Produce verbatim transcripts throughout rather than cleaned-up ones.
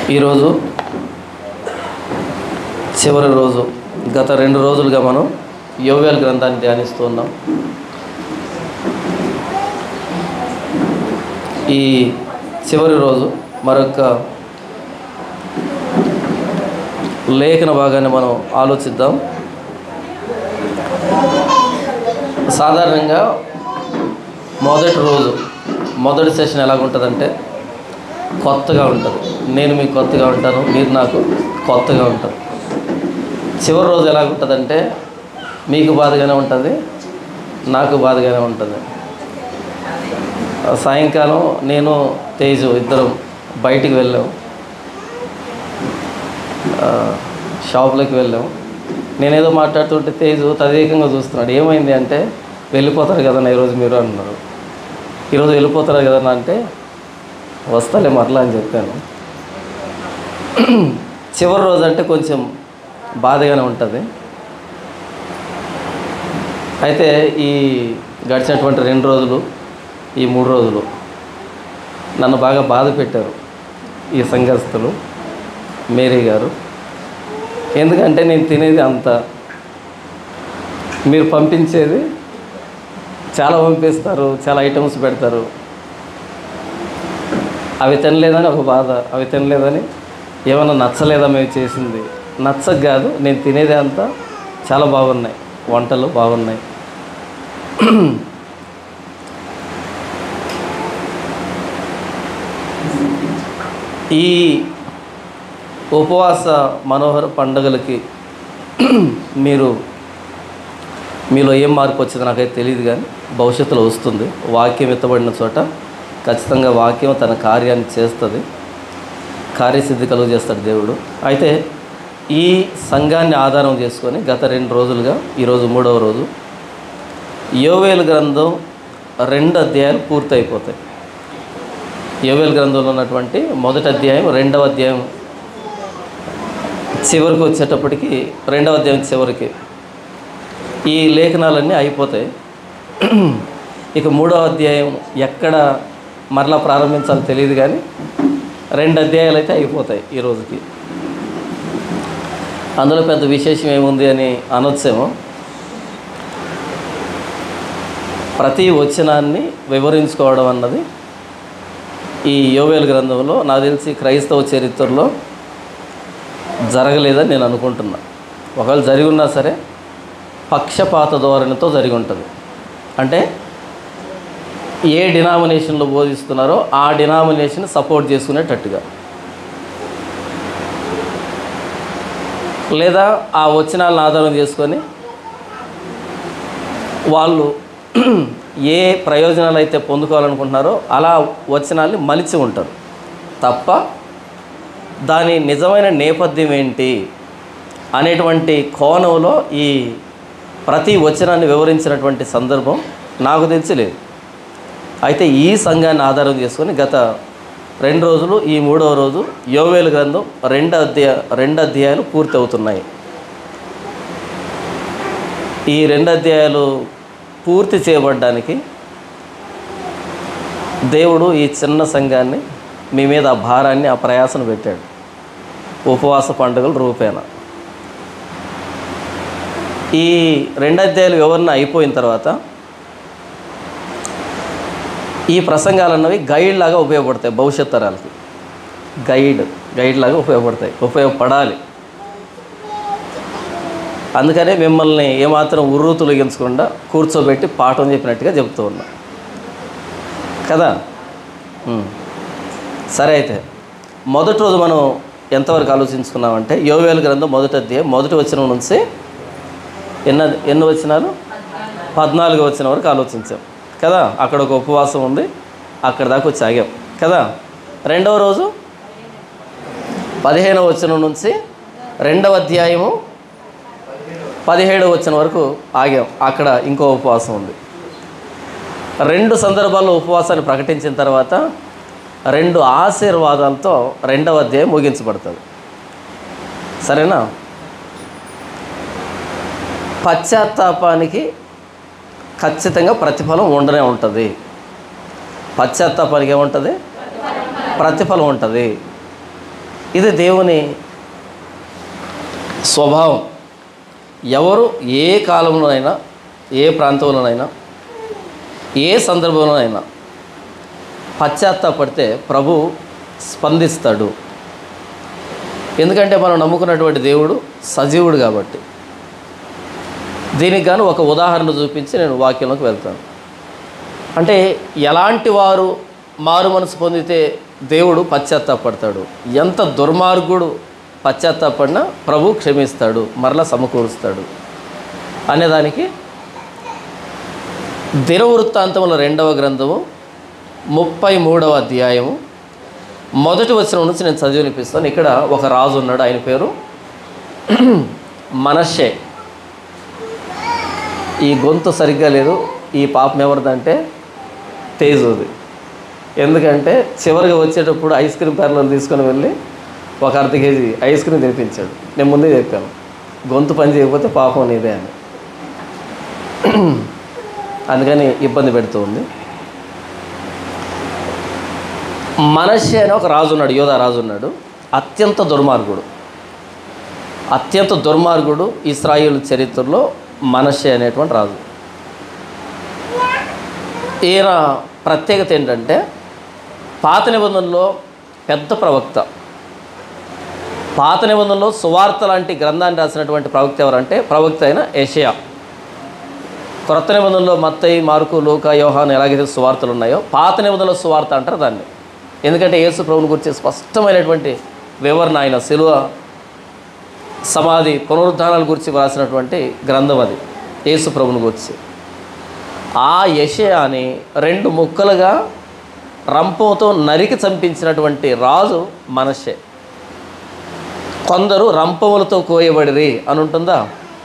ఈరోజు చివరి రోజు. గత రెండు రోజులుగా మనం యోవేల్ గ్రంథాన్ని ధ్యానిస్తున్నాం. ఈ చివరి రోజు మరొక లేఖన భాగాన్ని మనం ఆలోచిద్దాం. సాధారణంగా మొదటి రోజు మొదటి సెషన్ ఎలాగుంటుందంటే కొత్తగా ఉంటుంది. నేను మీకు కొత్తగా ఉంటాను, మీరు నాకు కొత్తగా ఉంటారు. చివరి రోజు ఎలాగుంటుందంటే మీకు బాధగానే ఉంటుంది, నాకు బాధగానే ఉంటుంది. సాయంకాలం నేను తేజు ఇద్దరం బయటికి వెళ్ళాము, షాప్లోకి వెళ్ళాము. నేనేదో మాట్లాడుతుంటే తేజు తదేకంగా చూస్తున్నాడు. ఏమైంది అంటే, వెళ్ళిపోతారు కదన్నా ఈరోజు మీరు అన్నారు. ఈరోజు వెళ్ళిపోతారు కదన్నా అంటే, వస్తాలే మరలా అని చెప్పాను. చివరి రోజు అంటే కొంచెం బాధగానే ఉంటుంది. అయితే ఈ గడిచినటువంటి రెండు రోజులు ఈ మూడు రోజులు నన్ను బాగా బాధ పెట్టారు ఈ సంఘస్థులు, మేరీ గారు. ఎందుకంటే నేను తినేది అంత, మీరు పంపించేది చాలా పంపిస్తారు, చాలా ఐటమ్స్ పెడతారు. అవి తినలేదని ఒక బాధ, అవి తినలేదని ఏమన్నా నచ్చలేదా మేము చేసింది. నచ్చక కాదు, నేను తినేది అంతా చాలా బాగున్నాయి, వంటలు బాగున్నాయి. ఈ ఉపవాస మనోహర పండుగలకి మీరు మీలో ఏం మార్పు వచ్చిందో నాకైతే తెలియదు, కానీ భవిష్యత్తులో వస్తుంది. వాక్యం ఎత్తబడిన చోట ఖచ్చితంగా వాక్యం తన కార్యాన్ని చేస్తుంది, కార్యసిద్ధి కలుగు చేస్తాడు దేవుడు. అయితే ఈ సంఘాన్ని ఆధారం చేసుకొని గత రెండు రోజులుగా ఈరోజు మూడవ రోజు యోవేలు గ్రంథం రెండు అధ్యాయాలు పూర్తయిపోతాయి. యోవేలు గ్రంథంలో ఉన్నటువంటి మొదటి అధ్యాయం రెండవ అధ్యాయం చివరికి వచ్చేటప్పటికి, రెండవ అధ్యాయం చివరికి ఈ లేఖనాలన్నీ అయిపోతాయి. ఇక మూడవ అధ్యాయం ఎక్కడ మరలా ప్రారంభించాలో తెలియదు, కానీ రెండు అధ్యాయాలు అయితే అయిపోతాయి ఈ రోజుకి. అందులో పెద్ద విశేషం ఏముంది అని అనొచ్చేమో. ప్రతి వచనాన్ని వివరించుకోవడం అన్నది ఈ యోవేలు గ్రంథంలో నాకు తెలిసి క్రైస్తవ చరిత్రలో జరగలేదని నేను అనుకుంటున్నా. ఒకవేళ జరిగి ఉన్నా సరే పక్షపాత ధోరణితో జరిగి ఉంటుంది. అంటే ఏ డినామినేషన్లో బోధిస్తున్నారో ఆ డినామినేషన్ సపోర్ట్ చేసుకునేటట్టుగా, లేదా ఆ వచనాలను ఆధారం చేసుకొని వాళ్ళు ఏ ప్రయోజనాలు అయితే పొందుకోవాలనుకుంటున్నారో అలా వచనాల్ని మలిచి ఉంటారు తప్ప, దాని నిజమైన నేపథ్యం ఏంటి అనేటువంటి కోణంలో ఈ ప్రతి వచనాన్ని వివరించినటువంటి సందర్భం నాకు తెలిసి లేదు. అయితే ఈ సంఘాన్ని ఆధారం చేసుకొని గత రెండు రోజులు ఈ మూడవ రోజు యోవేలు గ్రంథం రెండు అధ్యాయ రెండు అధ్యాయాలు పూర్తి అవుతున్నాయి. ఈ రెండు అధ్యాయాలు పూర్తి చేయబడడానికి దేవుడు ఈ చిన్న సంఘాన్ని మీ మీద ఆ భారాన్ని, ఆ ప్రయాసను పెట్టాడు ఉపవాస పండుగల రూపేణ. ఈ రెండు అధ్యాయాలు వివరణ అయిపోయిన తర్వాత ఈ ప్రసంగాలు అన్నవి గైడ్ లాగా ఉపయోగపడతాయి భవిష్యత్ తరాలకి. గైడ్ గైడ్ లాగా ఉపయోగపడతాయి, ఉపయోగపడాలి. అందుకనే మిమ్మల్ని ఏమాత్రం ఉర్రు తొలగించకుండా కూర్చోబెట్టి పాఠం చెప్పినట్టుగా చెప్తూ ఉన్నా కదా. సరే, అయితే మొదటి రోజు మనం ఎంతవరకు ఆలోచించుకున్నామంటే యోవేలు గ్రంథం మొదటి అధ్యాయం మొదటి వచనం నుంచి ఎన్న ఎన్ని వచనాలు పద్నాలుగు వచనం వరకు ఆలోచించాం కదా. అక్కడ ఒక ఉపవాసం ఉంది, అక్కడ దాకా వచ్చి ఆగాం కదా. రెండవ రోజు పదిహేనవ వచనం నుంచి రెండవ అధ్యాయము పదిహేడవ వచనం వరకు ఆగాం, అక్కడ ఇంకో ఉపవాసం ఉంది. రెండు సందర్భాల్లో ఉపవాసాన్ని ప్రకటించిన తర్వాత రెండు ఆశీర్వాదాలతో రెండవ అధ్యాయం ముగించబడుతుంది. సరేనా? పశ్చాత్తాపానికి ఖచ్చితంగా ప్రతిఫలం ఉండనే ఉంటుంది. పశ్చాత్తాపానికి ఏముంటుంది? ప్రతిఫలం ఉంటుంది. ఇది దేవుని స్వభావం. ఎవరు ఏ కాలంలోనైనా, ఏ ప్రాంతంలోనైనా, ఏ సందర్భంలోనైనా పశ్చాత్తాపడితే ప్రభు స్పందిస్తాడు. ఎందుకంటే మనం నమ్ముకున్నటువంటి దేవుడు సజీవుడు కాబట్టి. దీనికి గాను ఒక ఉదాహరణ చూపించి నేను వాక్యంలోకి వెళ్తాను. అంటే ఎలాంటి వారు మారు మనసు పొందితే దేవుడు పశ్చాత్తాపడతాడు, ఎంత దుర్మార్గుడు పశ్చాత్తాపడినా ప్రభు క్షమిస్తాడు, మరలా సమకూరుస్తాడు అనేదానికి దినవృత్తాంతముల రెండవ గ్రంథము ముప్పై మూడవ అధ్యాయము మొదటి వచనం నుంచి నేను చదివి వినిపిస్తాను. ఇక్కడ ఒక రాజు ఉన్నాడు, ఆయన పేరు మనష్షే. ఈ గొంతు సరిగ్గా లేదు. ఈ పాపం ఎవరిదంటే తేజుది. ఎందుకంటే చివరిగా వచ్చేటప్పుడు ఐస్ క్రీమ్ పార్లర్ తీసుకొని వెళ్ళి ఒక అర్ధ కేజీ ఐస్ క్రీమ్ తెప్పించాడు. నేను ముందే చెప్పాను, గొంతు పని చేయకపోతే పాపం నీదే అని. అందుకని ఇబ్బంది పెడుతూ ఉంది. మనష్షే అని ఒక రాజు ఉన్నాడు, యోధా రాజు ఉన్నాడు. అత్యంత దుర్మార్గుడు, అత్యంత దుర్మార్గుడు ఇశ్రాయేలు చరిత్రలో మనష్షే అనేటువంటి రాజు. ఈయన ప్రత్యేకత ఏంటంటే పాత నిబంధనలో పెద్ద ప్రవక్త. పాత నిబంధనలో సువార్త లాంటి గ్రంథాన్ని రాసినటువంటి ప్రవక్త ఎవరంటే ప్రవక్త అయిన యెషయా. క్రొత్త నిబంధనలో మత్తయి, మార్కు, లూకా, యోహాను ఎలాగైతే సువార్తలు ఉన్నాయో పాత నిబంధనలో సువార్త అంటారు దాన్ని. ఎందుకంటే యేసు ప్రభువుని గురించి స్పష్టమైనటువంటి వివరణ, ఆయన శిలువ, సమాధి, పునరుద్ధానాల గురించి వ్రాసినటువంటి గ్రంథం అది యేసు ప్రభువుని గురించి. ఆ యెషయాని రెండు ముక్కలుగా రంపంతో నరికి చంపించినటువంటి రాజు మనష్షే. కొందరు రంపములతో కోయబడిరి అని ఉంటుందా?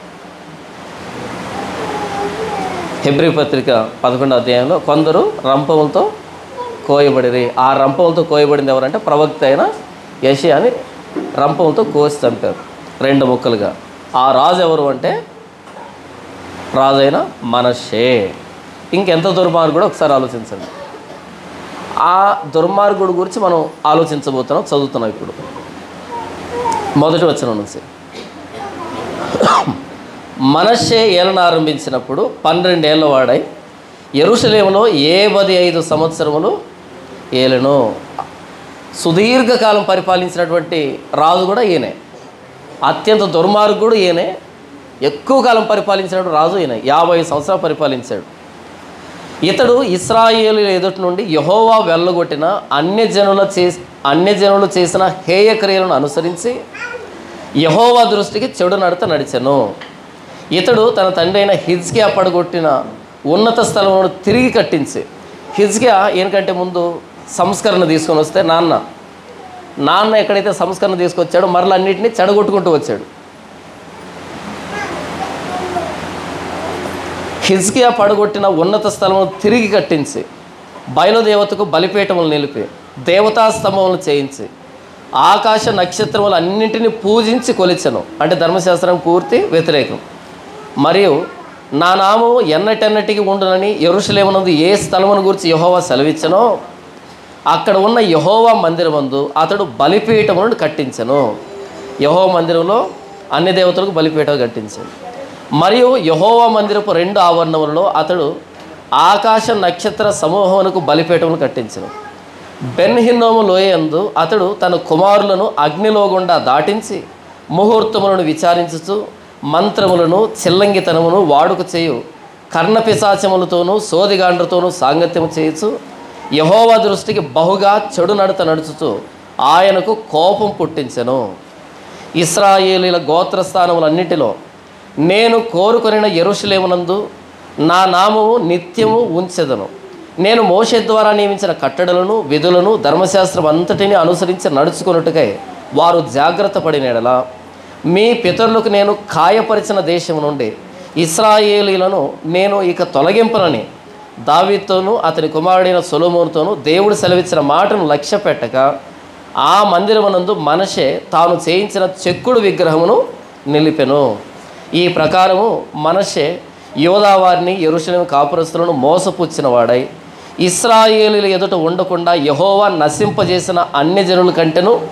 హెబ్రీ పత్రిక పదకొండవ అధ్యాయంలో కొందరు రంపములతో కోయబడిరి. ఆ రంపములతో కోయబడింది ఎవరంటే ప్రవక్త అయిన యెషయాని రంపములతో కోసి చంపారు రెండు ముక్కలుగా. ఆ రాజు ఎవరు అంటే రాజైన మనష్షే. ఇంకెంత దుర్మార్గుడు ఒకసారి ఆలోచించండి. ఆ దుర్మార్గుడు గురించి మనం ఆలోచించబోతున్నాం, చదువుతున్నాం ఇప్పుడు మొదటి వచనం నుంచి. మనష్షే ఏలన ఆరంభించినప్పుడు పన్నెండేళ్ల వాడై యెరూషలేములో ఏ పది ఐదు సంవత్సరములు ఏలెను. సుదీర్ఘకాలం పరిపాలించినటువంటి రాజు కూడా ఈయనే. అత్యంత దుర్మార్గుడు ఈయనే. ఎక్కువ కాలం పరిపాలించినటువంటి రాజు ఈయన. యాభై సంవత్సరాలు పరిపాలించాడు. ఇతడు ఇశ్రాయేలు ఎదుటి నుండి యెహోవా వెళ్ళగొట్టిన అన్యజనుల చే అన్యజనులు చేసిన హేయ క్రియలను అనుసరించి యెహోవా దృష్టికి చెడు నడత నడిచెను. ఇతడు తన తండ్రి అయిన హిజ్కియా పడగొట్టిన ఉన్నత స్థలమును తిరిగి కట్టించి, హిజ్కియా ఈయనకంటే ముందు సంస్కరణ తీసుకొని వస్తే నాన్న నాన్న ఎక్కడైతే సంస్కరణ తీసుకొచ్చాడో మరలా అన్నింటినీ చెడగొట్టుకుంటూ వచ్చాడు. హిజ్కియా పడగొట్టిన ఉన్నత స్థలమును తిరిగి కట్టించి, బయలుదేవతకు బలిపీఠములు నిలిపి, దేవతా స్తంభములు చేయించి, ఆకాశ నక్షత్రములు అన్నింటినీ పూజించి కొలిచెను. అంటే ధర్మశాస్త్రం పూర్తి వ్యతిరేకం. మరియు నా నామము ఎన్నటెన్నటికి ఉండునని యెరూషలేమునందు ఏ స్థలమును గురించి యెహోవా సెలవిచ్చనో అక్కడ ఉన్న యెహోవా మందిరమందు అతడు బలిపీఠములను కట్టించెను. యెహోవా మందిరంలో అన్ని దేవతలకు బలిపీఠం కట్టించాడు. మరియు యెహోవా మందిరపు రెండు ఆవరణములలో అతడు ఆకాశ నక్షత్ర సమూహమునకు బలిపీఠమును కట్టించెను. బెన్ హిన్నోము లోయందు అతడు తన కుమారులను అగ్నిలో గుండా దాటించి ముహూర్తములను విచారించుచు మంత్రములను చిల్లంగితనమును వాడుక చేయు కర్ణపిశాచములతోనూ సోదిగాండ్రతోనూ సాంగత్యము చేయొచ్చు యెహోవా దృష్టికి బహుగా చెడు నడత నడుచుతూ ఆయనకు కోపం పుట్టించెను. ఇశ్రాయేలీల గోత్రస్థానములన్నిటిలో నేను కోరుకొనిన యెరూషలేమునందు నా నామము నిత్యము ఉంచెదను. నేను మోషే ద్వారా నియమించిన కట్టడలను, విధులను, ధర్మశాస్త్రం అంతటిని అనుసరించి నడుచుకున్నట్టుకై వారు జాగ్రత్త పడినడలా మీ పితరులకు నేను ఖాయపరిచిన దేశం నుండి ఇశ్రాయేలీలను నేను ఇక తొలగింపనని దావీదుతోనూ అతని కుమారుడైన సొలొమోనుతోనూ దేవుడు సెలవిచ్చిన మాటను లక్ష్య పెట్టక ఆ మందిరమునందు మనష్షే తాను చేయించిన చెక్కుడు విగ్రహమును నిలిపెను. ఈ ప్రకారము మనష్షే యోధా వారిని యెరూషలేము కాపురస్తులను మోసపుచ్చిన వాడై ఇశ్రాయేలీల ఎదుట ఉండకుండా యెహోవా నశింపజేసిన అన్యజనుల కంటెను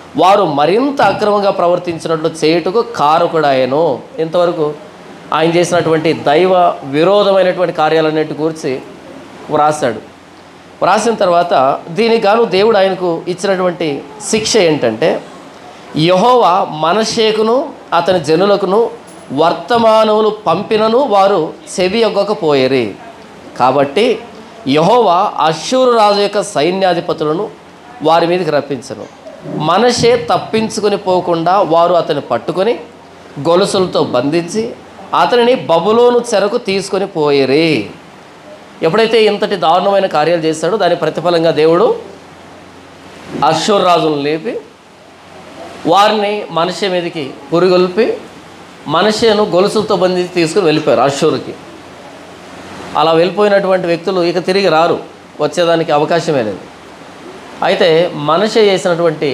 వారు మరింత అక్రమంగా ప్రవర్తించినట్లు చేయుటకు కారకుడాయను. ఇంతవరకు ఆయన చేసినటువంటి దైవ విరోధమైనటువంటి కార్యాలన్నిటి గురించి వ్రాసాడు. వ్రాసిన తర్వాత దీనికి గాను దేవుడు ఆయనకు ఇచ్చినటువంటి శిక్ష ఏంటంటే, యెహోవా మనష్షేకును అతని జనులకును వర్తమానములు పంపినను వారు చెవి యొగ్గకపోయేరి. కాబట్టి యెహోవా అష్షూరు రాజు యొక్క సైన్యాధిపతులను వారి మీదకి రప్పించను. మనష్షే తప్పించుకొని పోకుండా వారు అతన్ని పట్టుకొని గొలుసులతో బంధించి అతనిని బబులోను చెరకు తీసుకొని పోయేరి. ఎప్పుడైతే ఇంతటి దారుణమైన కార్యాలు చేశాడో దాని ప్రతిఫలంగా దేవుడు అష్షూరు రాజులను లేపి వారిని మనష్షే మీదకి పురిగొల్పి మనష్షేను గొలుసులతో బంధించి తీసుకుని వెళ్ళిపోయారు అష్షూరుకి. అలా వెళ్ళిపోయినటువంటి వ్యక్తులు ఇక తిరిగి రారు, వచ్చేదానికి అవకాశమే లేదు. అయితే మనష్షే చేసినటువంటి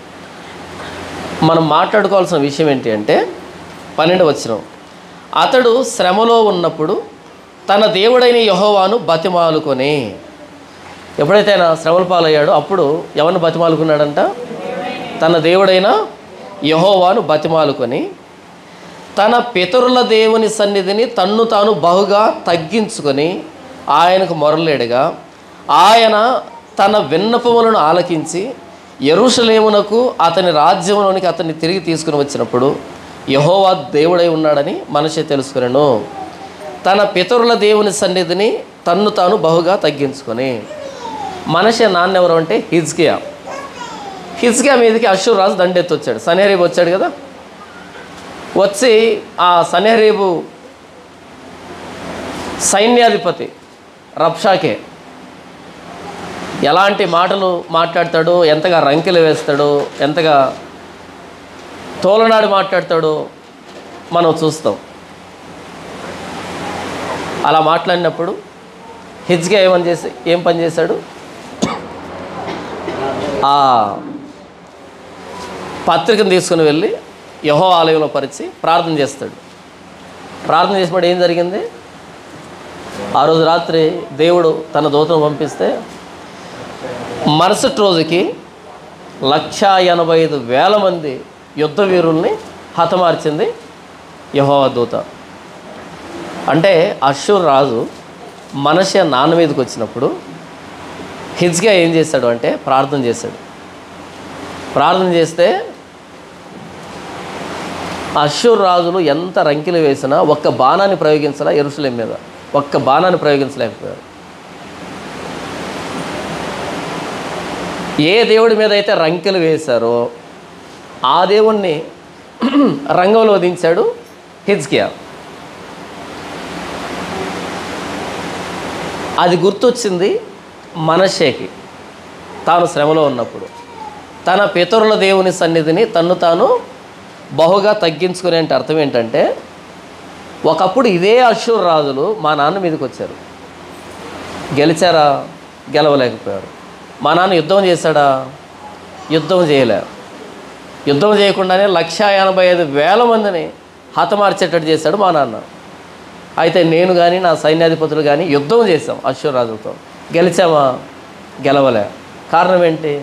మనం మాట్లాడుకోవాల్సిన విషయం ఏంటి అంటే పన్నెండు వచనం, అతడు శ్రమలో ఉన్నప్పుడు తన దేవుడైన యెహోవాను బతిమాలుకొని. ఎప్పుడైతే ఆయన శ్రమల పాలయ్యాడో అప్పుడు ఎవరిని బతిమాలుకున్నాడంట? తన దేవుడైన యెహోవాను బతిమాలుకొని తన పితరుల దేవుని సన్నిధిని తన్ను తాను బహుగా తగ్గించుకొని ఆయనకు మొరలేడగా ఆయన తన విన్నపములను ఆలకించి యెరూషలేమునకు అతని రాజ్యంలోనికి అతన్ని తిరిగి తీసుకుని వచ్చినప్పుడు యెహోవా దేవుడై ఉన్నాడని మనష్షే తెలుసుకునేను. తన పితరుల దేవుని సన్నిధిని తన్ను తాను బహుగా తగ్గించుకొని. మనష్షే నాన్న ఎవరు అంటే హిజ్కియా. హిజ్కియా మీదకి అష్షూరు రాజు దండెత్తి వచ్చాడు. సన్హెరీబు వచ్చాడు కదా, వచ్చి ఆ సన్హెరీబు సైన్యాధిపతి రబ్షాకే ఎలాంటి మాటలు మాట్లాడతాడో, ఎంతగా రంకెలు వేస్తాడో, ఎంతగా తోలనాడు మాట్లాడతాడో మనం చూస్తాం. అలా మాట్లాడినప్పుడు హిజ్కియా ఏమని చేసి ఏం పని చేశాడు? ఆ పత్రికను తీసుకుని వెళ్ళి యెహోవా ఆలయంలో పరిచి ప్రార్థన చేస్తాడు. ప్రార్థన చేసినప్పుడు ఏం జరిగింది? ఆ రోజు రాత్రి దేవుడు తన దూతను పంపిస్తే మరుసటి రోజుకి లక్షా ఎనభై ఐదు వేల మంది యుద్ధ వీరుల్ని హతమార్చింది యెహోవా దూత. అంటే అష్షూరు రాజు మనష్షే నాన్న మీదకి వచ్చినప్పుడు హిజ్కియా ఏం చేశాడు అంటే ప్రార్థన చేశాడు. ప్రార్థన చేస్తే అష్షూరు రాజులు ఎంత రంకెలు వేసినా ఒక్క బాణాన్ని ప్రయోగించాలా యెరూషలేము మీద, ఒక్క బాణాన్ని ప్రయోగించలేకపోయారు. ఏ దేవుడి మీద అయితే రంకెలు వేశారో ఆ దేవుణ్ణి రంగంలో దించాడు హిజ్కియా. అది గుర్తొచ్చింది మనష్షేకి తాను శ్రమలో ఉన్నప్పుడు. తన పితరుల దేవుని సన్నిధిని తన్ను తాను బహుగా తగ్గించుకునే అంటే అర్థం ఏంటంటే, ఒకప్పుడు ఇదే అష్షూరు రాజులు మా నాన్న మీదకి వచ్చారు, గెలిచారా? గెలవలేకపోయారు. మా నాన్న యుద్ధం చేశాడా? యుద్ధం చేయలే. యుద్ధం చేయకుండానే లక్షా ఎనభై ఐదు వేల మందిని హతమార్చేటట్టు చేశాడు మా నాన్న. అయితే నేను కానీ నా సైన్యాధిపతులు కానీ యుద్ధం చేశాం అష్షూరు రాజులతో. గెలిచామా? గెలవలే. కారణం ఏంటి?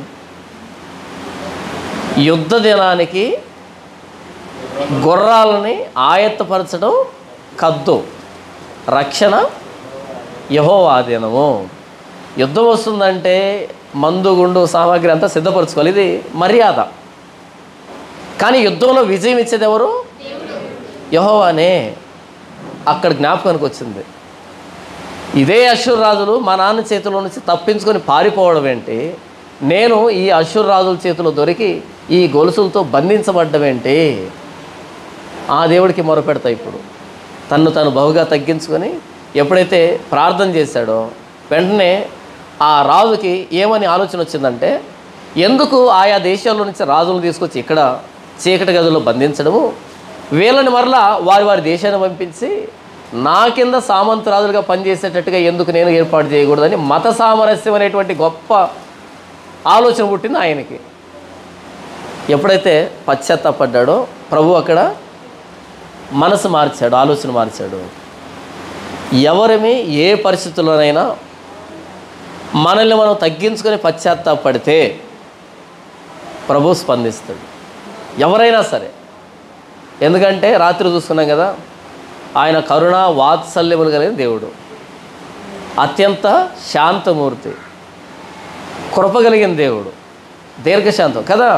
యుద్ధ దినానికి గుర్రాలని ఆయత్తపరచడం కద్దు, రక్షణ యెహోవా ఆధీనము. యుద్ధం వస్తుందంటే మందు గుండు సామాగ్రి అంతా సిద్ధపరచుకోవాలి, ఇది మర్యాద. కానీ యుద్ధంలో విజయం ఇచ్చేది ఎవరు? యెహోవానే. అక్కడ జ్ఞాపకానికి వచ్చింది. ఇదే అష్షూరు రాజులు మా నాన్న చేతిలో నుంచి తప్పించుకొని పారిపోవడం ఏంటి, నేను ఈ అష్షూరు రాజుల చేతిలో దొరికి ఈ గొలుసులతో బంధించబడ్డం ఏంటి? ఆ దేవుడికి మొరపెడతా. ఇప్పుడు తన్ను తను బహుగా తగ్గించుకొని ఎప్పుడైతే ప్రార్థన చేశాడో వెంటనే ఆ రాజుకి ఏమని ఆలోచన వచ్చిందంటే, ఎందుకు ఆయా దేశాల్లో నుంచి రాజులను తీసుకొచ్చి ఇక్కడ చీకటి గదుల్లో బంధించడము, వీళ్ళని మరలా వారి వారి దేశాన్ని పంపించి నా కింద సామంత రాజులుగా పనిచేసేటట్టుగా ఎందుకు నేను ఏర్పాటు చేయకూడదని మత సామరస్యం అనేటువంటి గొప్ప ఆలోచన పుట్టింది ఆయనకి. ఎప్పుడైతే పశ్చాత్తాపడ్డాడో ప్రభు అక్కడ మనసు మార్చాడు, ఆలోచన మార్చాడు. ఎవరిమి ఏ పరిస్థితుల్లోనైనా మనల్ని మనం తగ్గించుకొని పశ్చాత్తాపడితే ప్రభు స్పందిస్తాడు, ఎవరైనా సరే. ఎందుకంటే రాత్రి చూసుకున్నాం కదా, ఆయన కరుణ వాత్సల్యములు కలిగిన దేవుడు, అత్యంత శాంతమూర్తి, కృప కలిగిన దేవుడు, దీర్ఘశాంతం కదా,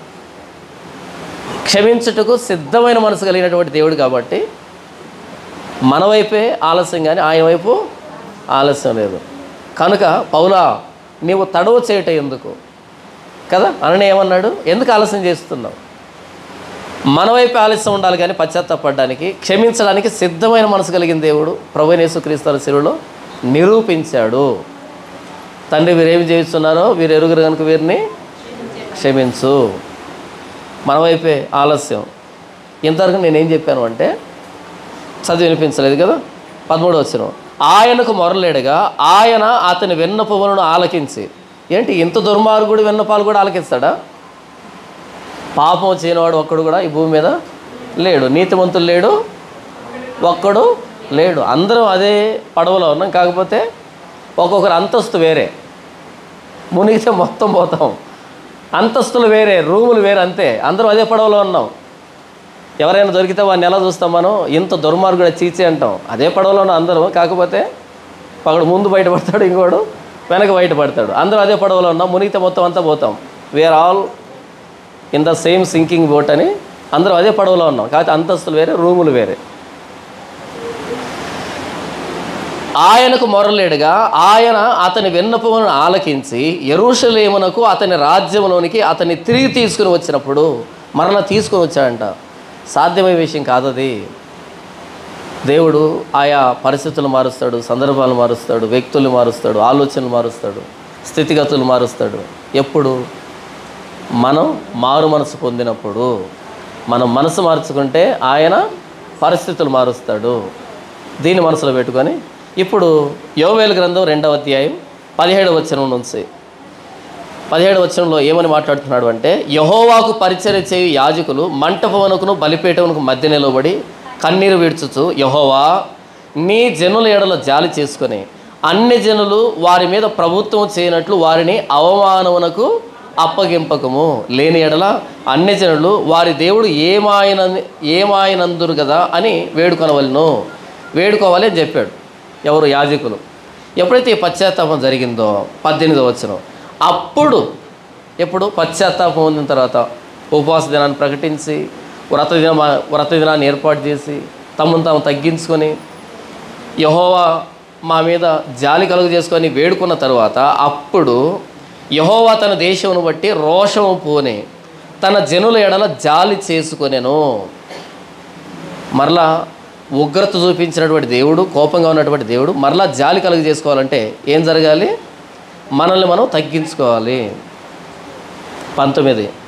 క్షమించుటకు సిద్ధమైన మనసు కలిగినటువంటి దేవుడు. కాబట్టి మన వైపే ఆలస్యం కానీ ఆయన వైపు ఆలస్యం లేదు. కనుక పౌలా నీవు తడవ చేయట ఎందుకు కదా అనని ఏమన్నాడు, ఎందుకు ఆలస్యం చేస్తున్నావు? మన వైపు ఆలస్యం ఉండాలి కానీ పశ్చాత్తాపడడానికి, క్షమించడానికి సిద్ధమైన మనసు కలిగిన దేవుడు ప్రభువైన యేసుక్రీస్తు శిలువలో నిరూపించాడు. తండ్రి వీరేమి చేస్తున్నారో వీరు ఎరుగురు కనుక వీరిని క్షమించు. మన వైపే ఆలస్యం. ఇంతవరకు నేనేం చెప్పాను అంటే చదివి వినిపించలేదు కదా. పదమూడు వచనం, ఆయనకు మొరలేడగా ఆయన అతని విన్నపములను ఆలకించి. ఏంటి ఇంత దుర్మార్గుడు విన్నపాలు కూడా ఆలకిస్తాడా? పాపం చేయనివాడు ఒక్కడు కూడా ఈ భూమి మీద లేడు, నీతిమంతులు లేడు, ఒక్కడు లేడు. అందరం అదే పడవలో ఉన్నాం. కాకపోతే ఒక్కొక్కరు అంతస్తు వేరే, మునిగితే మొత్తం పోతాం. అంతస్తులు వేరే, రూములు వేరే, అంతే. అందరం అదే పడవలో ఉన్నాం. ఎవరైనా దొరికితే వాడిని ఎలా చూస్తాం మనం? ఇంత దుర్మార్గుడు చీచి అంటాం. అదే పడవలో ఉన్నాం అందరం. కాకపోతే ఒకడు ముందు బయటపడతాడు, ఇంకోడు వెనక బయటపడతాడు. అందరూ అదే పడవలో ఉన్నాం. మునిగితే మొత్తం అంతా పోతాం. We're all in the same sinking boat అని అందరూ అదే పడవలో ఉన్నాం. కాకపోతే అంతస్తులు వేరే, రూములు వేరే. ఆయనకు మొరలేడుగా ఆయన అతని విన్నపములను ఆలకించి యెరూషలేమునకు అతని రాజ్యములోనికి అతన్ని తిరిగి తీసుకుని వచ్చినప్పుడు, మరలా తీసుకుని వచ్చాడంట. సాధ్యమయ్యే విషయం కాదది. దేవుడు ఆయా పరిస్థితులు మారుస్తాడు, సందర్భాలు మారుస్తాడు, వ్యక్తులు మారుస్తాడు, ఆలోచనలు మారుస్తాడు, స్థితిగతులు మారుస్తాడు. ఎప్పుడు? మనం మారు మనసు పొందినప్పుడు. మనం మనసు మార్చుకుంటే ఆయన పరిస్థితులు మారుస్తాడు. దీన్ని మనసులో పెట్టుకొని ఇప్పుడు యోవేలు గ్రంథం రెండవ అధ్యాయం పదిహేడవ వచనం నుంచి పదిహేడవ వచనంలో ఏమని మాట్లాడుతున్నాడు అంటే, యెహోవాకు పరిచర్య చేయు యాజకులు మంటపమునకును బలిపీఠమునకు మధ్య నిలబడి కన్నీరు విడుచుచు, యెహోవా నీ జనుల ఎడల జాలి చేసుకొని అన్ని జనులు వారి మీద ప్రభుత్వం చేయనట్లు వారిని అవమానమునకు అప్పగింపకము, లేని ఎడల అన్ని జనులు వారి దేవుడు ఏమాయన ఏమాయనందురు కదా అని వేడుకొనవలను వేడుకోవాలి అని చెప్పాడు. ఎవరు? యాజకులు. ఎప్పుడైతే ఈ పశ్చాత్తాపం జరిగిందో పద్దెనిమిదో వచనం, అప్పుడు ఎప్పుడు పశ్చాత్తాపం పొందిన తర్వాత ఉపవాస దినాన్ని ప్రకటించి వ్రత దిన వ్రత దినాన్ని ఏర్పాటు చేసి తమను తాము తగ్గించుకొని యెహోవా మా మీద జాలి కలుగు చేసుకొని వేడుకున్న తర్వాత, అప్పుడు యెహోవా తన దేశమును బట్టి రోషము పూని తన జనుల ఎడల జాలి చేసుకొనెను. మరలా ఉగ్రత చూపించినటువంటి దేవుడు, కోపంగా ఉన్నటువంటి దేవుడు మరలా జాలి కలుగు చేసుకోవాలంటే ఏం జరగాలి? మనల్ని మనం తగ్గించుకోవాలి. పంతొమ్మిది,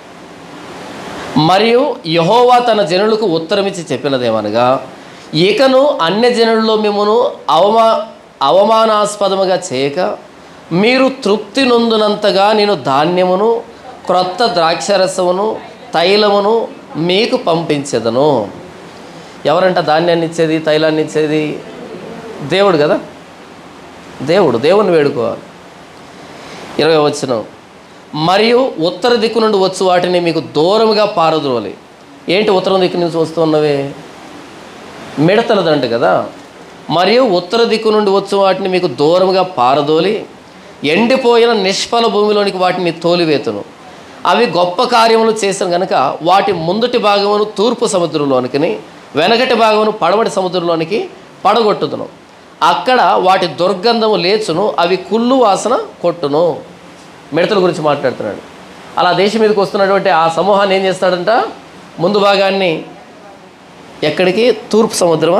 మరియు యెహోవా తన జనులకు ఉత్తరమిచ్చి చెప్పినదేమనగా, ఇకను అన్య జనుల్లో మిమ్మును అవమా అవమానాస్పదముగా చేయక మీరు తృప్తి నొందునంతగా నేను ధాన్యమును క్రొత్త ద్రాక్షరసమును తైలమును మీకు పంపించెదను. ఎవరంట ధాన్యాన్ని ఇచ్చేది, తైలాన్ని ఇచ్చేది? దేవుడు కదా. దేవుడు దేవుని వేడుకోవాలి. ఇరవై వచనం, మరియు ఉత్తర దిక్కు నుండి వచ్చు వాటిని మీకు దూరముగా పారద్రోలి. ఏంటి ఉత్తరం దిక్కు నుంచి వస్తున్నవే? మిడతల దంట కదా. మరియు ఉత్తర దిక్కు నుండి వచ్చు వాటిని మీకు దూరముగా పారదోలి ఎండిపోయిన నిష్ఫల భూమిలోనికి వాటిని తోలివేతును. అవి గొప్ప కార్యములు చేసిన కనుక వాటి ముందుటి భాగమును తూర్పు సముద్రంలోనికి, వెనకటి భాగమును పడమటి సముద్రంలోనికి పడగొట్టుదును. అక్కడ వాటి దుర్గంధము లేచును, అవి కుళ్ళు వాసన కొట్టును. మిడతల గురించి మాట్లాడుతున్నాడు. అలా దేశం మీదకి వస్తున్నటువంటి ఆ సమూహాన్ని ఏం చేస్తాడంట? ముందు భాగాన్ని ఎక్కడికి? తూర్పు సముద్రమా?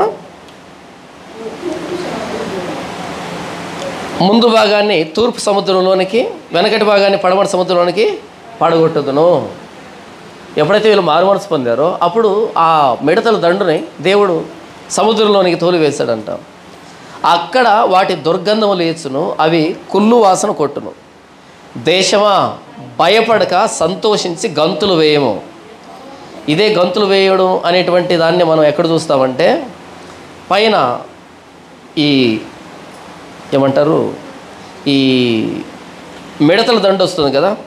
ముందు భాగాన్ని తూర్పు సముద్రంలోనికి, వెనకటి భాగాన్ని పడమటి సముద్రంలోనికి పడగొట్టుదును. ఎప్పుడైతే వీళ్ళు మారు మనసు పొందారో అప్పుడు ఆ మిడతల దండుని దేవుడు సముద్రంలోనికి తోలివేశాడంట. అక్కడ వాటి దుర్గంధము లేచును, అవి కుళ్ళు వాసన కొట్టును. దేశమా భయపడక సంతోషించి గంతులు వేయము. ఇదే గంతులు వేయడం అనేటువంటి దాన్ని మనం ఎక్కడ చూస్తామంటే, పైన ఈ ఏమంటారు, ఈ మిడతల దండు వస్తుంది కదా,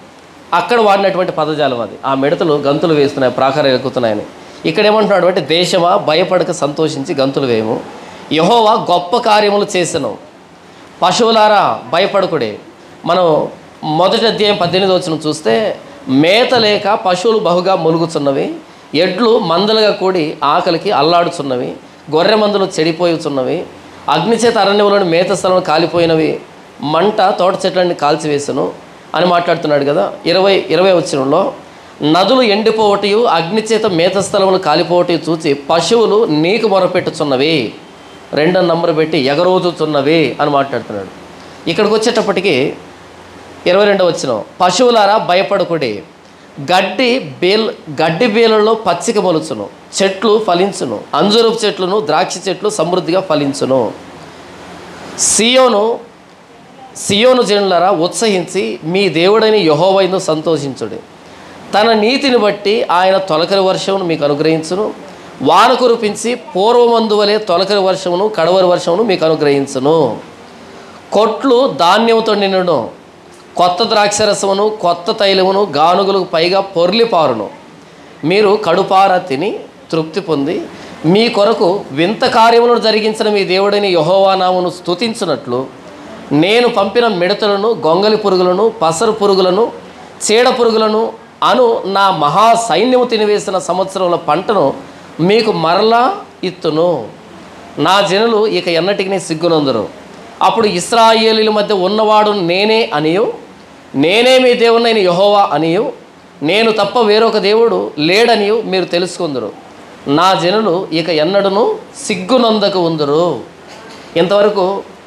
అక్కడ వాడినటువంటి పదజాలం అది. ఆ మిడతలు గంతులు వేస్తున్నాయి, ప్రాకారం ఎక్కుతున్నాయని. ఇక్కడ ఏమంటున్నాడు అంటే, దేశమా భయపడక సంతోషించి గంతులు వేయము, యెహోవా గొప్ప కార్యములు చేసెను. పశువులారా భయపడకుడే. మనం మొదటి అధ్యాయం పద్దెనిమిది వచనం చూస్తే, మేత లేక పశువులు బహుగా ములుగుచున్నవి, ఎడ్లు మందలుగా కూడి ఆకలికి అల్లాడుచున్నవి, గొర్రె మందులు చెడిపోయుచున్నవి, అగ్నిచేత అరణ్యములోని మేత స్థలం కాలిపోయినవి, మంట తోట చెట్లన్నీ కాల్చివేసెను అని మాట్లాడుతున్నాడు కదా. ఇరవై ఇరవై వచనంలో, నదులు ఎండిపోవటయు అగ్నిచేత మేత స్థలములు కాలిపోవటయు చూచి పశువులు నీకు మొరపెట్టుచున్నవి, రెండో నంబర్ పెట్టి ఎగరోజుచున్నవి అని మాట్లాడుతున్నాడు. ఇక్కడికి వచ్చేటప్పటికి ఇరవై రెండవ వచనం, పశువులారా భయపడకుడి, గడ్డి బేల్ గడ్డి బేలలో పచ్చిక మొలుచును, చెట్లు ఫలించును, అంజూరపు చెట్లును ద్రాక్ష చెట్లు సమృద్ధిగా ఫలించును. సియోను సియోను జనులారా ఉత్సహించి మీ దేవుడైన యెహోవాను సంతోషించుడి. తన నీతిని బట్టి ఆయన తొలకరి వర్షమును మీకు అనుగ్రహించును, వాన కురిపించి పూర్వమందు వలె తొలకరి వర్షమును కడవరి వర్షమును మీకు అనుగ్రహించును. కొట్లు ధాన్యముతో నిండును, కొత్త ద్రాక్షరసమును కొత్త తైలమును గానుగులకు పైగా పొర్లిపారును. మీరు కడుపార తిని తృప్తి పొంది మీ కొరకు వింత కార్యములను జరిగించిన మీ దేవుడైన యెహోవా నామమును స్తుతించున్నట్లు నేను పంపిన మిడతలను, గొంగలి పురుగులను, పసరు పురుగులను, చీడ పురుగులను అను నా మహా సైన్యము తినివేసిన సంవత్సరముల పంటను మీకు మరలా ఇత్తును. నా జనులు ఇక ఎన్నటికి సిగ్గునందరు. అప్పుడు ఇశ్రాయేలీల మధ్య ఉన్నవాడు నేనే అనియు, నేనే మీ దేవుడైన యెహోవా అనియు, నేను తప్ప వేరొక దేవుడు లేడనియు మీరు తెలుసుకుందరు. నా జనులు ఇక ఎన్నడను సిగ్గునందకు ఉందరు. ఇంతవరకు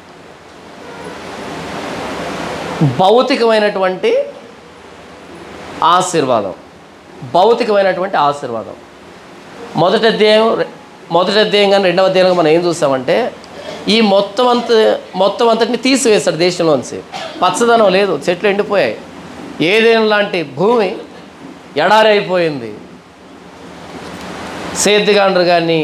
భౌతికమైనటువంటి ఆశీర్వాదం, భౌతికమైనటువంటి ఆశీర్వాదం. మొదటి అధ్యాయం మొదటి అధ్యాయం కానీ రెండవ అధ్యాయంగా మనం ఏం చూసామంటే, ఈ మొత్తం అంత మొత్తం అంతటిని తీసివేశాడు దేశంలోంచి. పచ్చదనం లేదు, చెట్లు ఎండిపోయాయి, ఏదేను లాంటి భూమి ఎడారి అయిపోయింది. సేద్యగాండ్రు కానీ,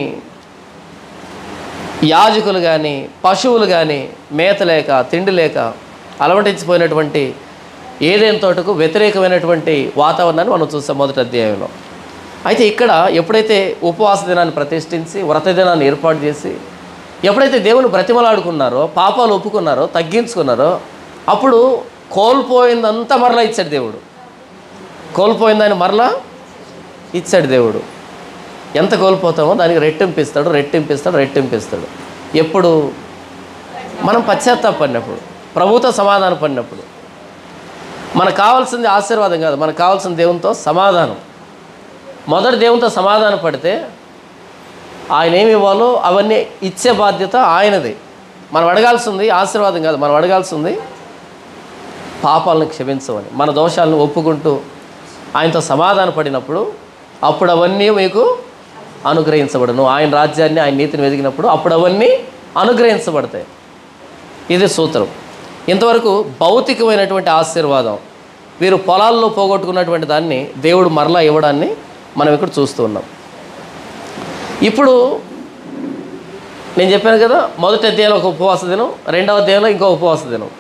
యాజకులు కానీ, పశువులు కానీ మేత లేక తిండి లేక అలవటించిపోయినటువంటి ఏదైనా తోటకు వ్యతిరేకమైనటువంటి వాతావరణాన్ని మనం చూస్తాం మొదటి అధ్యాయంలో. అయితే ఇక్కడ ఎప్పుడైతే ఉపవాస దినాన్ని ప్రతిష్ఠించి వ్రత దినాన్ని ఏర్పాటు చేసి ఎప్పుడైతే దేవుని బ్రతిమలాడుకున్నారో, పాపాలు ఒప్పుకున్నారో, తగ్గించుకున్నారో, అప్పుడు కోల్పోయిందంతా మరలా ఇచ్చాడు దేవుడు. కోల్పోయిందని మరలా ఇచ్చాడు దేవుడు. ఎంత కోల్పోతామో దానికి రెట్టింపిస్తాడు, రెట్టింపిస్తాడు, రెట్టింపిస్తాడు. ఎప్పుడు మనం పశ్చాత్తాపడినప్పుడు, ప్రభుతో సమాధానం పడినప్పుడు. మనకు కావాల్సింది ఆశీర్వాదం కాదు, మనకు కావాల్సిన దేవునితో సమాధానం. మొదటి దేవునితో సమాధానం పడితే ఆయన ఏమి ఇవ్వాలో అవన్నీ ఇచ్చే బాధ్యత ఆయనది. మనం అడగాల్సింది ఆశీర్వాదం కాదు, మనం అడగాల్సింది పాపాలను క్షమించమని, మన దోషాలను ఒప్పుకుంటూ ఆయనతో సమాధాన పడినప్పుడు అప్పుడు అవన్నీ మీకు అనుగ్రహించబడను. ఆయన రాజ్యాన్ని, ఆయన నీతిని వెతికినప్పుడు అప్పుడు అవన్నీ అనుగ్రహించబడతాయి. ఇది సూత్రం. ఇంతవరకు భౌతికమైనటువంటి ఆశీర్వాదం, వీరు పొలాల్లో పోగొట్టుకున్నటువంటి దాన్ని దేవుడు మరలా ఇవ్వడాన్ని మనం ఇక్కడ చూస్తూ ఉన్నాం. ఇప్పుడు నేను చెప్పాను కదా, మొదటి అధ్యాయంలో ఒక ఉపవాస దినం, రెండవ అధ్యాయంలో ఇంకో ఉపవాస దినం.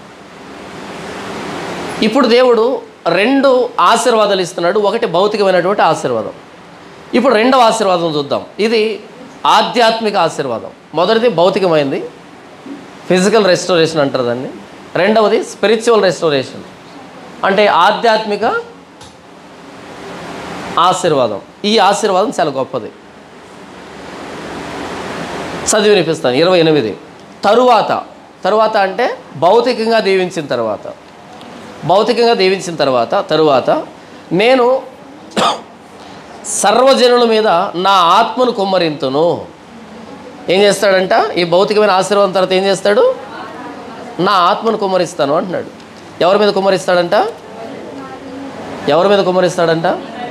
ఇప్పుడు దేవుడు రెండు ఆశీర్వాదాలు ఇస్తున్నాడు. ఒకటి భౌతికమైనటువంటి ఆశీర్వాదం. ఇప్పుడు రెండవ ఆశీర్వాదం చూద్దాం. ఇది ఆధ్యాత్మిక ఆశీర్వాదం. మొదటిది భౌతికమైంది, ఫిజికల్ రెస్టోరేషన్ అంటారు దాన్ని. రెండవది స్పిరిచువల్ రెస్టోరేషన్, అంటే ఆధ్యాత్మిక ఆశీర్వాదం. ఈ ఆశీర్వాదం చాలా గొప్పది. చదివి వినిపిస్తాను. ఇరవై ఎనిమిది తరువాత తరువాత అంటే భౌతికంగా దీవించిన తర్వాత భౌతికంగా దీవించిన తర్వాత తరువాత నేను సర్వజనుల మీద నా ఆత్మను కుమ్మరింతును. ఏం చేస్తాడంట? ఈ భౌతికమైన ఆశీర్వాదం తర్వాత ఏం చేస్తాడు? నా ఆత్మను కుమ్మరిస్తాను అంటున్నాడు. ఎవరి మీద కుమ్మరిస్తాడంట? ఎవరి మీద కుమ్మరిస్తాడంట?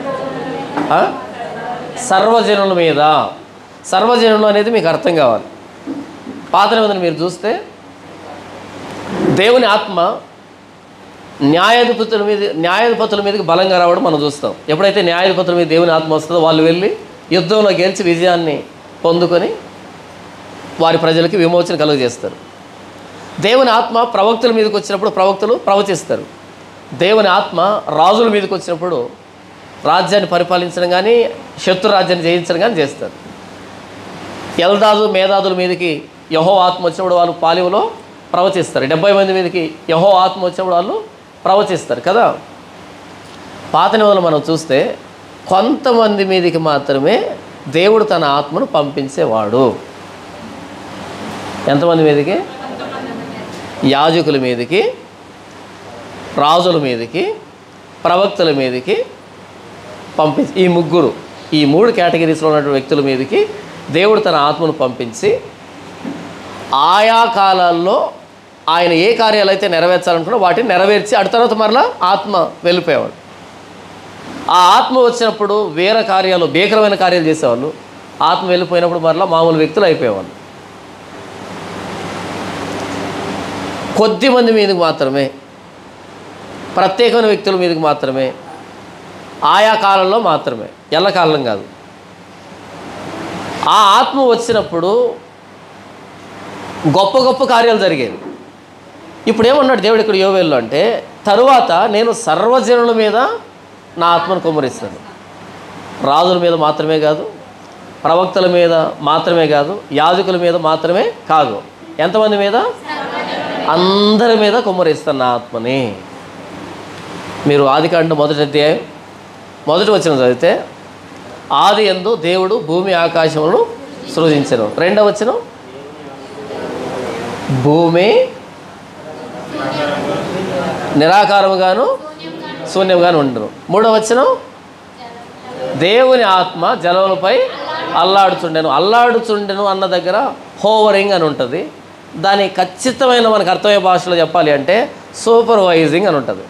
సర్వజనుల మీద. సర్వజనులు అనేది మీకు అర్థం కావాలి. పాత నిబంధన మీరు చూస్తే దేవుని ఆత్మ న్యాయాధిపతుల మీద న్యాయాధిపతుల మీదకి బలంగా రావడం మనం చూస్తాం. ఎప్పుడైతే న్యాయాధిపతుల మీద దేవుని ఆత్మ వస్తుందో వాళ్ళు వెళ్ళి యుద్ధంలో గెలిచి విజయాన్ని పొందుకొని వారి ప్రజలకి విమోచన కలుగజేస్తారు. దేవుని ఆత్మ ప్రవక్తల మీదకి వచ్చినప్పుడు ప్రవక్తలు ప్రవచిస్తారు. దేవుని ఆత్మ రాజుల మీదకి వచ్చినప్పుడు రాజ్యాన్ని పరిపాలించడం కానీ శత్రు రాజ్యాన్ని జయించడం కానీ చేస్తారు. ఎల్దాదు మేధాదుల మీదకి యెహోవా ఆత్మ వచ్చినప్పుడు వాళ్ళు పాలివలో ప్రవచిస్తారు. డెబ్బై మంది మీదకి యెహోవా ఆత్మ వచ్చినప్పుడు వాళ్ళు ప్రవచిస్తారు కదా. పాత నిబంధనలు మనం చూస్తే కొంతమంది మీదకి మాత్రమే దేవుడు తన ఆత్మను పంపించేవాడు. ఎంతమంది మీదకి? యాజకుల మీదకి, రాజుల మీదకి, ప్రవక్తల మీదకి పంపించి, ఈ ముగ్గురు ఈ మూడు కేటగిరీస్లో ఉన్నటువంటి వ్యక్తుల మీదకి దేవుడు తన ఆత్మను పంపించి ఆయా కాలాల్లో ఆయన ఏ కార్యాలు అయితే నెరవేర్చాలనుకున్నా వాటిని నెరవేర్చి అటు తర్వాత మరలా ఆత్మ వెళ్ళిపోయేవాడు. ఆ ఆత్మ వచ్చినప్పుడు వేరే కార్యాలు, భీకరమైన కార్యాలు చేసేవాళ్ళు. ఆత్మ వెళ్ళిపోయినప్పుడు మరలా మామూలు వ్యక్తులు అయిపోయేవాళ్ళు. కొద్ది మంది మీదకి మాత్రమే, ప్రత్యేకమైన వ్యక్తుల మీదకి మాత్రమే, ఆయా కాలంలో మాత్రమే, ఎల్లకాలం కాదు. ఆ ఆత్మ వచ్చినప్పుడు గొప్ప గొప్ప కార్యాలు జరిగేవి. ఇప్పుడు ఏమన్నాడు దేవుడు ఇక్కడ యోవేల్లో అంటే, తరువాత నేను సర్వజనుల మీద నా ఆత్మను కుమ్మరిస్తాను. రాజుల మీద మాత్రమే కాదు, ప్రవక్తల మీద మాత్రమే కాదు, యాజకుల మీద మాత్రమే కాదు, ఎంతమంది మీద? అందరి మీద కుమ్మరిస్తాను నా ఆత్మని. మీరు ఆదికాండం మొదటి అధ్యాయం మొదటి వచనం చదివితే, ఆది యందు దేవుడు భూమి ఆకాశములను సృజించెను. రెండవ వచనం, భూమి నిరాకారముగాను శూన్యముగాను ఉండను. మూడవ వచనం, దేవుని ఆత్మ జలములపై అల్లాడుచుండెను. అల్లాడుచుండెను అన్న దగ్గర హోవరింగ్ అని ఉంటుంది. దాని ఖచ్చితమైన మనకు అర్థమయ్యే భాషలో చెప్పాలి అంటే సూపర్వైజింగ్ అని ఉంటుంది.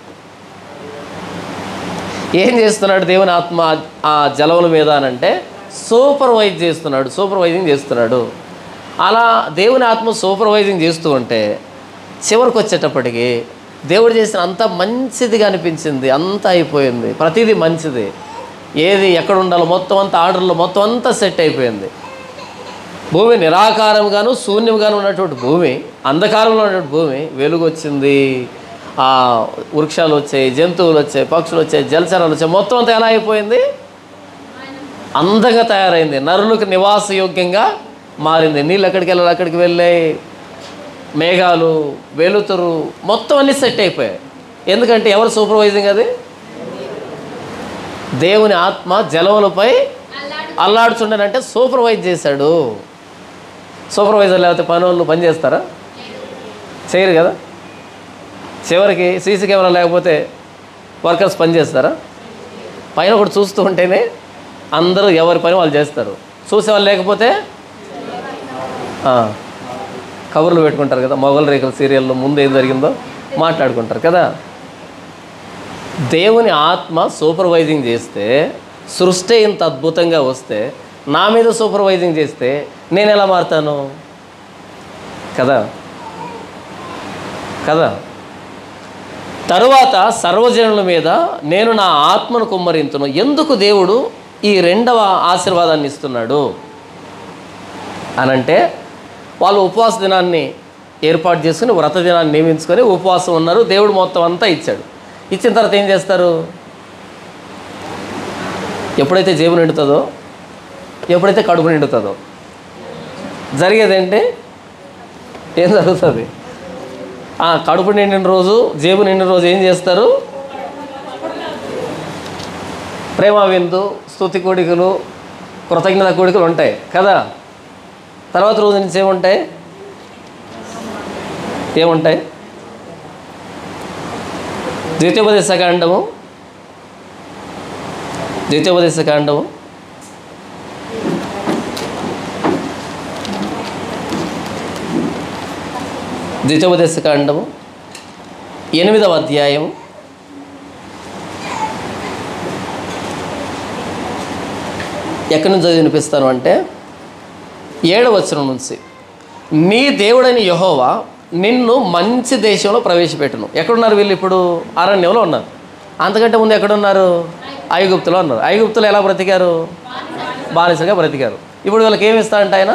ఏం చేస్తున్నాడు దేవుని ఆత్మ ఆ జలముల మీద అని అంటే సూపర్వైజ్ చేస్తున్నాడు, సూపర్వైజింగ్ చేస్తున్నాడు. అలా దేవుని ఆత్మ సూపర్వైజింగ్ చేస్తూ ఉంటే చివరికి వచ్చేటప్పటికి దేవుడు చేసిన అంత మంచిదిగా అనిపించింది, అంతా అయిపోయింది, ప్రతిదీ మంచిది, ఏది ఎక్కడ ఉండాలో మొత్తం అంతా ఆర్డర్లో మొత్తం అంతా సెట్ అయిపోయింది. భూమి నిరాకారంగాను శూన్యంగాను ఉన్నటువంటి భూమి, అంధకారంలో ఉన్నటువంటి భూమి వెలుగు వచ్చింది, ఆ వృక్షాలు వచ్చాయి, జంతువులు వచ్చాయి, పక్షులు వచ్చాయి, జలచరాలు వచ్చాయి, మొత్తం అంతా ఎలా అయిపోయింది? అందంగా తయారైంది, నరులకు నివాసయోగ్యంగా మారింది. నీళ్ళు ఎక్కడికి వెళ్ళాలి అక్కడికి వెళ్ళాయి, మేఘాలు, వెలుతురు, మొత్తం అన్నీ సెట్ అయిపోయాయి. ఎందుకంటే ఎవరు సూపర్వైజింగ్? అది దేవుని ఆత్మ జలములపై అల్లాడుచుండనంటే సూపర్వైజ్ చేశాడు. సూపర్వైజర్ లేకపోతే పని వాళ్ళు పని చేస్తారా? చేయరు కదా. చివరికి సీసీ కెమెరా లేకపోతే వర్కర్స్ పని చేస్తారా? పైన ఒకటి చూస్తూ ఉంటేనే అందరూ ఎవరి పని వాళ్ళు చేస్తారు. చూసేవాళ్ళు లేకపోతే కబుర్లు పెట్టుకుంటారు కదా. మొగల్ రేకుల సీరియల్లో ముందు ఏం జరిగిందో మాట్లాడుకుంటారు కదా. దేవుని ఆత్మ సూపర్వైజింగ్ చేస్తే, సృష్టి ఇంత అద్భుతంగా వస్తే, నా మీద సూపర్వైజింగ్ చేస్తే నేను ఎలా మారుతాను? కదా కదా తరువాత సర్వజనుల మీద నేను నా ఆత్మను కుమ్మరింతును. ఎందుకు దేవుడు ఈ రెండవ ఆశీర్వాదాన్ని ఇస్తున్నాడు అనంటే, వాళ్ళు ఉపవాస దినాన్ని ఏర్పాటు చేసుకుని వ్రత దినాన్ని నియమించుకొని ఉపవాసం ఉన్నారు. దేవుడు మొత్తం అంతా ఇచ్చాడు. ఇచ్చిన తర్వాత ఏం చేస్తారు? ఎప్పుడైతే జేబు నిండుతుందో, ఎప్పుడైతే కడుపు నిండుతుందో జరిగేదేంటి? ఏం జరుగుతుంది? కడుపు నిండిన రోజు, జేబు నిండిన రోజు ఏం చేస్తారు? ప్రేమ విందు, స్తుతి కోడికలు, కృతజ్ఞత కోడికలు ఉంటాయి కదా. తర్వాత రోజు నుంచి ఏముంటాయి? ఏముంటాయి? ద్వితీయోపదేశ కాండము ద్వితీయోపదేశ కాండము ద్వితీయోపదేశ కాండము ఎనిమిదవ అధ్యాయం ఎక్కడి నుంచి చదివి వినిపిస్తాను అంటే ఏడవ వచనం నుంచి, నీ దేవుడైన యెహోవా నిన్ను మంచి దేశంలో ప్రవేశపెట్టును. ఎక్కడున్నారు వీళ్ళు? ఇప్పుడు అరణ్యంలో ఉన్నారు. అంతకంటే ముందు ఎక్కడున్నారు? ఐగుప్తులో ఉన్నారు. ఐగుప్తులో ఎలా బ్రతికారు? బానిసగా బ్రతికారు. ఇప్పుడు వీళ్ళకి ఏమి ఇస్తారంట ఆయన?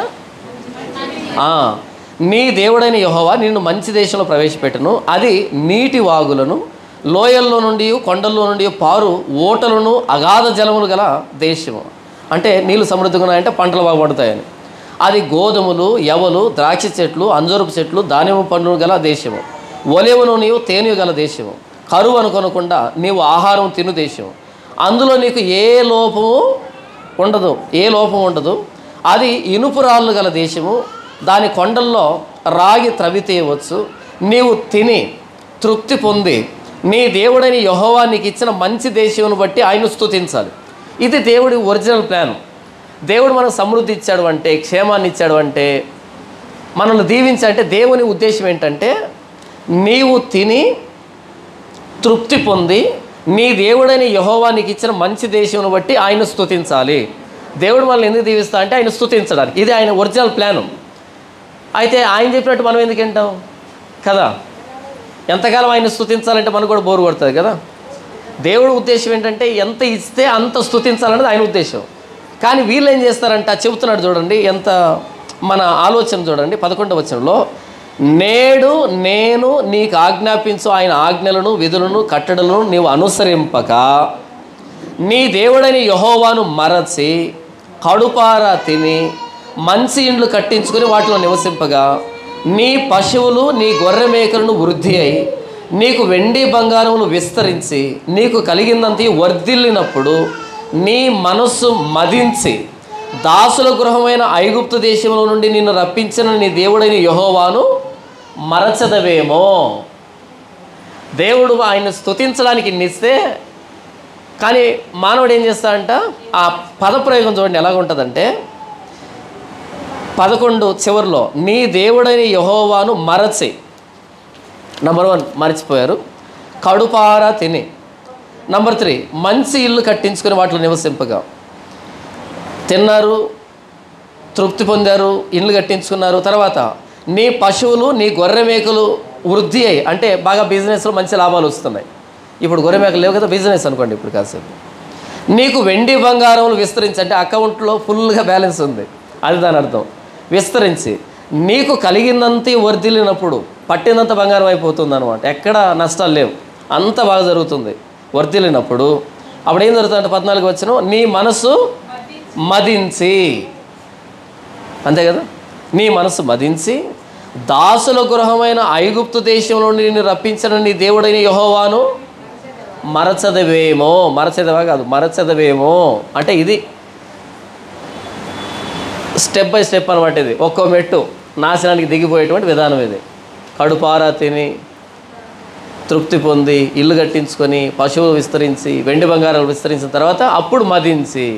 నీ దేవుడైన యెహోవా నిన్ను మంచి దేశంలో ప్రవేశపెట్టును, అది నీటి వాగులను లోయల్లో నుండి కొండల్లో నుండి పారు ఓటలను అగాధ జలములు గల దేశము. అంటే నీళ్ళు సమృద్ధిగా ఉన్నాయంటే పంటలు బాగా పండుతాయని. అది గోధుమలు, యవలు, ద్రాక్ష చెట్లు, అంజూరపు చెట్లు, దానిమ్మ పండును గల దేశము. ఒలివను నీవు తేనె గల దేశము. కరువు అనుకొనకుండా నీవు ఆహారం తిను దేశము. అందులో నీకు ఏ లోపము ఉండదు, ఏ లోపం ఉండదు. అది ఇనుపు రాళ్ళు గల దేశము. దాని కొండల్లో రాగి త్రవితేయవచ్చు. నీవు తిని తృప్తి పొంది నీ దేవుడని యెహోవా నీకు ఇచ్చిన మంచి దేశమును బట్టి ఆయన స్తుతించాలి. ఇది దేవుడి ఒరిజినల్ ప్లాన్. దేవుడు మనకు సమృద్ధి ఇచ్చాడు అంటే, క్షేమాన్ని ఇచ్చాడు అంటే, మనల్ని దీవించాలంటే దేవుని ఉద్దేశం ఏంటంటే నీవు తిని తృప్తి పొంది నీ దేవుడైన యెహోవా నీకు ఇచ్చిన మంచి దేశమును బట్టి ఆయన స్తుతించాలి. దేవుడు మనల్ని ఎందుకు దీవిస్తా అంటే ఆయన స్తుతించడానికి. ఇది ఆయన ఒరిజినల్ ప్లాను. అయితే ఆయన చెప్పినట్టు మనం ఎందుకు వింటాం కదా? ఎంతకాలం ఆయన స్తుతించాలంటే మనకు కూడా బోరు కొడుతుంది కదా. దేవుడి ఉద్దేశం ఏంటంటే ఎంత ఇస్తే అంత స్తుతించాలనేది ఆయన ఉద్దేశం. కానీ వీళ్ళు ఏం చేస్తారంట చెబుతున్నాడు చూడండి, ఎంత మన ఆలోచన చూడండి. పదకొండవ వచనంలో, నేడు నేను నీకు ఆజ్ఞాపించు ఆయన ఆజ్ఞలను, విధులను, కట్టడలను నీవు అనుసరింపక నీ దేవుడని యెహోవాను మరచి కడుపారా తిని మంచి ఇండ్లు కట్టించుకొని వాటిలో నివసింపగా నీ పశువులు నీ గొర్రె మేకలను వృద్ధి అయి నీకు వెండి బంగారములు విస్తరించి నీకు కలిగిందంత వర్ధిల్లినప్పుడు నీ మనస్సు మదించి దాసుల గృహమైన ఐగుప్తు దేశంలో నుండి నిన్ను రప్పించిన నీ దేవుడైన యెహోవాను మరచదవేమో. దేవుడు ఆయన స్తుతించడానికి ఇన్నిస్తే కానీ మానవుడు ఏం చేస్తాడంట, ఆ పదప్రయోగం చూడండి ఎలాగ ఉంటుందంటే, పదకొండు చివరిలో నీ దేవుడైన యెహోవాను మరచి, నంబర్ వన్ మర్చిపోయారు, కడుపారా తిని, నంబర్ త్రీ మంచి ఇల్లు కట్టించుకుని వాటిలో నివసింపగా. తిన్నారు, తృప్తి పొందారు, ఇల్లు కట్టించుకున్నారు. తర్వాత నీ పశువులు నీ గొర్రె మేకలు వృద్ధి అయ్యి, అంటే బాగా బిజినెస్లో మంచి లాభాలు వస్తున్నాయి. ఇప్పుడు గొర్రె మేకలు లేవు కదా, బిజినెస్ అనుకోండి ఇప్పుడు కాసేపు. నీకు వెండి బంగారములు విస్తరించి, అంటే అకౌంట్లో ఫుల్గా బ్యాలెన్స్ ఉంది, అది దాని అర్థం. విస్తరించి నీకు కలిగిందంత వర్ధిల్లినప్పుడు పట్టినంత బంగారం అయిపోతుంది అనమాట. ఎక్కడ నష్టాలు లేవు, అంత బాగా జరుగుతుంది. వర్ధిల్లినప్పుడు అప్పుడు ఏం జరుగుతుందంటే పద్నాలుగు వచ్చిన నీ మనసు మదించి, అంతే కదా, నీ మనసు మదించి దాసుల గృహమైన ఐగుప్తు దేశంలో నిన్ను రప్పించిన నీ దేవుడైన యెహోవాను మరచదవేమో. మరచదవా కాదు, మరచదవేమో అంటే ఇది స్టెప్ బై స్టెప్ అనమాట. ఇది ఒక్కో మెట్టు నాశనానికి దిగిపోయేటువంటి విధానం. ఇది కడుపారా తిని తృప్తి పొంది ఇల్లు కట్టించుకొని పశువులు విస్తరించి వెండి బంగారాలు విస్తరించిన తర్వాత అప్పుడు మదించి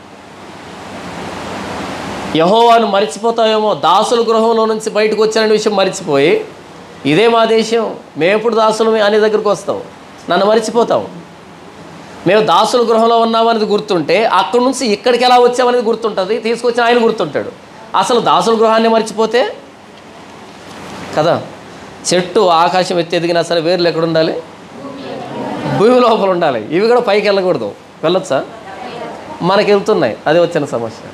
యెహోవాను మరిచిపోతావేమో. దాసుల గృహంలో నుంచి బయటకు వచ్చాననే విషయం మరిచిపోయి, ఇదే మా దేశం, మేము ఎప్పుడు దాసులమే అనే దగ్గరికి వస్తావు, నన్ను మరిచిపోతావు. మేము దాసుల గృహంలో ఉన్నామనేది గుర్తుంటే అక్కడి నుంచి ఇక్కడికి ఎలా వచ్చామనేది గుర్తుంటుంది, తీసుకొచ్చిన ఆయన గుర్తుంటాడు. అసలు దాసుల గృహాన్ని మర్చిపోతే కదా. చెట్టు ఆకాశం ఎత్తి ఎదిగినా సరే వేర్లు ఎక్కడ ఉండాలి? భూమి లోపల ఉండాలి. ఇవి కూడా పైకి వెళ్ళకూడదు. వెళ్ళొచ్చా? మనకి వెళ్తున్నాయి, అది వచ్చిన సమస్య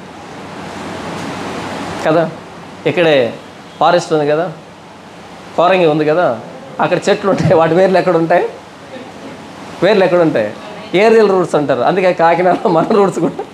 కదా. ఇక్కడే ఫారెస్ట్ ఉంది కదా, కోరంగి ఉంది కదా, అక్కడ చెట్లు ఉంటాయి, వాటి వేర్లు ఎక్కడ ఉంటాయి? వేర్లు ఎక్కడ ఉంటాయి? ఏరియల్ రూట్స్ అంటారు. అందుకే కాకినాడలో మన రూట్స్ కూడా.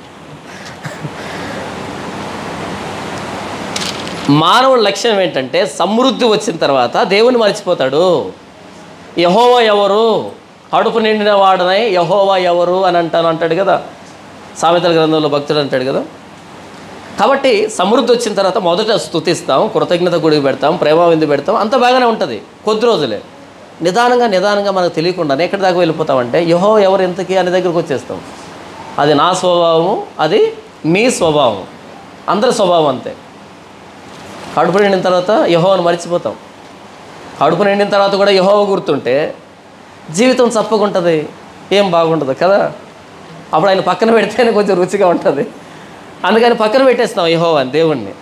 మానవుడి లక్ష్యం ఏంటంటే సమృద్ధి వచ్చిన తర్వాత దేవుని మర్చిపోతాడు. యెహోవా ఎవరు? కడుపు నిండిన వాడనై యెహోవా ఎవరు అని అంటాను అంటాడు కదా, సామెతల గ్రంథంలో భక్తుడు అంటాడు కదా. కాబట్టి సమృద్ధి వచ్చిన తర్వాత మొదట స్తుతిస్తాం, కృతజ్ఞత గుడికి పెడతాం, ప్రేమ విందు పెడతాం, అంత బాగానే ఉంటుంది కొద్ది రోజులే. నిదానంగా నిదానంగా మనకు తెలియకుండానే ఎక్కడి దాకా వెళ్ళిపోతామంటే యెహోవా ఎవరు ఎంతకి అనే దగ్గరికి వచ్చేస్తాం. అది నా స్వభావము, అది మీ స్వభావం, అందరి స్వభావం అంతే. కడుపు నిండిన తర్వాత యెహోవాను మర్చిపోతాం. కడుపు నిండిన తర్వాత కూడా యెహోవా గుర్తుంటే జీవితం చప్పకుంటుంది, ఏం బాగుంటుంది కదా. అప్పుడు ఆయన పక్కన పెడితేనే కొంచెం రుచిగా ఉంటుంది. అందుకని పక్కన పెట్టేస్తాం యెహోవాని, దేవుణ్ణి.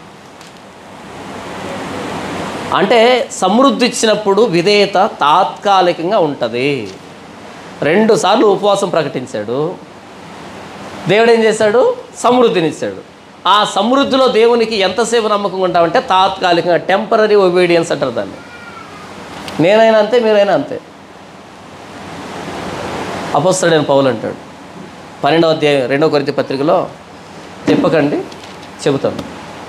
అంటే సమృద్ధి ఇచ్చినప్పుడు విధేయత తాత్కాలికంగా ఉంటుంది. రెండు సార్లు ఉపవాసం ప్రకటించాడు, దేవుడు ఏం చేశాడు? సమృద్ధినిచ్చాడు. ఆ సమృద్ధిలో దేవునికి ఎంతసేపు నమ్మకంగా ఉంటామంటే తాత్కాలికంగా, టెంపరీ ఒబీడియన్స్ అంటారు దాన్ని. నేనైనా అంతే, మీరైనా అంతే. అపోస్తలుడైన పౌలు అంటాడు పన్నెండవ అధ్యాయం రెండవ కొరింథీ పత్రికలో, చెప్పకండి చెబుతాను.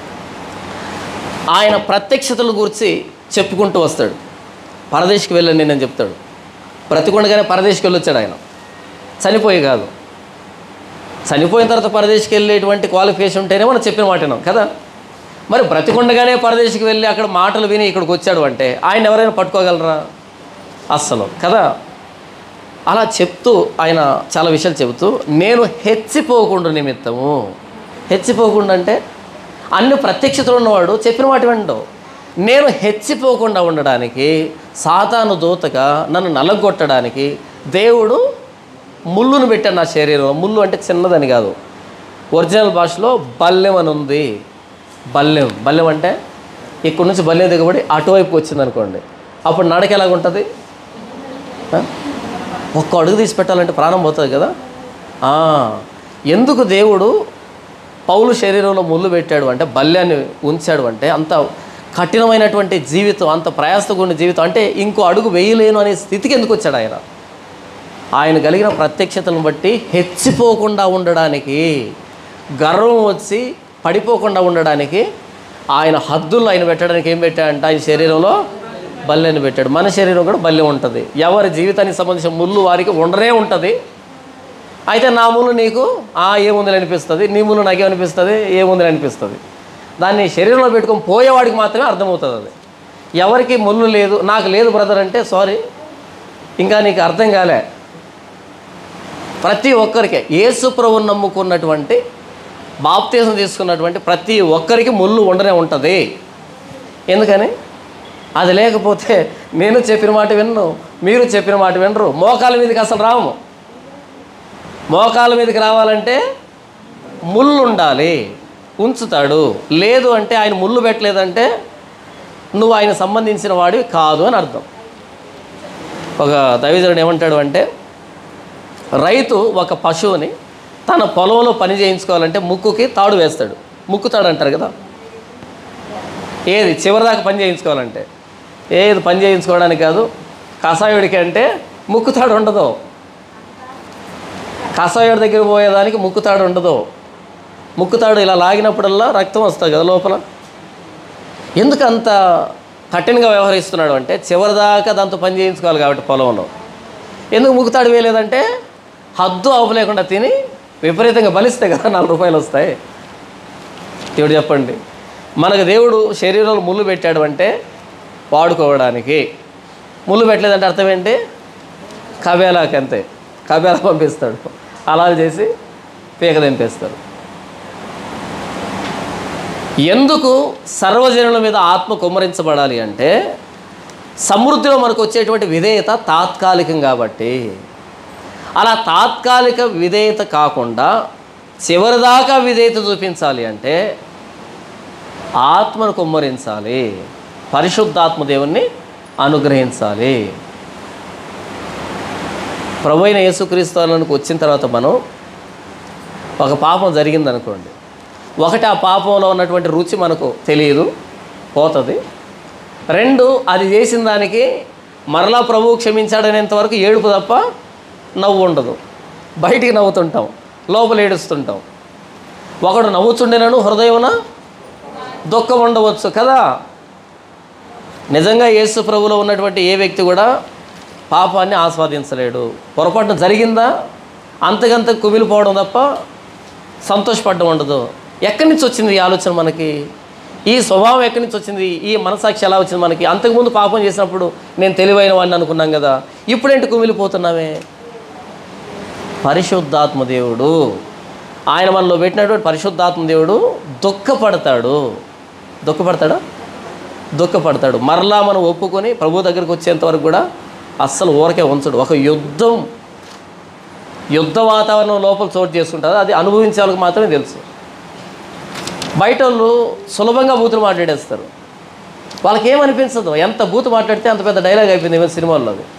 ఆయన ప్రత్యక్షతల గురించి చెప్పుకుంటూ వస్తాడు. పరదేశికి వెళ్ళండి నేను చెప్తాడు. బ్రతికుండగానే పరదేశికి వెళ్ళొచ్చాడు ఆయన, చనిపోయి కాదు. చనిపోయిన తర్వాత పరదేశికి వెళ్ళేటువంటి క్వాలిఫికేషన్ ఉంటేనే మనం చెప్పిన మాటనం కదా. మరి బ్రతికుండగానే పరదేశికి వెళ్ళి అక్కడ మాటలు విని ఇక్కడికి వచ్చాడు అంటే ఆయన ఎవరైనా పట్టుకోగలరా? అస్సలు కదా. అలా చెప్తూ ఆయన చాలా విషయాలు చెబుతూ, నేను హెచ్చిపోకుండా నిమిత్తము, హెచ్చిపోకుండా అంటే అన్ని ప్రత్యక్షతలు ఉన్నవాడు చెప్పిన మాట వినడు. నేను హెచ్చిపోకుండా ఉండడానికి, సాతాను దూతగా నన్ను నలగొట్టడానికి దేవుడు ముళ్ళును పెట్టాడు నా శరీరంలో. ముళ్ళు అంటే చిన్నదని కాదు, ఒరిజినల్ భాషలో బల్లెం అని ఉంది. బల్లెం బల్లెం అంటే ఇక్కడ నుంచి బల్లెం దిగబడి అటువైపు వచ్చింది అనుకోండి, అప్పుడు నడక ఎలాగుంటుంది? ఒక్క అడుగు తీసి పెట్టాలంటే ప్రాణం పోతుంది కదా. ఎందుకు దేవుడు పౌలు శరీరంలో ముళ్ళు పెట్టాడు అంటే, బల్యాన్ని ఉంచాడు అంటే, అంత కఠినమైనటువంటి జీవితం, అంత ప్రయాసంగా ఉన్న జీవితం అంటే ఇంకో అడుగు వేయలేను అనే స్థితికి ఎందుకు వచ్చాడు ఆయన? ఆయన కలిగిన ప్రత్యక్షతలను బట్టి హెచ్చిపోకుండా ఉండడానికి, గర్వం వచ్చి పడిపోకుండా ఉండడానికి, ఆయన హద్దుల్లో ఆయన పెట్టడానికి ఏం పెట్టాడంటే ఆయన శరీరంలో బల్లెని పెట్టాడు. మన శరీరం కూడా బల్లెం ఉంటుంది. ఎవరి జీవితానికి సంబంధించిన ముళ్ళు వారికి ఉండనే ఉంటుంది. అయితే నా ముళ్ళు నీకు ఏముందని అనిపిస్తుంది, నీ ముళ్ళు నాకేమనిపిస్తుంది, ఏముందని అనిపిస్తుంది. దాన్ని శరీరంలో పెట్టుకొని పోయేవాడికి మాత్రమే అర్థమవుతుంది. అది ఎవరికి ముళ్ళు లేదు, నాకు లేదు బ్రదర్ అంటే సారీ, ఇంకా నీకు అర్థం కాలే. ప్రతి ఒక్కరికి యేసు ప్రభువుని నమ్ముకున్నటువంటి, బాప్తిసం తీసుకున్నటువంటి ప్రతి ఒక్కరికి ముళ్ళు ఉండనే ఉంటుంది. ఎందుకని? అది లేకపోతే నేను చెప్పిన మాట విన్ను, మీరు చెప్పిన మాట వినరు. మోకాల మీదకి అసలు రాము. మోకాల మీదకి రావాలంటే ముళ్ళు ఉండాలి, ఉంచుతాడు. లేదు అంటే ఆయన ముళ్ళు పెట్టలేదంటే నువ్వు ఆయన సంబంధించిన వాడివి కాదు అని అర్థం. ఒక దైవజనుడు ఏమంటాడు అంటే, రైతు ఒక పశువుని తన పొలంలో పని చేయించుకోవాలంటే ముక్కుకి తాడు వేస్తాడు. ముక్కు తాడు అంటారు కదా. ఏది చివరిదాకా పని చేయించుకోవాలంటే, ఏది పని చేయించుకోవడానికి కాదు, కషాయుడికి అంటే ముక్కుతాడు ఉండదు. కషాయుడి దగ్గర పోయేదానికి ముక్కుతాడు ఉండదు. ముక్కుతాడు ఇలా లాగినప్పుడల్లా రక్తం వస్తుంది కదా లోపల. ఎందుకు అంత కఠినంగా వ్యవహరిస్తున్నాడు అంటే, చివరిదాకా దాంతో పని చేయించుకోవాలి కాబట్టి పొలంలో. ఎందుకు ముక్కుతాడు వేయలేదంటే, హద్దు ఆపు లేకుండా తిని విపరీతంగా బలిస్తే కదా నాలుగు రూపాయలు వస్తాయి. దేవుడు చెప్పండి, మనకు దేవుడు శరీరంలో ముళ్ళు పెట్టాడు అంటే వాడుకోవడానికి. ముళ్ళు పెట్టలేదంటే అర్థం ఏంటి? కబేలాకి అంతే, కబేలా పంపిస్తాడు, అలా చేసి పీక దింపేస్తాడు. ఎందుకు సర్వజనుల మీద ఆత్మ కుమ్మరించబడాలి అంటే, సమృద్ధిలో మనకు వచ్చేటువంటి విధేయత తాత్కాలికం కాబట్టి. అలా తాత్కాలిక విధేయత కాకుండా చివరిదాకా విధేయత చూపించాలి అంటే ఆత్మను కుమ్మరించాలి, పరిశుద్ధాత్మ దేవుణ్ణి అనుగ్రహించాలి. ప్రభువైన యేసుక్రీస్తునికి వచ్చిన తర్వాత మనం ఒక పాపం జరిగిందనుకోండి, ఒకటి ఆ పాపంలో ఉన్నటువంటి రుచి మనకు తెలియదు, పోతుంది. రెండు, అది చేసిన దానికి మరలా ప్రభువు క్షమించాడనేంత వరకు ఏడుపు తప్ప నవ్వు ఉండదు. బయటికి నవ్వుతుంటాం, లోపల ఏడుస్తుంటాం. ఒకడు నవ్వుతుండేనను హృదయమున దుఃఖం ఉండవచ్చు కదా. నిజంగా యేసు ప్రభువులో ఉన్నటువంటి ఏ వ్యక్తి కూడా పాపాన్ని ఆస్వాదించలేడు. పొరపాటున జరిగిందా అంతకంత కుమిలిపోవడం తప్ప సంతోషపడడం ఉండదు. ఎక్కడి నుంచి వచ్చింది ఈ ఆలోచన మనకి? ఈ స్వభావం ఎక్కడి నుంచి వచ్చింది? ఈ మనసాక్షి ఎలా వచ్చింది మనకి? అంతకుముందు పాపం చేసినప్పుడు నేను తెలివైన వాడిని అనుకున్నాం కదా, ఇప్పుడేంటి కుమిలిపోతున్నామే? పరిశుద్ధాత్మ దేవుడు, ఆయన మనలో పెట్టినటువంటి పరిశుద్ధాత్మ దేవుడు దుఃఖపడతాడు. దుఃఖపడతాడా? దుఃఖపడతాడు. మరలా మనం ఒప్పుకొని ప్రభు దగ్గరికి వచ్చేంత వరకు కూడా అస్సలు ఊరకే ఉంచడు. ఒక యుద్ధం యుద్ధ వాతావరణం లోపల చోటు చేసుకుంటారు. అది అనుభవించే వాళ్ళకి మాత్రమే తెలుసు. బయట వాళ్ళు సులభంగా బూతులు మాట్లాడేస్తారు. వాళ్ళకి ఏమనిపించదు. ఎంత బూతు మాట్లాడితే అంత పెద్ద డైలాగ్ అయిపోయింది ఏమైనా సినిమాల్లో. అది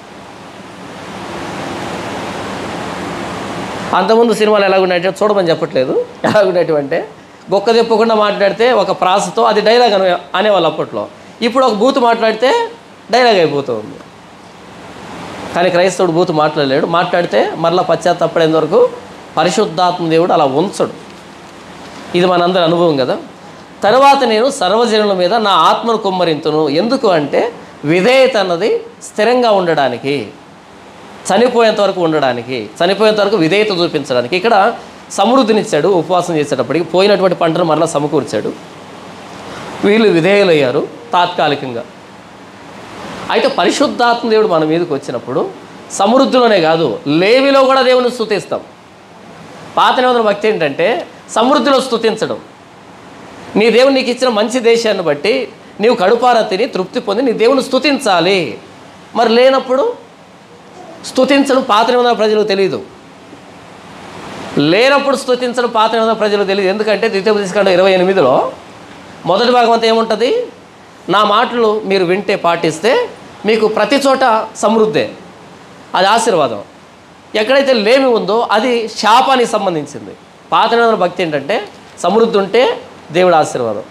అంతకుముందు సినిమాలు ఎలాగున్నాయంటే చూడమని చెప్పట్లేదు, ఎలాగున్నటువంటి గొక్క తిప్పకుండా మాట్లాడితే ఒక ప్రాసతో అది డైలాగ్ అనే అనేవాళ్ళు అప్పట్లో. ఇప్పుడు ఒక బూతు మాట్లాడితే డైలాగ్ అయిపోతుంది. కానీ క్రైస్తవుడు బూతు మాట్లాడలేడు. మాట్లాడితే మరలా పశ్చాత్తాపడేంత వరకు పరిశుద్ధాత్మ దేవుడు అలా ఉంచడు. ఇది మనందరి అనుభవం కదా. తర్వాత నేను సర్వజనుల మీద నా ఆత్మను కుమ్మరింతును. ఎందుకు అంటే విధేయత అన్నది స్థిరంగా ఉండడానికి, చనిపోయేంత వరకు ఉండడానికి, చనిపోయేంత వరకు విధేయత చూపించడానికి. ఇక్కడ సమృద్ధినిచ్చాడు ఉపవాసం చేసేటప్పటికి, పోయినటువంటి పంటను మరలా సమకూర్చాడు. వీళ్ళు విధేయులయ్యారు తాత్కాలికంగా. అయితే పరిశుద్ధాత్మ దేవుడు మన మీదకి వచ్చినప్పుడు సమృద్ధిలోనే కాదు, లేవిలో కూడా దేవుని స్తుతిస్తాం. పాత నిబంధన భక్తి ఏంటంటే సమృద్ధిలో స్తుతించడం. నీ దేవుడు నీకు ఇచ్చిన మంచి దేశాన్ని బట్టి నీవు కడుపారా తిని తృప్తి పొంది నీ దేవుని స్తుతించాలి. మరి లేనప్పుడు స్తుతించడం పాత నిబంధన ప్రజలకు తెలియదు. లేనప్పుడు స్తుతించడం పాత నిబంధన ప్రజలకు తెలియదు. ఎందుకంటే ద్వితీయోపదేశకాండం ఇరవై ఎనిమిదిలో మొదటి భాగం అంతా ఏముంటుంది? నా మాటలు మీరు వింటే పాటిస్తే మీకు ప్రతి చోట సమృద్ధే, అది ఆశీర్వాదం. ఎక్కడైతే లేమి ఉందో అది శాపానికి సంబంధించింది. పాత నిబంధన భక్తి ఏంటంటే సమృద్ధి ఉంటే దేవుడు ఆశీర్వాదం,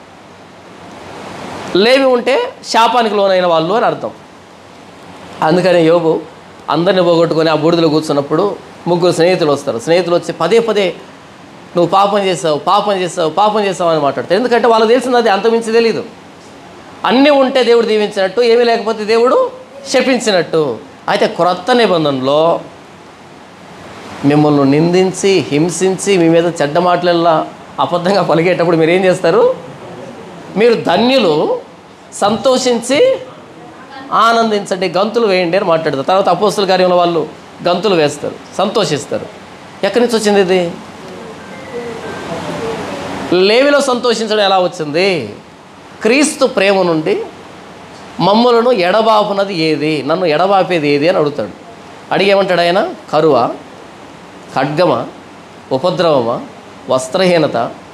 లేమి ఉంటే శాపానికి లోనైన వాళ్ళు అని అర్థం. అందుకని యోబు అందరిని పోగొట్టుకొని ఆ బూడిదలో కూర్చున్నప్పుడు ముగ్గురు స్నేహితులు వస్తారు. స్నేహితులు వచ్చి పదే పదే నువ్వు పాపం చేసావు పాపం చేసావు పాపం చేసావు అని మాట్లాడతారు. ఎందుకంటే వాళ్ళకి తెలిసింది అది అంతమించి తెలీదు. అన్నీ ఉంటే దేవుడు దీవించినట్టు, ఏమీ లేకపోతే దేవుడు శపించినట్టు. అయితే క్రొత్త నిబంధనలో మిమ్మల్ని నిందించి హింసించి మీ మీద చెడ్డ మాటలల్లా అబద్ధంగా పలికేటప్పుడు మీరు ఏం చేస్తారు? మీరు ధన్యులు, సంతోషించి ఆనందించండి, గంతులు వేయండి అని మాట్లాడతారు. తర్వాత అపోస్తుల కార్యంలో వాళ్ళు గంతులు వేస్తారు, సంతోషిస్తారు. ఎక్కడి నుంచి వచ్చింది ఇది? లేవిలో సంతోషించడం ఎలా వచ్చింది? క్రీస్తు ప్రేమ నుండి మమ్ములను ఎడబాపునది ఏది, నన్ను ఎడబాపేది ఏది అని అడుగుతాడు. అడిగేమంటాడు ఆయన? కరువా, ఖడ్గమా, ఉపద్రవమా, వస్త్రహీనత,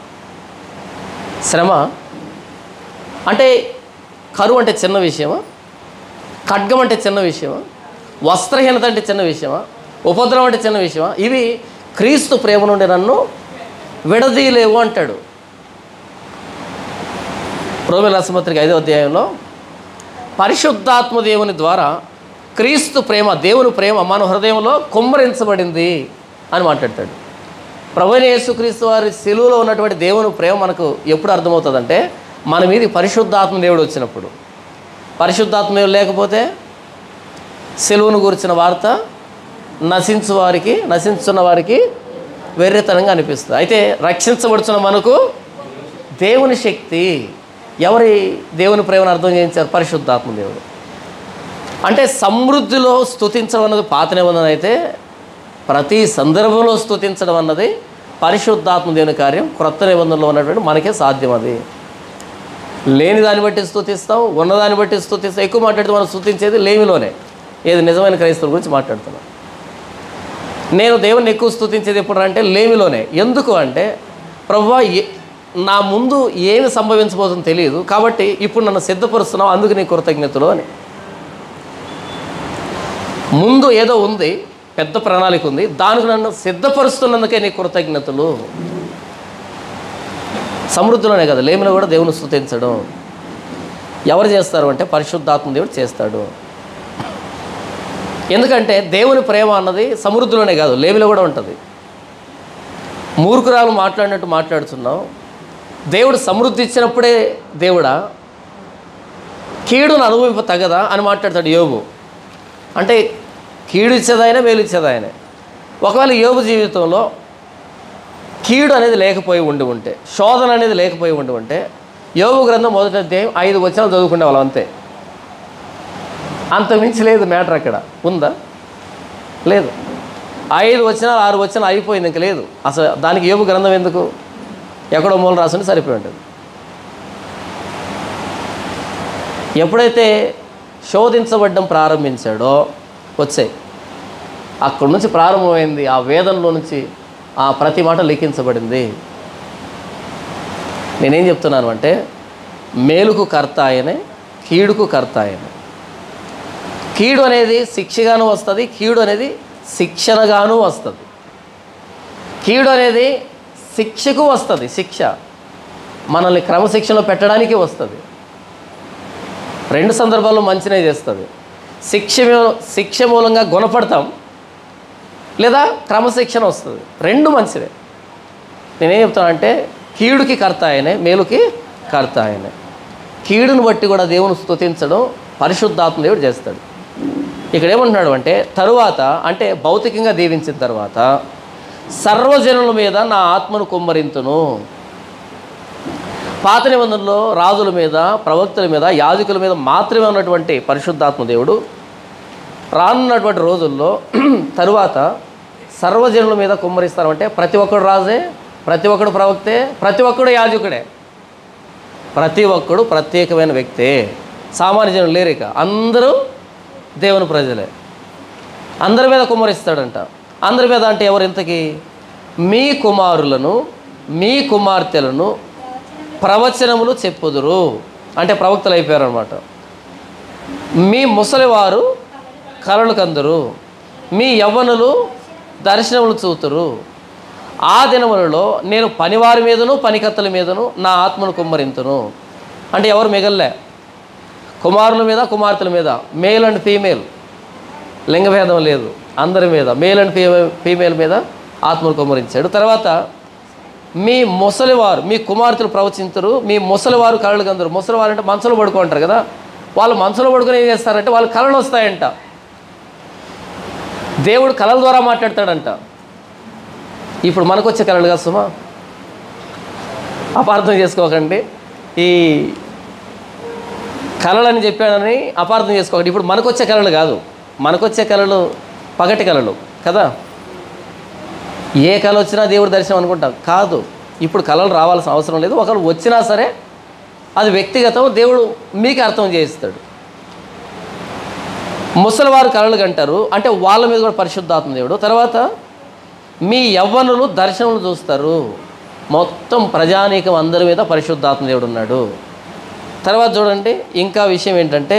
శ్రమ. అంటే కరువు అంటే చిన్న విషయమా? ఖడ్గం అంటే చిన్న విషయమా? వస్త్రహీనత అంటే చిన్న విషయమా? ఉపద్రవం అంటే చిన్న విషయమా? ఇవి క్రీస్తు ప్రేమ నుండి నన్ను విడదీయలేవు అంటాడు. రోమీయుల రాసిన పత్రిక ఐదో అధ్యాయంలో పరిశుద్ధాత్మ దేవుని ద్వారా క్రీస్తు ప్రేమ, దేవుని ప్రేమ మన హృదయంలో కుమ్మరించబడింది అని మాట్లాడతాడు. ప్రభువైన యేసుక్రీస్తు వారి శిలువలో ఉన్నటువంటి దేవుని ప్రేమ మనకు ఎప్పుడు అర్థమవుతుందంటే మన మీద పరిశుద్ధాత్మ దేవుడు వచ్చినప్పుడు. పరిశుద్ధాత్మ దేవుడు లేకపోతే శిలువను గురించిన వార్త నశించు వారికి నశించున్న వారికి వెర్రితనంగా అనిపిస్తుంది. అయితే రక్షించబడుతున్న మనకు దేవుని శక్తి. ఎవరి దేవుని ప్రేమను అర్థం చేయించారు? పరిశుద్ధాత్మ దేవుడు. అంటే సమృద్ధిలో స్తుతించడం అన్నది పాత నిబంధన అయితే, ప్రతి సందర్భంలో స్తుతించడం అన్నది పరిశుద్ధాత్మ దేవుని కార్యం. క్రొత్త నిబంధనలో ఉన్నటువంటి మనకే సాధ్యం. అది లేని దాన్ని బట్టి స్తుతిస్తాం, ఉన్నదాన్ని బట్టి స్తుతిస్తాం. ఎక్కువ మాట్లాడితే మనం స్తుతించేది లేమిలోనే. ఏది నిజమైన క్రైస్తవుల గురించి మాట్లాడుతున్నాం. నేను దేవుని ఎక్కువ స్తుతించేది ఎప్పుడు అంటే లేమిలోనే. ఎందుకు అంటే ప్రభువా నా ముందు ఏమి సంభవించబోతుందో తెలియదు, కాబట్టి ఇప్పుడు నన్ను సిద్ధపరుస్తున్నావు, అందుకు నీ కృతజ్ఞతలు అని. ముందు ఏదో ఉంది, పెద్ద ప్రణాళిక ఉంది, దానికి నన్ను సిద్ధపరుస్తున్నందుకే నీ కృతజ్ఞతలు. సమృద్ధిలోనే కదా, లేమిలో కూడా దేవుని స్తుతించడం. ఎవరు చేస్తారు అంటే పరిశుద్ధాత్మ దేవుడు చేస్తాడు. ఎందుకంటే దేవుని ప్రేమ అన్నది సమృద్ధిలోనే కాదు, లేమిలో కూడా ఉంటుంది. మూర్ఖురాలు మాట్లాడినట్టు మాట్లాడుతున్నాం. దేవుడు సమృద్ధి ఇచ్చినప్పుడే దేవుడా కీడును అనుభవింప తగదా అని మాట్లాడతాడు యోబు. అంటే కీడు ఇచ్చేదాయనే, మేలు ఇచ్చేదాయనే. ఒకవేళ యోబు జీవితంలో కీడు అనేది లేకపోయి ఉండి ఉంటే, శోధన అనేది లేకపోయి ఉండి ఉంటే, యోబు గ్రంథం మొదటి అధ్యాయం ఐదు వచనాలు చదువుకునే వాళ్ళం అంతే. అంత మించి లేదు మ్యాటర్. అక్కడ ఉందా? లేదు. ఐదు వచనాలు ఆరు వచనాలు అయిపోయింది, ఇంక లేదు అసలు. దానికి యోబు గ్రంథం ఎందుకు? ఎక్కడో మూల రాసుంటే సరిపోయి ఉంటుంది. ఎప్పుడైతే శోధించబడ్డం ప్రారంభించాడో వచ్చాయి, అక్కడి నుంచి ప్రారంభమైంది. ఆ వేదంలో నుంచి ఆ ప్రతి మాట లిఖించబడింది. నేనేం చెప్తున్నాను అంటే మేలుకు కర్త ఆయనే, కీడుకు కర్త ఆయనే. కీడు అనేది శిక్షగాను వస్తుంది, కీడు అనేది శిక్షణగాను వస్తుంది. కీడు అనేది శిక్షకు వస్తుంది, శిక్ష మనల్ని క్రమశిక్షణలో పెట్టడానికి వస్తుంది. రెండు సందర్భాల్లో మంచినే చేస్తుంది. శిక్ష శిక్ష మూలంగా గుణపడతాం, లేదా క్రమశిక్షణ వస్తుంది. రెండు మంచిదే. నేనేం చెప్తానంటే కీడుకి కర్త ఆయనే, మేలుకి కర్త ఆయనే. కీడును బట్టి కూడా దేవుని స్తుతించడం పరిశుద్ధాత్మ దేవుడు చేస్తాడు. ఇక్కడ ఏమంటున్నాడు అంటే తరువాత, అంటే భౌతికంగా దీవించిన తర్వాత సర్వజనుల మీద నా ఆత్మను కుమ్మరింతును. పాత నిబంధనలో రాజుల మీద, ప్రవక్తల మీద, యాజకుల మీద మాత్రమే ఉన్నటువంటి పరిశుద్ధాత్మ దేవుడు రానున్నటువంటి రోజుల్లో తరువాత సర్వజనుల మీద కుమ్మరిస్తారంటే ప్రతి ఒక్కడు రాజే, ప్రతి ఒక్కడు ప్రవక్తే, ప్రతి ఒక్కడు యాజకుడే, ప్రతి ఒక్కడు ప్రత్యేకమైన వ్యక్తే. సామాన్య జనులు లేరిక, అందరూ దేవుని ప్రజలే. అందరి మీద కుమ్మరిస్తాడంట. అందరి మీద అంటే ఎవరు ఇంతకీ? మీ కుమారులను మీ కుమార్తెలను ప్రవచనములు చెప్పుదురు, అంటే ప్రవక్తలు అయిపోయారు అనమాట. మీ ముసలివారు కలలు కందురు, మీ యవ్వనులు దర్శనములు చూతురు. ఆ దినములలో నేను పనివారి మీదను పనికత్తల మీదను నా ఆత్మను కుమ్మరింతును. అంటే ఎవరు మిగల్లే, కుమారుల మీద కుమార్తెల మీద, మేల్ అండ్ ఫీమేల్, లింగభేదం లేదు, అందరి మీద, మేల్ అండ్ ఫీమేల్ ఫీమేల్ మీద ఆత్మను కుమ్మరించాడు. తర్వాత మీ ముసలివారు మీ కుమార్తెలు ప్రవచించరు, మీ ముసలివారు కళలు కందరు. ముసలివారు అంటే మనసులో పడుకుంటారు కదా, వాళ్ళు మనసులో పడుకుని ఏం చేస్తారంటే వాళ్ళు కళలు వస్తాయంట. దేవుడు కళల ద్వారా మాట్లాడతాడంట. ఇప్పుడు మనకు వచ్చే కళలు కదా సుమా, అపార్థం చేసుకోకండి. ఈ కళలని చెప్పాడని అపార్థం చేసుకోకండి. ఇప్పుడు మనకు వచ్చే కళలు కాదు, మనకొచ్చే కళలు పగటి కళలు కదా. ఏ కళ వచ్చినా దేవుడి దర్శనం అనుకుంటాం, కాదు. ఇప్పుడు కళలు రావాల్సిన అవసరం లేదు. ఒకరు వచ్చినా సరే అది వ్యక్తిగతం, దేవుడు మీకు అర్థం చేయిస్తాడు. ముసలివారు కళలు కంటారు అంటే వాళ్ళ మీద కూడా పరిశుద్ధాత్మ దేవుడు. తర్వాత మీ యవ్వనులు దర్శనములు చూస్తారు. మొత్తం ప్రజానీకం అందరి మీద పరిశుద్ధాత్మ దేవుడు ఉన్నాడు. తర్వాత చూడండి ఇంకా విషయం ఏంటంటే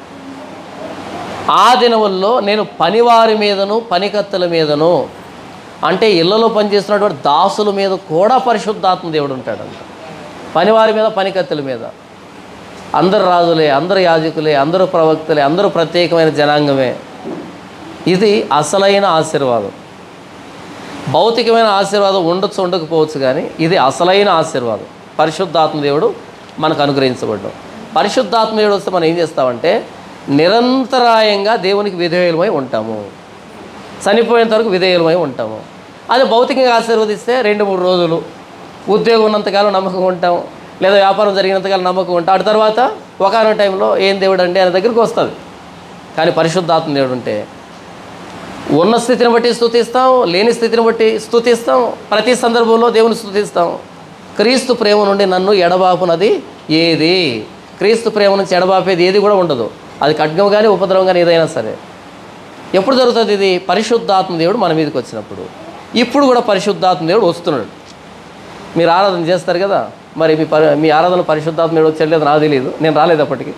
ఆ దినముల్లో నేను పనివారి మీదను పనికత్తెల మీదను, అంటే ఇళ్లలో పనిచేస్తున్నటువంటి దాసుల మీద కూడా పరిశుద్ధాత్మ దేవుడు ఉంటాడంట. పనివారి మీద పనికత్తెల మీద, అందరు రాజులే, అందరు యాజకులే, అందరూ ప్రవక్తలే, అందరూ ప్రత్యేకమైన జనాంగమే. ఇది అసలైన ఆశీర్వాదం. భౌతికమైన ఆశీర్వాదం ఉండొచ్చు ఉండకపోవచ్చు, కానీ ఇది అసలైన ఆశీర్వాదం. పరిశుద్ధాత్మ దేవుడు మనకు అనుగ్రహించబడ్డాం. పరిశుద్ధాత్మ దేవుడు వస్తే మనం ఏం చేస్తామంటే నిరంతరాయంగా దేవునికి విధేయులమై ఉంటాము, చనిపోయేంత వరకు విధేయులమై ఉంటాము. అది భౌతికంగా ఆశీర్వదిస్తే రెండు మూడు రోజులు, ఉద్యోగం ఉన్నంతకాలం నమ్మకం ఉంటాం, లేదా వ్యాపారం జరిగినంతకాలం నమ్మకం ఉంటాం. ఆ తర్వాత ఒకనొక టైంలో ఏం దేవుడు అండి ఆయన దగ్గరికి వస్తుంది. కానీ పరిశుద్ధాత్మ దేవుడు ఉంటే ఉన్న స్థితిని బట్టి స్తుతిస్తాం, లేని స్థితిని బట్టి స్తుతిస్తాం, ప్రతి సందర్భంలో దేవుని స్తుతిస్తాం. క్రీస్తు ప్రేమ నుండి నన్ను ఎడబాపునది ఏది? క్రీస్తు ప్రేమ నుంచి ఎడబాపేది ఏది కూడా ఉండదు. అది ఖడ్గం కానీ ఉపద్రవం కానీ ఏదైనా సరే. ఎప్పుడు జరుగుతుంది ఇది? పరిశుద్ధాత్మ దేవుడు మన మీదకి వచ్చినప్పుడు. ఇప్పుడు కూడా పరిశుద్ధాత్మ దేవుడు వస్తున్నాడు. మీరు ఆరాధన చేస్తారు కదా, మరి మీ పరి మీ ఆరాధన పరిశుద్ధాత్మ దేవుడు వచ్చేది నాకు తెలియదు, నేను రాలేదు అప్పటికి.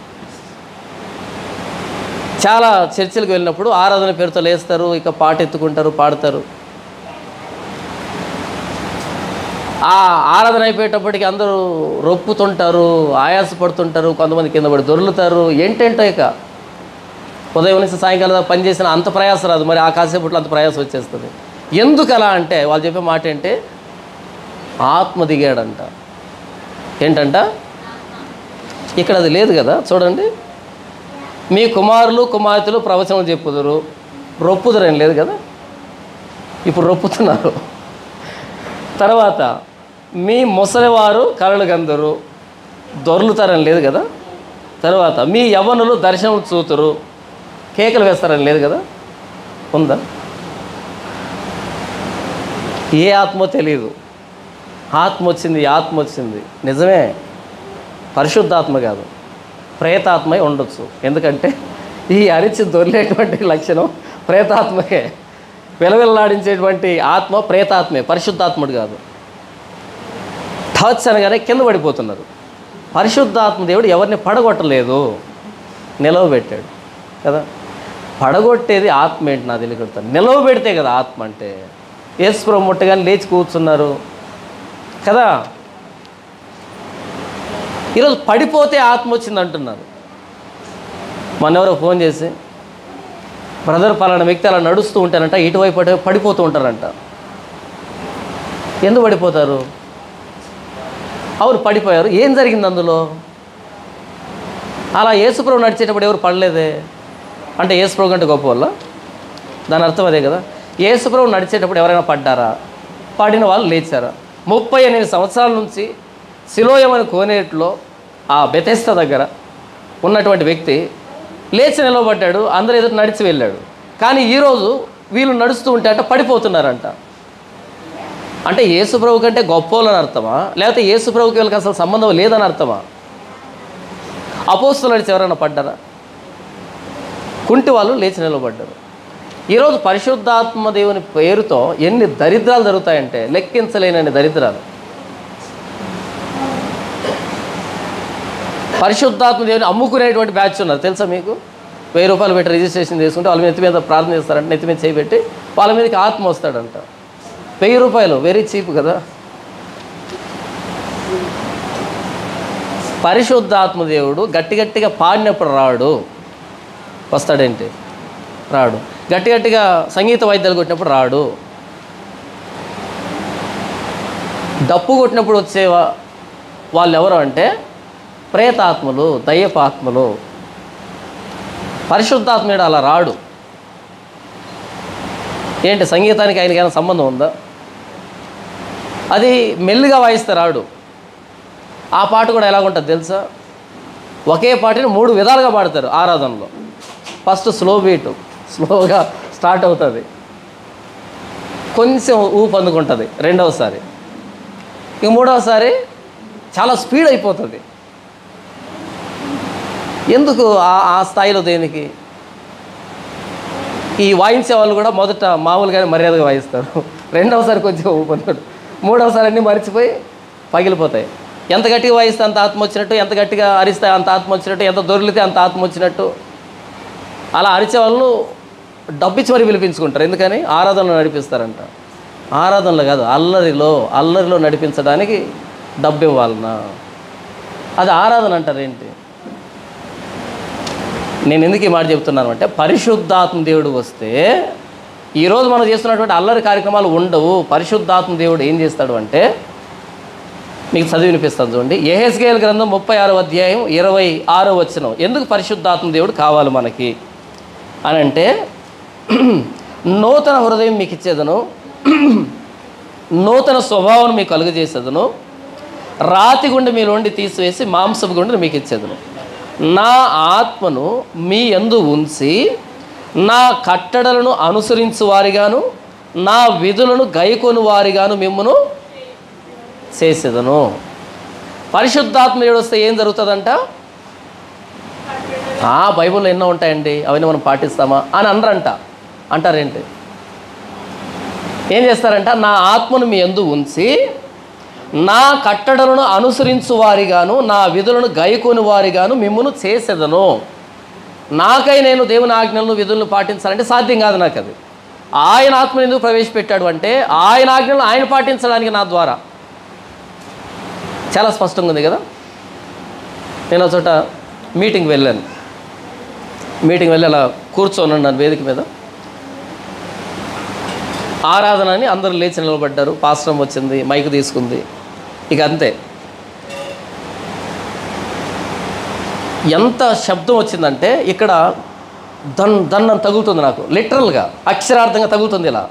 చాలా చర్చిలకు వెళ్ళినప్పుడు ఆరాధన పేరుతో లేస్తారు, ఇక పాట ఎత్తుకుంటారు, పాడతారు. ఆ ఆరాధన అయిపోయేటప్పటికి అందరూ రొప్పుతుంటారు, ఆయాసపడుతుంటారు, కొంతమంది కింద పడి దొర్లుతారు. ఏంటంటో ఇక ఉదయం నుంచి సాయంకాలం దాకా పనిచేసిన అంత ప్రయాసం రాదు, మరి ఆ కాసేపట్లో అంత ప్రయాసం వచ్చేస్తుంది. ఎందుకు అలా అంటే వాళ్ళు చెప్పే మాట ఏంటే ఆత్మ దిగాడంట. ఏంటంట? ఇక్కడ అది లేదు కదా, చూడండి. మీ కుమారులు కుమార్తెలు ప్రవచనం చెప్పుదురు, రొప్పుదురని లేదు కదా, ఇప్పుడు రొప్పుతున్నారు. తర్వాత మీ ముసలివారు కలలు గందరు, దొర్లుతారని లేదు కదా. తర్వాత మీ యవ్వనులు దర్శనం చూతురు, కేకలు వేస్తారని లేదు కదా, ఉందా? ఏ ఆత్మో తెలియదు, ఆత్మ వచ్చింది, ఆత్మ వచ్చింది నిజమే, పరిశుద్ధాత్మ కాదు, ప్రేతాత్మై ఉండొచ్చు. ఎందుకంటే ఈ అరిచి దొరికేటువంటి లక్షణం ప్రేతాత్మకే. విలవిల్లాడించేటువంటి ఆత్మ ప్రేతాత్మే, పరిశుద్ధాత్ముడు కాదు. టచ్ అనగానే కింద పడిపోతున్నారు. పరిశుద్ధాత్మ దేవుడు ఎవరిని పడగొట్టలేదు, నిలవబెట్టాడు కదా. పడగొట్టేది ఆత్మ ఏంటి నా తెలియకొడతాను, నిలవబెడితే కదా ఆత్మ అంటే. యేసుప్రభు ముట్టగానే లేచి కూర్చున్నారు కదా. ఈరోజు పడిపోతే ఆత్మ వచ్చింది అంటున్నారు. మొన్నెవరో ఫోన్ చేసి బ్రదర్ పలానా వ్యక్తి అలా నడుస్తూ ఉంటారంట, ఇటువైపు అటు పడిపోతూ ఉంటారంట. ఎందుకు పడిపోతారు? అవును పడిపోయారు. ఏం జరిగింది అందులో? అలా యేసుప్రభు నడిచేటప్పుడు ఎవరు పడలేదే అంటే యేసుప్రభు కంటే గొప్ప వాళ్ళ? దాని అర్థం అదే కదా. యేసుప్రభు నడిచేటప్పుడు ఎవరైనా పడ్డారా? పడిన వాళ్ళు లేచారా? ముప్పై ఎనిమిది సంవత్సరాల నుంచి సిలోయమని కోనేటిలో ఆ బెతెస్దా దగ్గర ఉన్నటువంటి వ్యక్తి లేచి నిలబడ్డాడు, అందరూ ఎదురు నడిచి వెళ్ళాడు. కానీ ఈరోజు వీళ్ళు నడుస్తూ ఉంటే అంటే పడిపోతున్నారంట. అంటే యేసుప్రభు కంటే గొప్పలని అర్థమా, లేకపోతే యేసుప్రభుకి వీళ్ళకి అసలు సంబంధం లేదని అర్థమా? అపోస్తులు నడిచి ఎవరైనా పడ్డారా? కుంటి వాళ్ళు లేచి నిలబడ్డారు. ఈరోజు పరిశుద్ధాత్మ దేవుని పేరుతో ఎన్ని దరిద్రాలు జరుగుతాయంటే లెక్కించలేనన్ని దరిద్రాలు. పరిశుద్ధాత్మ దేవుని అమ్ముకునేటువంటి బ్యాచ్ ఉన్నారు తెలుసా మీకు? వెయ్యి రూపాయలు పెట్టి రిజిస్ట్రేషన్ చేసుకుంటే వాళ్ళ మీద నెత్తి మీద ప్రార్థన చేస్తారంట, నెత్తి మీద చేయబెట్టి వాళ్ళ మీదకి ఆత్మ వస్తాడంట. వెయ్యి రూపాయలు వెరీ చీప్ కదా. పరిశుద్ధాత్మ దేవుడు గట్టి గట్టిగా పాడినప్పుడు రాడు, వస్తాడేంటి? రాడు. గట్టి గట్టిగా సంగీత వాయిద్యాలు కొట్టినప్పుడు రాడు. డప్పు కొట్టినప్పుడు వచ్చే వాళ్ళు ఎవరు అంటే ప్రేతాత్మలు, దయ్యపాత్మలు. పరిశుద్ధాత్ముడు అలా రాడు. ఏంటి సంగీతానికి ఆయనకి ఏమైనా సంబంధం ఉందా? అది మెల్లిగా వాయిస్తే రాడు. ఆ పాట కూడా ఎలాగుంటుంది తెలుసా? ఒకే పాటని మూడు విధాలుగా పాడతారు ఆరాధనలో. ఫస్ట్ స్లో బీటు, స్లోగా స్టార్ట్ అవుతుంది, కొంచెం ఊపు అందుకుంటుంది రెండవసారి, ఇంక మూడవసారి చాలా స్పీడ్ అయిపోతుంది. ఎందుకు ఆ స్థాయిలో? దేనికి? ఈ వాయించే వాళ్ళు కూడా మొదట మామూలుగానే మర్యాదగా వాయిస్తారు, రెండవసారి కొంచెం ఊపు అందుకుంటారు, మూడవసారి అన్నీ మర్చిపోయి పగిలిపోతాయి. ఎంత గట్టిగా వాయిస్తే అంత ఆత్మ వచ్చినట్టు, ఎంత గట్టిగా అరిస్తే అంత ఆత్మ వచ్చినట్టు, ఎంత దొరికితే అంత ఆత్మ వచ్చినట్టు. అలా అరిచే వాళ్ళు డబ్బిచ్చి మరి పిలిపించుకుంటారు. ఎందుకని? ఆరాధనలో నడిపిస్తారంట. ఆరాధనలో కాదు, అల్లరిలో అల్లరిలో నడిపించడానికి డబ్బు ఇవ్వాలన్నా అది ఆరాధన అంటారు ఏంటి? నేను ఎందుకు ఈ మాట చెప్తున్నాను అంటే పరిశుద్ధాత్మ దేవుడు వస్తే ఈరోజు మనం చేస్తున్నటువంటి అల్లరి కార్యక్రమాలు ఉండవు. పరిశుద్ధాత్మ దేవుడు ఏం చేస్తాడు అంటే మీకు చదివి వినిపిస్తాను చూడండి. యెహెజ్కేలు గ్రంథం ముప్పై ఆరో అధ్యాయం ఇరవై ఆరో వచనం. ఎందుకు పరిశుద్ధాత్మ దేవుడు కావాలి మనకి అని అంటే, నూతన హృదయం మీకు ఇచ్చేదను, నూతన స్వభావం మీకు కలుగజేసేదను, రాతి గుండె మీ నుండి తీసివేసి మాంసపు గుండెను మీకు ఇచ్చేదను, నా ఆత్మను మీ యందు ఉంచి నా కట్టడలను అనుసరించు వారిగాను నా విధులను గైకొని వారిగాను మిమ్మును చేసేదను. పరిశుద్ధాత్మ దేవుడు వస్తే ఏం జరుగుతుందంట? ఆ బైబిల్లో ఎన్నో ఉంటాయండి, అవన్నీ మనం పాటిస్తామా అని అనరంట. అంటారేంటి? ఏం చేస్తారంట? నా ఆత్మను మీ యందు ఉంచి నా కట్టడలను అనుసరించు వారిగాను నా విధులను గైకొని వారిగాను మిమ్మును చేసేదను. నాకై నేను దేవుని ఆజ్ఞలను విధులను పాటించాలంటే సాధ్యం కాదు నాకు. అది ఆయన ఆత్మ ఎందుకు ప్రవేశపెట్టాడు అంటే ఆయన ఆజ్ఞలను ఆయన పాటించడానికి నా ద్వారా. చాలా స్పష్టంగా ఉంది కదా. నేను ఒక చోట మీటింగ్ వెళ్ళాను. మీటింగ్ వెళ్ళి అలా కూర్చొని ఉన్నాను వేదిక మీద. ఆరాధన అని అందరూ లేచి నిలబడ్డారు. పాస్టర్ వచ్చింది, మైక్ తీసుకుంది, ఇక అంతే. ఎంత శబ్దం వచ్చిందంటే ఇక్కడ దన్ దన్నం తగులుతుంది నాకు, లిటరల్గా అక్షరార్థంగా తగులుతుంది ఇలా.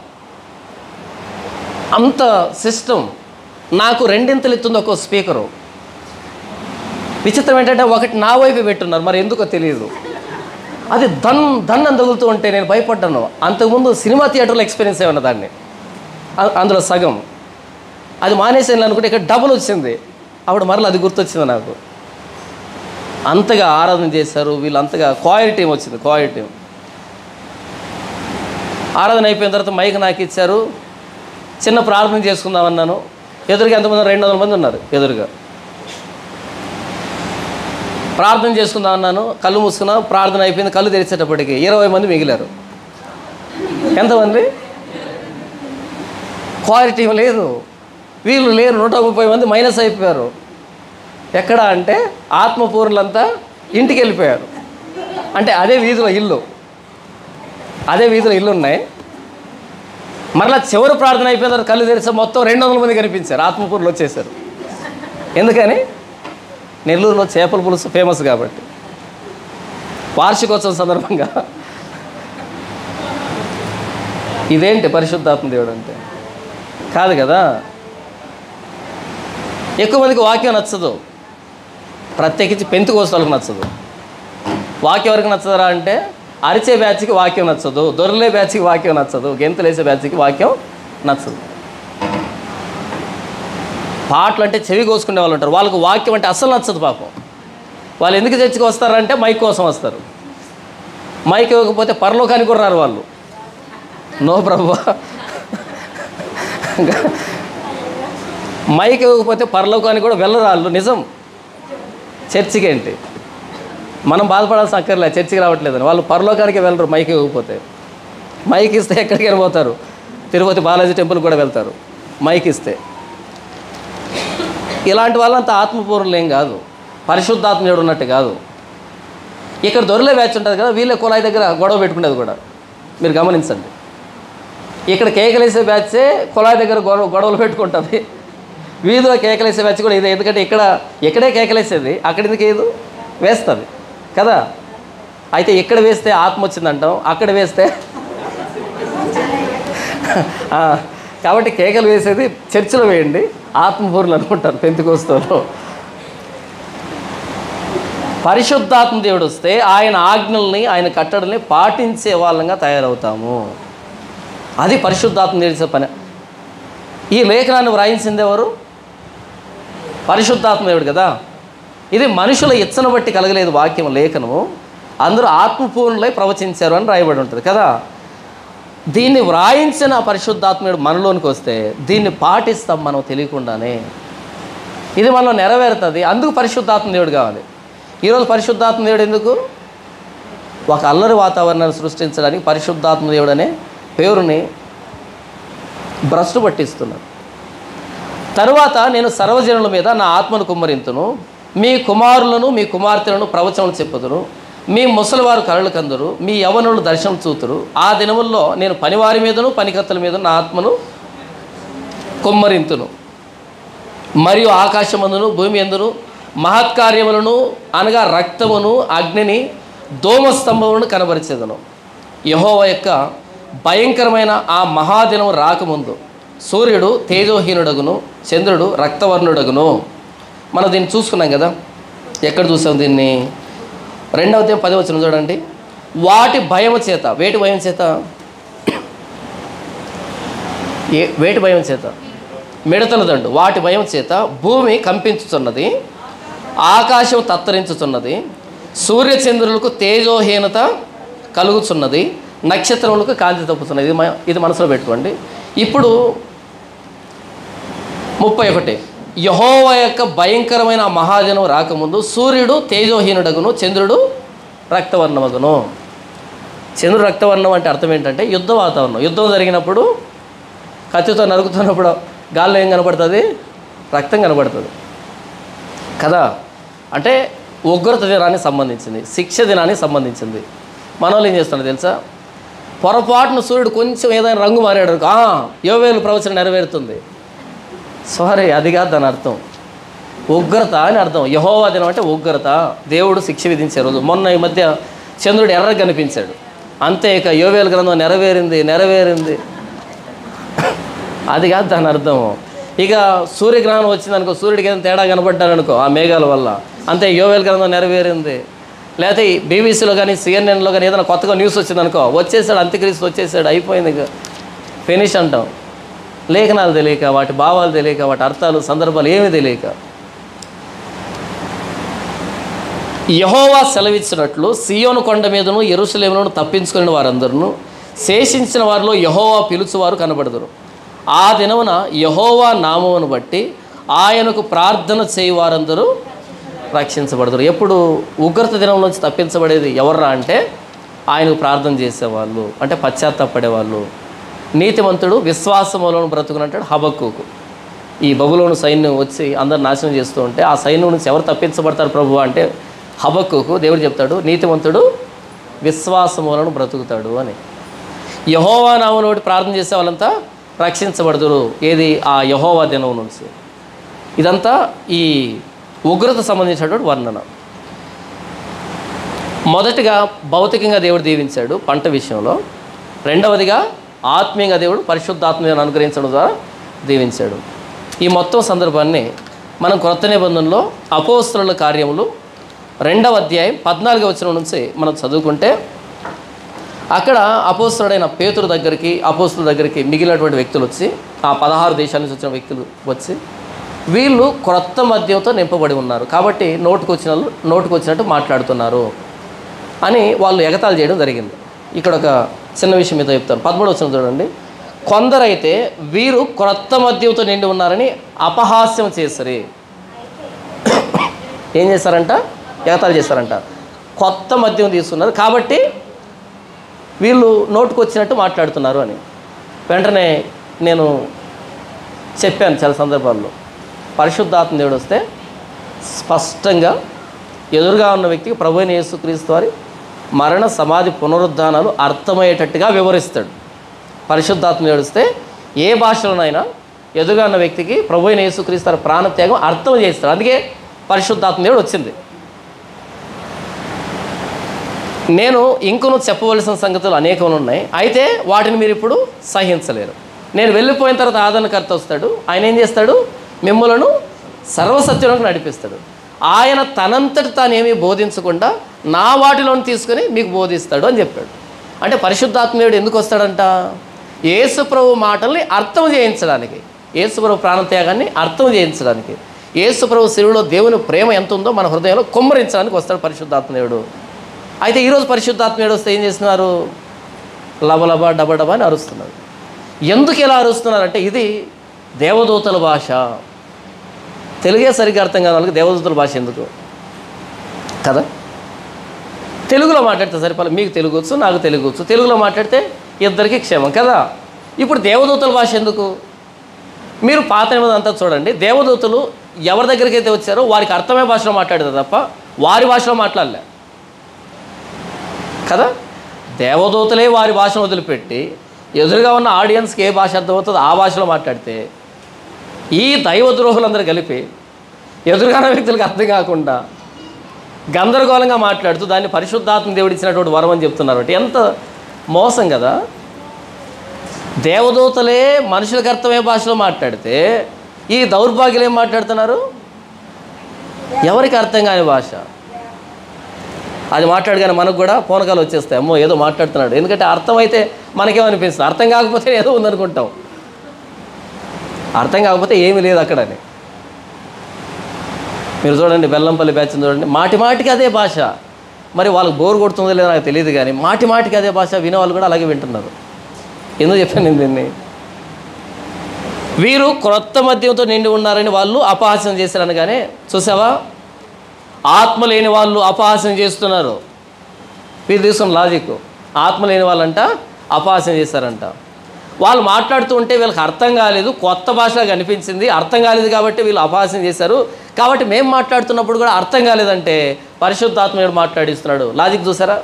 అంత సిస్టమ్. నాకు రెండింతలు ఇస్తుంది ఒక స్పీకరు. విచిత్రం ఏంటంటే ఒకటి నా వైపు పెట్టున్నారు, మరి ఎందుకో తెలియదు. అది దన్ దన్ అని తగులుతూ ఉంటే నేను భయపడ్డాను. అంతకుముందు సినిమా థియేటర్లో ఎక్స్పీరియన్స్ ఏమన్నా దాన్ని, అందులో సగం అది మానేసాను అనుకుంటే ఇక్కడ డబుల్ వచ్చింది. అప్పుడు మరలా అది గుర్తొచ్చింది నాకు. అంతగా ఆరాధన చేశారు వీళ్ళు, అంతగా క్వాయిర్ టీం వచ్చింది. క్వాయిర్ టీం ఆరాధన అయిపోయిన తర్వాత మైక్ నాకు ఇచ్చారు. చిన్న ప్రార్థన చేసుకుందామన్నాను. ఎదురుగా ఎంతమంది? రెండు వందల మంది ఉన్నారు ఎదురుగా. ప్రార్థన చేసుకుందామన్నాను, కళ్ళు మూసుకున్నా. ప్రార్థన అయిపోయింది. కళ్ళు తెరిచేటప్పటికి ఇరవై మంది మిగిలారు. ఎంతమంది? క్వాయిర్ టీం లేదు, వీళ్ళు లేరు. నూట ముప్పై మంది మైనస్ అయిపోయారు. ఎక్కడ అంటే ఆత్మపూర్ణులంతా ఇంటికి వెళ్ళిపోయారు. అంటే అదే వీధిలో ఇల్లు. అదే వీధిలో ఇల్లు ఉన్నాయి. మరలా చివరి ప్రార్థన అయిపోయిన తర్వాత కళ్ళు తెరిస్తే మొత్తం రెండు వందల మంది కనిపించారు. ఆత్మకూరులో వచ్చేసారు. ఎందుకని? నెల్లూరులో చేపల పులుసు ఫేమస్ కాబట్టి, వార్షికోత్సవం సందర్భంగా. ఇదేంటి పరిశుద్ధాత్మ దేవుడు అంటే? కాదు కదా. ఎక్కువ మందికి వాక్యం నచ్చదు, ప్రత్యేకించి పెంతెకోస్తు నచ్చదు. వాక్యం ఎవరికి నచ్చదురా అంటే, అరిచే బ్యాచ్కి వాక్యం నచ్చదు, దొరలే బ్యాచ్కి వాక్యం నచ్చదు, గెంతులేసే బ్యాచ్కి వాక్యం నచ్చదు. పాటలు అంటే చెవి కోసుకునే వాళ్ళు ఉంటారు, వాళ్ళకు వాక్యం అంటే అస్సలు నచ్చదు. పాపం వాళ్ళు ఎందుకు చర్చికి వస్తారంటే మైక్ కోసం వస్తారు. మైక్ ఇవ్వకపోతే పరలోకానికి కూడా రారు వాళ్ళు. నో ప్రభువా, మైక్ ఇవ్వకపోతే పరలోకానికి కూడా వెళ్ళరు వాళ్ళు. నిజం. చర్చికి ఏంటి మనం బాధపడాల్సిన అక్కర్లే, చర్చికి రావట్లేదని. వాళ్ళు పరలోకానికి వెళ్ళరు మైక్ ఇవ్వకపోతే. మైక్ ఇస్తే ఎక్కడికి వెళ్ళిపోతారు? తిరుపతి బాలాజీ టెంపుల్ కూడా వెళ్తారు మైక్ ఇస్తే. ఇలాంటి వాళ్ళంతా ఆత్మపూర్ణులు ఏం కాదు, పరిశుద్ధాత్మ దేవుడు ఉన్నట్టు కాదు. ఇక్కడ దొరలే బ్యాచ్ ఉంటుంది కదా, వీళ్ళే కులాయి దగ్గర గొడవ పెట్టుకునేది కూడా మీరు గమనించండి. ఇక్కడ కేకలేసే బ్యాచే కులాయి దగ్గర గొడవ గొడవలు పెట్టుకుంటుంది. వీధిలో కేకలేసే బ్యాచ్ కూడా ఇదే. ఎందుకంటే ఇక్కడ ఎక్కడే కేకలేసేది, అక్కడ ఎందుకు ఏదో వేస్తుంది కదా. అయితే ఇక్కడ వేస్తే ఆత్మ వచ్చిందంటాం, అక్కడ వేస్తే కాబట్టి కేకలు వేసేది చర్చిలో వేయండి, ఆత్మపూర్ణులు అనుకుంటారు పెంతెకోస్తులో. పరిశుద్ధాత్మ దేవుడు వస్తే ఆయన ఆజ్ఞల్ని, ఆయన కట్టడల్ని పాటించే వాళ్ళంగా తయారవుతాము. అది పరిశుద్ధాత్మ చేసే పని. ఈ లేఖనాన్ని వ్రాయించింది ఎవరు? పరిశుద్ధాత్మ దేవుడు కదా. ఇది మనుషుల ఇచ్చను బట్టి కలగలేదు వాక్యం, లేఖనము. అందరూ ఆత్మపూర్ణులై ప్రవచించారు అని రాయబడి ఉంటుంది కదా. దీన్ని వ్రాయించిన పరిశుద్ధాత్మయుడు మనలోనికి వస్తే దీన్ని పాటిస్తాం మనం తెలియకుండానే. ఇది మనలో నెరవేరుతుంది. అందుకు పరిశుద్ధాత్మ దేవుడు కావాలి. ఈరోజు పరిశుద్ధాత్మ దేవుడు ఎందుకు? ఒక అల్లరి వాతావరణాన్ని సృష్టించడానికి పరిశుద్ధాత్మ దేవుడు అనే పేరుని భ్రష్టు పట్టిస్తున్నారు. తరువాత నేను సర్వజనుల మీద నా ఆత్మను కుమ్మరింతును, మీ కుమారులను మీ కుమార్తెలను ప్రవచనం చెప్పుదురు, మీ ముసలివారు కలలు కందురు, మీ యవనులు దర్శనం చూతురు. ఆ దినముల్లో నేను పనివారి మీదను పనికత్తల మీద నా ఆత్మను కుమ్మరింతును, మరియు ఆకాశమందును భూమి ఎందును మహత్కార్యములను అనగా రక్తమును అగ్నిని దోమస్తంభమును కనబరిచేదను. యెహోవా యొక్క భయంకరమైన ఆ మహాదినం రాకముందు సూర్యుడు తేజోహీనుడగును, చంద్రుడు రక్తవర్ణుడగును. మనం దీన్ని చూసుకున్నాం కదా. ఎక్కడ చూసాం దీన్ని? రెండవ అధ్యాయం పదవ వచనం చూడండి. వాటి భయము చేత, వేటి భయం చేత? ఏ వేటి భయం చేత? మిడతల దండు. వాటి భయం చేత భూమి కంపించుచున్నది, ఆకాశం తత్తరించుచున్నది, సూర్యచంద్రులకు తేజోహీనత కలుగుతున్నది, నక్షత్రములకు కాంతి తప్పుతున్నది. ఇది ఇది మనసులో పెట్టుకోండి. ఇప్పుడు ముప్పై ఒకటి యెహోవా యొక్క భయంకరమైన మహాదినం రాకముందు సూర్యుడు తేజోహీనుడగును, చంద్రుడు రక్తవర్ణమగును. చంద్రుడు రక్తవర్ణం అంటే అర్థం ఏంటంటే యుద్ధ వాతావరణం. యుద్ధం జరిగినప్పుడు కత్తితో నరుకుతున్నప్పుడు గాల్లో ఏం కనపడుతుంది? రక్తం కనపడుతుంది కదా. అంటే ఉగ్రత దినానికి సంబంధించింది, శిక్ష దినానికి సంబంధించింది. మన వాళ్ళు ఏం చేస్తున్నారు తెలుసా? పొరపాటును సూర్యుడు కొంచెం ఏదైనా రంగు మారాడు, యోవేలు ప్రవచనం నెరవేరుతుంది. సారీ, అది కాదు దాని అర్థం. ఉగ్రత అని అర్థం. యెహోవా దినం అంటే ఉగ్రత, దేవుడు శిక్ష విధించే రోజు. మొన్న ఈ మధ్య చంద్రుడు ఎర్రగా కనిపించాడు, అంతే. ఇక యోవేలు గ్రంథం నెరవేరింది నెరవేరింది అది కాదు దాని అర్థం. ఇక సూర్యగ్రహణం వచ్చిందనుకో, సూర్యుడికి ఏదైనా తేడా కనపడ్డారనుకో ఆ మేఘాల వల్ల, అంతే యోవేలు గ్రంథం నెరవేరింది. లేకపోతే బీబీసీలో కానీ సిఎన్ఎన్లో కానీ ఏదైనా కొత్తగా న్యూస్ వచ్చిందనుకో, వచ్చేసాడు అంత్యక్రీస్తు వచ్చేసాడు, అయిపోయింది, ఇక ఫినిష్ అంటాం. లేఖనాలు తెలియక, వాటి భావాలు తెలియక, వాటి అర్థాలు సందర్భాలు ఏమీ తెలియక. యెహోవా సెలవిచ్చినట్లు సియోను కొండ మీదను యెరూషలేమును తప్పించుకుని వారందరూ శేషించిన వారిలో యెహోవా పిలుచువారు కనబడదురు. ఆ దినమున యెహోవా నామమును బట్టి ఆయనకు ప్రార్థన చేయవారందరూ రక్షించబడదురు. ఎప్పుడు? ఉగ్రత దినంలోంచి తప్పించబడేది ఎవర్రా అంటే ఆయనకు ప్రార్థన చేసేవాళ్ళు, అంటే పశ్చాత్తాపడేవాళ్ళు. నీతిమంతుడు విశ్వాసములను బ్రతుకునంటాడు హబక్కూకు. ఈ బబులోను సైన్యం వచ్చి అందరు నాశనం చేస్తూ ఉంటే ఆ సైన్యం నుంచి ఎవరు తప్పించబడతారు ప్రభు అంటే హబక్కూకు దేవుడు చెప్తాడు, నీతిమంతుడు విశ్వాసములను బ్రతుకుతాడు అని. యెహోవా నామమున బట్టి ప్రార్థన చేసే వాళ్ళంతా రక్షించబడదురు. ఏది? ఆ యెహోవా దినం నుంచి. ఇదంతా ఈ ఉగ్రత సంబంధించినటువంటి వర్ణన. మొదటిగా భౌతికంగా దేవుడు దీవించాడు పంట విషయంలో. రెండవదిగా ఆత్మీయంగా దేవుడు పరిశుద్ధాత్మను అనుగ్రహించడం ద్వారా దీవించాడు. ఈ మొత్తం సందర్భాన్ని మనం క్రొత్త నిబంధనలో అపోస్తలుల కార్యములు రెండవ అధ్యాయం పద్నాలుగవ వచనం నుంచి మనం చదువుకుంటే, అక్కడ అపోస్తలుడైన పేతురు దగ్గరికి, అపోస్తలుల దగ్గరికి మిగిలినటువంటి వ్యక్తులు వచ్చి, ఆ పదహారు దేశాల నుంచి వచ్చిన వ్యక్తులు వచ్చి, వీళ్ళు క్రొత్త మద్యంతో నింపబడి ఉన్నారు కాబట్టి నోటుకు వచ్చిన నోటుకు వచ్చినట్టు మాట్లాడుతున్నారు అని వాళ్ళు ఎగతాళి చేయడం జరిగింది. ఇక్కడ ఒక చిన్న విషయం మీతో చెప్తాను. పదమూడు వచనం చూడండి. కొందరైతే వీరు క్రొత్త మద్యంతో నిండి ఉన్నారని అపహాస్యం చేసరి. ఏం చేస్తారంట? ఎగతాళి చేస్తారంట. కొత్త మద్యం తీసుకున్నారు కాబట్టి వీళ్ళు నోటుకు వచ్చినట్టు మాట్లాడుతున్నారు అని. వెంటనే నేను చెప్పాను చాలా సందర్భాల్లో, పరిశుద్ధాత్మ దేవుడు వస్తే స్పష్టంగా ఎదురుగా ఉన్న వ్యక్తికి ప్రభువైన యేసుక్రీస్తు వారి మరణ సమాధి పునరుద్ధానాలు అర్థమయ్యేటట్టుగా వివరిస్తాడు. పరిశుద్ధాత్మ దేవుడు వస్తే ఏ భాషలోనైనా ఎదురుగా ఉన్న వ్యక్తికి ప్రభువైన యేసుక్రీస్తు వారి ప్రాణత్యాగం అర్థం చేస్తాడు. అందుకే పరిశుద్ధాత్మ దేవుడు వచ్చింది. నేను ఇంకొను చెప్పవలసిన సంగతులు అనేకములు ఉన్నాయి, అయితే వాటిని మీరు ఇప్పుడు సహించలేరు. నేను వెళ్ళిపోయిన తర్వాత ఆదరణకర్త వస్తాడు. ఆయన ఏం చేస్తాడు? మిమ్మలను సర్వసత్యంలోకి నడిపిస్తాడు. ఆయన తనంతటి తానేమీ బోధించకుండా నా వాటిలోని తీసుకొని మీకు బోధిస్తాడు అని చెప్పాడు. అంటే పరిశుద్ధాత్మేయుడు ఎందుకు వస్తాడంట? యేసుప్రభు మాటల్ని అర్థం చేయించడానికి, యేసుప్రభు ప్రాణత్యాగాన్ని అర్థం చేయించడానికి, యేసుప్రభు శిలువలో దేవుని ప్రేమ ఎంత ఉందో మన హృదయంలో కుమ్మరించడానికి వస్తాడు పరిశుద్ధాత్మేయుడు. అయితే ఈరోజు పరిశుద్ధాత్మేయుడు వస్తే ఏం చేస్తున్నారు? లబలబా డబడబా అని అరుస్తున్నారు. ఎందుకు ఇలా అరుస్తున్నారంటే ఇది దేవదూతల భాష. తెలుగే సరిగ్గా అర్థం కాని వాళ్ళకి దేవదూతల భాష ఎందుకు కదా? తెలుగులో మాట్లాడితే సరిపోలే. మీకు తెలుగు వచ్చు, నాకు తెలుగు వచ్చు. తెలుగులో మాట్లాడితే ఇద్దరికి క్షేమం కదా. ఇప్పుడు దేవదూతల భాష ఎందుకు? మీరు పాత నిబంధన అంతా చూడండి. దేవదూతలు ఎవరి దగ్గరికి అయితే వచ్చారో వారికి అర్థమయ్యే భాషలో మాట్లాడతారు తప్ప వారి భాషలో మాట్లాడలే కదా. దేవదూతలే వారి భాషను వదిలిపెట్టి ఎదురుగా ఉన్న ఆడియన్స్కి ఏ భాష అర్థమవుతుందో ఆ భాషలో మాట్లాడితే, ఈ దైవద్రోహులందరూ కలిపి ఎదురుగా ఉన్న వ్యక్తులకు అర్థం కాకుండా గందరగోళంగా మాట్లాడుతూ దాన్ని పరిశుద్ధాత్మ దేవుడు ఇచ్చినటువంటి వరం అని చెప్తున్నారు. అంటే ఎంత మోసం కదా. దేవదూతలే మనుషులకు అర్థమయ్యే భాషలో మాట్లాడితే ఈ దౌర్భాగ్యులు ఏం మాట్లాడుతున్నారు? ఎవరికి అర్థం కాని భాష. అది మాట్లాడగానే మనకు కూడా పూనకాలు వచ్చేస్తాయి. అమ్మో ఏదో మాట్లాడుతున్నాడు. ఎందుకంటే అర్థమైతే మనకేమనిపిస్తుంది, అర్థం కాకపోతే ఏదో ఉందనుకుంటాం. అర్థం కాకపోతే ఏమీ లేదు అక్కడని. మీరు చూడండి, బెల్లంపల్లి బ్యాచ్ చూడండి, మాటి మాటికి అదే భాష. మరి వాళ్ళకి బోర్ కొడుతుందో లేదో నాకు తెలియదు కానీ మాటి మాటికి అదే భాష వినేవాళ్ళు కూడా అలాగే వింటున్నారు. ఎందుకు చెప్పాను నేను దీన్ని? వీరు క్రొత్త మద్యంతో నిండి ఉన్నారని వాళ్ళు అపహాస్యం చేశారు అనగానే, చూసావా ఆత్మ లేని వాళ్ళు అపహాస్యం చేస్తున్నారు. వీరు తీసుకున్న లాజిక్, ఆత్మ లేని వాళ్ళంట అపహాస్యం చేశారంట. వాళ్ళు మాట్లాడుతూ ఉంటే వీళ్ళకి అర్థం కాలేదు, కొత్త భాషగా కనిపించింది, అర్థం కాలేదు కాబట్టి వీళ్ళు అపహాస్యం చేశారు. కాబట్టి మేము మాట్లాడుతున్నప్పుడు కూడా అర్థం కాలేదంటే పరిశుద్ధాత్మయుడు మాట్లాడిస్తున్నాడు. లాజిక్ చూసారా?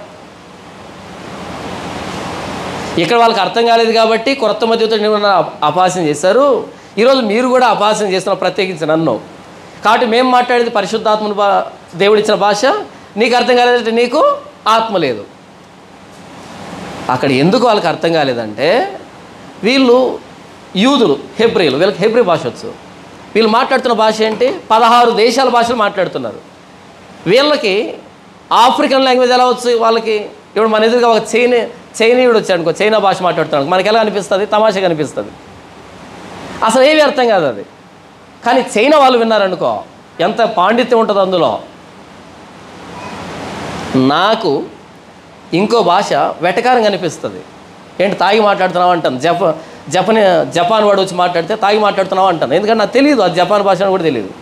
ఇక్కడ వాళ్ళకి అర్థం కాలేదు కాబట్టి క్రొత్త మధ్యతో అపహాస్యం చేశారు. ఈరోజు మీరు కూడా అపహాస్యం చేస్తున్నారు, ప్రత్యేకించి నన్ను. కాబట్టి మేము మాట్లాడేది పరిశుద్ధాత్మను బా దేవుడిచ్చిన భాష, నీకు అర్థం కాలేదంటే నీకు ఆత్మ లేదు. అక్కడ ఎందుకు వాళ్ళకి అర్థం కాలేదంటే వీళ్ళు యూదులు, హెబ్రీలు, వీళ్ళకి హెబ్రీ భాష వచ్చు. వీళ్ళు మాట్లాడుతున్న భాష ఏంటి? పదహారు దేశాల భాషలు మాట్లాడుతున్నారు. వీళ్ళకి ఆఫ్రికన్ లాంగ్వేజ్ ఎలా వచ్చు వాళ్ళకి? ఇప్పుడు మన ఎదురుగా ఒక చైనా చైనీయుడు వచ్చాడు అనుకో, చైనా భాష మాట్లాడుతున్నాడు, మనకి ఎలా అనిపిస్తుంది? తమాషగా అనిపిస్తుంది. అసలు ఏమీ అర్థం కాదు అది. కానీ చైనా వాళ్ళు విన్నారనుకో, ఎంత పాండిత్యం ఉంటుంది అందులో. నాకు ఇంకో భాష వెటకారంగా అనిపిస్తుంది. ఏంటి తాగి మాట్లాడుతున్నావు అంటాను. జప జపనీ జపాన్ వాడు వచ్చి మాట్లాడితే తాగి మాట్లాడుతున్నావు అంటాను. ఎందుకంటే నాకు తెలియదు అది జపాన్ భాష అని కూడా తెలియదు.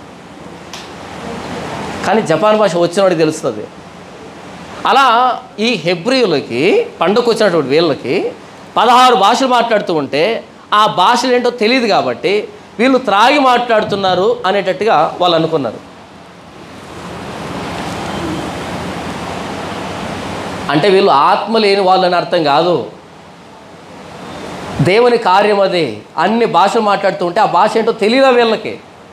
కానీ జపాన్ భాష వచ్చిన వాడికి తెలుస్తుంది. అలా ఈ హెబ్రీయులకి పండుగకు వచ్చినటువంటి వీళ్ళకి పదహారు భాషలు మాట్లాడుతూ ఉంటే ఆ భాషలు ఏంటో తెలియదు కాబట్టి వీళ్ళు త్రాగి మాట్లాడుతున్నారు అనేటట్టుగా వాళ్ళు అనుకున్నారు. అంటే వీళ్ళు ఆత్మ లేని వాళ్ళని అర్థం కాదు. దేవుని కార్యం అది. అన్ని భాషలు మాట్లాడుతూ ఉంటే ఆ భాష ఏంటో తెలియదు వీళ్ళకి.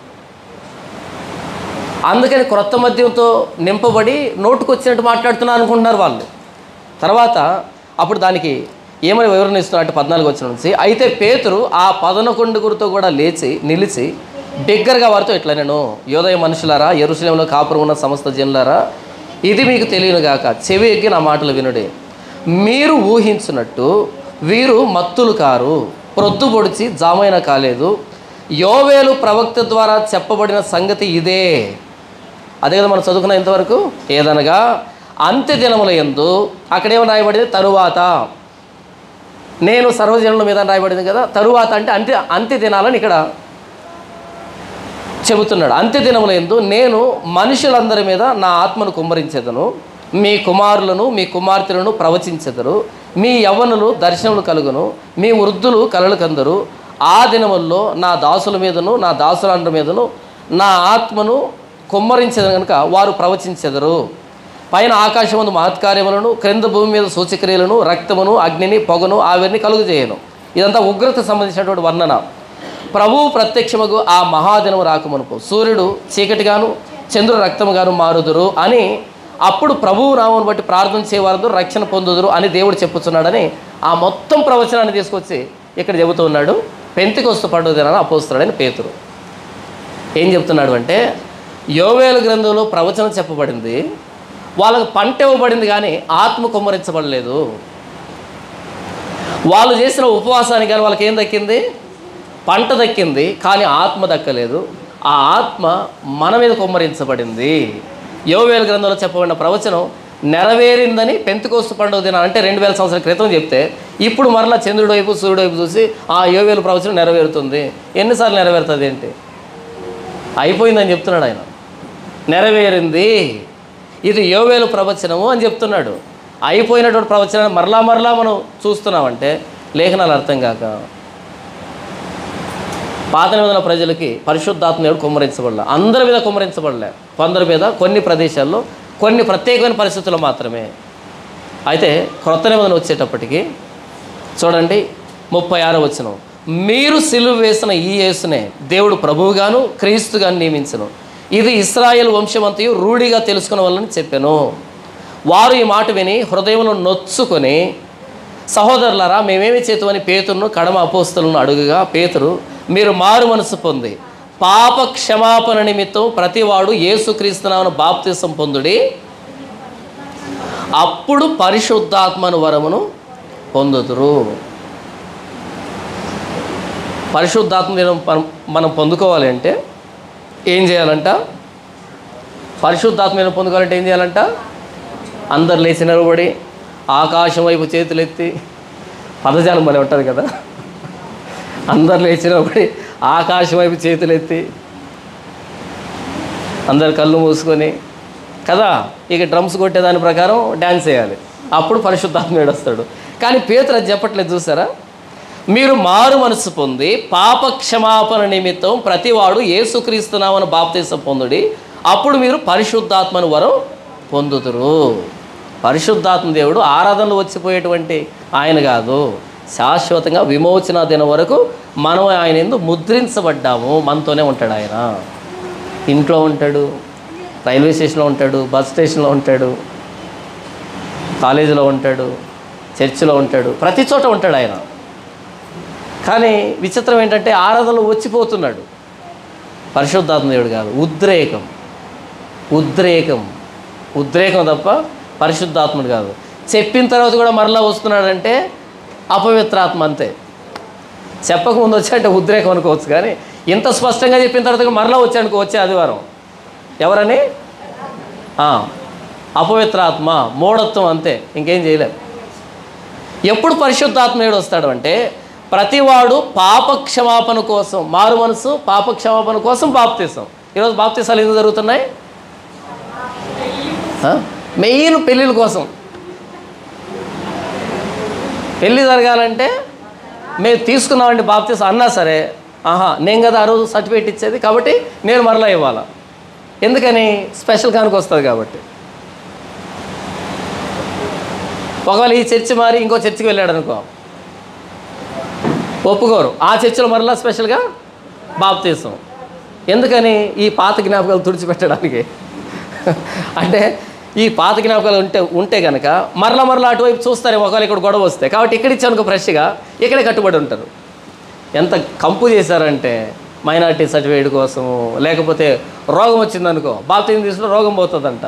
అందుకని క్రొత్త మద్యంతో నింపబడి నోటుకొచ్చినట్టు మాట్లాడుతున్నారు అనుకుంటున్నారు వాళ్ళు. తర్వాత అప్పుడు దానికి ఏమని వివరణ ఇస్తున్నట్టు పద్నాలుగు వచ్చిన నుంచి, అయితే పేతురు ఆ పదనకొండుగురితో కూడా లేచి నిలిచి బిగ్గరగా వారితో ఇట్లా, నేను యోదయ మనుషులారా, యెరూషలేములో కాపురం ఉన్న సమస్త జనులారా, ఇది మీకు తెలియనుగాక, చెవి ఎక్కి నా మాటలు వినుడి. మీరు ఊహించినట్టు వీరు మత్తులు కారు, ప్రొద్దు పొడిచి జామైన కాలేదు. యోవేలు ప్రవక్త ద్వారా చెప్పబడిన సంగతి ఇదే. అదే కదా మనం చదువుకున్న ఇంతవరకు. ఏదనగా అంత్య దినముల యందు, అక్కడేమో రాయబడింది తరువాత, నేను సర్వజనుల మీద రాయబడింది కదా. తరువాత అంటే అంత్య అంత్య దినాలని ఇక్కడ చెబుతున్నాడు. అంత్య దినముల యందు నేను మనుషులందరి మీద నా ఆత్మను కుమ్మరించెదను, మీ కుమారులను మీ కుమార్తెలను ప్రవచించెదరు, మీ యవ్వనులు దర్శనములు కలుగును, మీ వృద్ధులు కలలు కందరు. ఆ దినముల్లో నా దాసుల మీదను నా దాసులందరి మీదను నా ఆత్మను కుమ్మరించెదను కనుక వారు ప్రవచించెదరు. పైన ఆకాశమందు మహత్కార్యములను, క్రింద భూమి మీద సూచక్రియలను, రక్తమును, అగ్నిని, పొగను, ఆవిరిని కలుగజేయను. ఇదంతా ఉగ్రత సంబంధించినటువంటి వర్ణన. ప్రభువు ప్రత్యక్షముగు ఆ మహాదినము రాకమునుపు సూర్యుడు చీకటిగాను చంద్రుడు రక్తముగాను మారుదురు అని, అప్పుడు ప్రభువు నామమును బట్టి ప్రార్థన చేయవారు రక్షణ పొందుదురు అని దేవుడు చెప్పుతున్నాడని ఆ మొత్తం ప్రవచనాన్ని తీసుకొచ్చి ఇక్కడ చెబుతూ ఉన్నాడు. పెంతెకొస్తు పండుగ దినాన అపోస్తలుడైన పేతురు ఏం చెప్తున్నాడు అంటే, యోవేలు గ్రంథంలో ప్రవచనం చెప్పబడింది, వాళ్ళకు పంట ఇవ్వబడింది కానీ ఆత్మ కుమ్మరించబడలేదు. వాళ్ళు చేసిన ఉపవాసానికి కానీ వాళ్ళకి ఏం దక్కింది? పంట దక్కింది, కానీ ఆత్మ దక్కలేదు. ఆ ఆత్మ మన మీద కుమ్మరించబడింది. యోవేలు గ్రంథంలో చెప్పబడిన ప్రవచనం నెరవేరిందని పెంతెకొస్తు పండుగ దిన అంటే రెండు వేల సంవత్సరాల క్రితం చెప్తే, ఇప్పుడు మరలా చంద్రుడి వైపు సూర్యుడు వైపు చూసి ఆ యోవేలు ప్రవచనం నెరవేరుతుంది. ఎన్నిసార్లు నెరవేరుతుంది ఏంటి? అయిపోయిందని చెప్తున్నాడు ఆయన. నెరవేరింది, ఇది యోవేలు ప్రవచనము అని చెప్తున్నాడు. అయిపోయినటువంటి ప్రవచనాన్ని మరలా మరలా మనం చూస్తున్నామంటే లేఖనాలు అర్థం కాక. పాత నిబంధన ప్రజలకి పరిశుద్ధాత్మ దేవుడు కుమ్మరించబడలే, అందరి మీద కుమ్మరించబడలే, కొందరి మీద కొన్ని ప్రదేశాల్లో కొన్ని ప్రత్యేకమైన పరిస్థితుల్లో మాత్రమే. అయితే క్రొత్త నిబంధన వచ్చేటప్పటికి చూడండి ముప్పై ఆరో వచనం, మీరు సిలువ వేసిన ఈ యేసునే దేవుడు ప్రభువుగాను క్రీస్తుగాను నియమించను, ఇది ఇశ్రాయేలు వంశమంతయు రూఢిగా తెలుసుకున్న వాళ్ళని చెప్పాను. వారు ఈ మాట విని హృదయంలో నొచ్చుకొని, సహోదరులారా మేమేమి చేతుమని పేతురును కడమ అపోస్తలను అడుగుగా, పేతురు మీరు మారు మనసు పొంది పాప క్షమాపణ నిమిత్తం ప్రతివాడు యేసుక్రీస్తునామమున బాప్తిసం పొందుడి, అప్పుడు పరిశుద్ధాత్మను వరమును పొందుదురు. పరిశుద్ధాత్మ మనం పొందుకోవాలి అంటే ఏం చేయాలంట? పరిశుద్ధాత్మ పొందుకోవాలంటే ఏం చేయాలంట? అందరు లేచి నిలబడి ఆకాశం వైపు చేతులెత్తి, పదజాలం భలే ఉంటుంది కదా, అందరు లేచి నిలబడి ఆకాశం వైపు చేతులెత్తి అందరు కళ్ళు మూసుకొని కదా, ఇక డ్రమ్స్ కొట్టేదాని ప్రకారం డ్యాన్స్ చేయాలి. అప్పుడు పరిశుద్ధాత్మ వస్తాడు. కానీ పేతురు అది చెప్పట్లేదు, చూసారా? మీరు మారు మనసు పొంది పాప క్షమాపణ నిమిత్తం ప్రతివాడు యేసుక్రీస్తునామమున బాప్తిసం పొందుడి, అప్పుడు మీరు పరిశుద్ధాత్మను వరం పొందుదురు. పరిశుద్ధాత్మ దేవుడు ఆరాధనలు వచ్చిపోయేటువంటి ఆయన కాదు, శాశ్వతంగా విమోచన దినం వరకు మనం ఆయన యందు ముద్రించబడ్డాము. మనతోనే ఉంటాడు ఆయన. ఇంట్లో ఉంటాడు, రైల్వే స్టేషన్లో ఉంటాడు, బస్ స్టేషన్లో ఉంటాడు, కాలేజీలో ఉంటాడు, చర్చిలో ఉంటాడు, ప్రతి చోట ఉంటాడు ఆయన. కానీ విచిత్రం ఏంటంటే ఆరాధనలో వచ్చిపోతున్నాడు. పరిశుద్ధాత్మ దేవుడు కాదు, ఉద్రేకం ఉద్రేకం ఉద్రేకం తప్ప పరిశుద్ధాత్ముడు కాదు. చెప్పిన తర్వాత కూడా మరలా వస్తున్నాడంటే అపవిత్రాత్మ అంతే. చెప్పకముందు వచ్చాడంటే ఉద్రేకం అనుకోవచ్చు, కానీ ఇంత స్పష్టంగా చెప్పిన తర్వాత మరలా వచ్చాడుకో వచ్చే ఆదివారం ఎవరని? అపవిత్రాత్మ, మూఢత్వం అంతే, ఇంకేం చేయలేదు. ఎప్పుడు పరిశుద్ధాత్మ దేవుడు వస్తాడు అంటే ప్రతివాడు పాప క్షమాపణ కోసం, మారు మనసు పాప క్షమాపణ కోసం బాప్తిసం. ఈరోజు బాప్తిసాలు ఎందుకు జరుగుతున్నాయి? మెయిన్ పెళ్ళిళ్ళ కోసం. పెళ్ళి జరగాలంటే మేము తీసుకున్నామండి బాప్తిసం అన్నా సరే, ఆహా నేను కదా ఆ రోజు సర్టిఫికేట్ ఇచ్చేది కాబట్టి నేను మరలా ఇవ్వాలా. ఎందుకని? స్పెషల్ కానుక వస్తుంది కాబట్టి. ఒకవేళ ఈ చర్చి మారి ఇంకో చర్చికి వెళ్ళాడు అనుకో, ఒప్పుకోరు. ఆ చర్చిలో మరలా స్పెషల్గా బాప్తీసం. ఎందుకని? ఈ పాత జ్ఞాపకాలు తుడిచిపెట్టడానికి. అంటే ఈ పాత జ్ఞాపకాలు ఉంటే ఉంటే కనుక మరలా మరలా అటువైపు చూస్తారు ఒకవేళ ఇక్కడ గొడవ వస్తే. కాబట్టి ఇక్కడ ఇచ్చానుకో ఫ్రెష్గా ఇక్కడే కట్టుబడి ఉంటారు. ఎంత కంపు చేశారంటే మైనారిటీ సర్టిఫికేట్ కోసము, లేకపోతే రోగం వచ్చిందనుకో బాప్తీసం తీసుకుని రోగం పోతుందంట.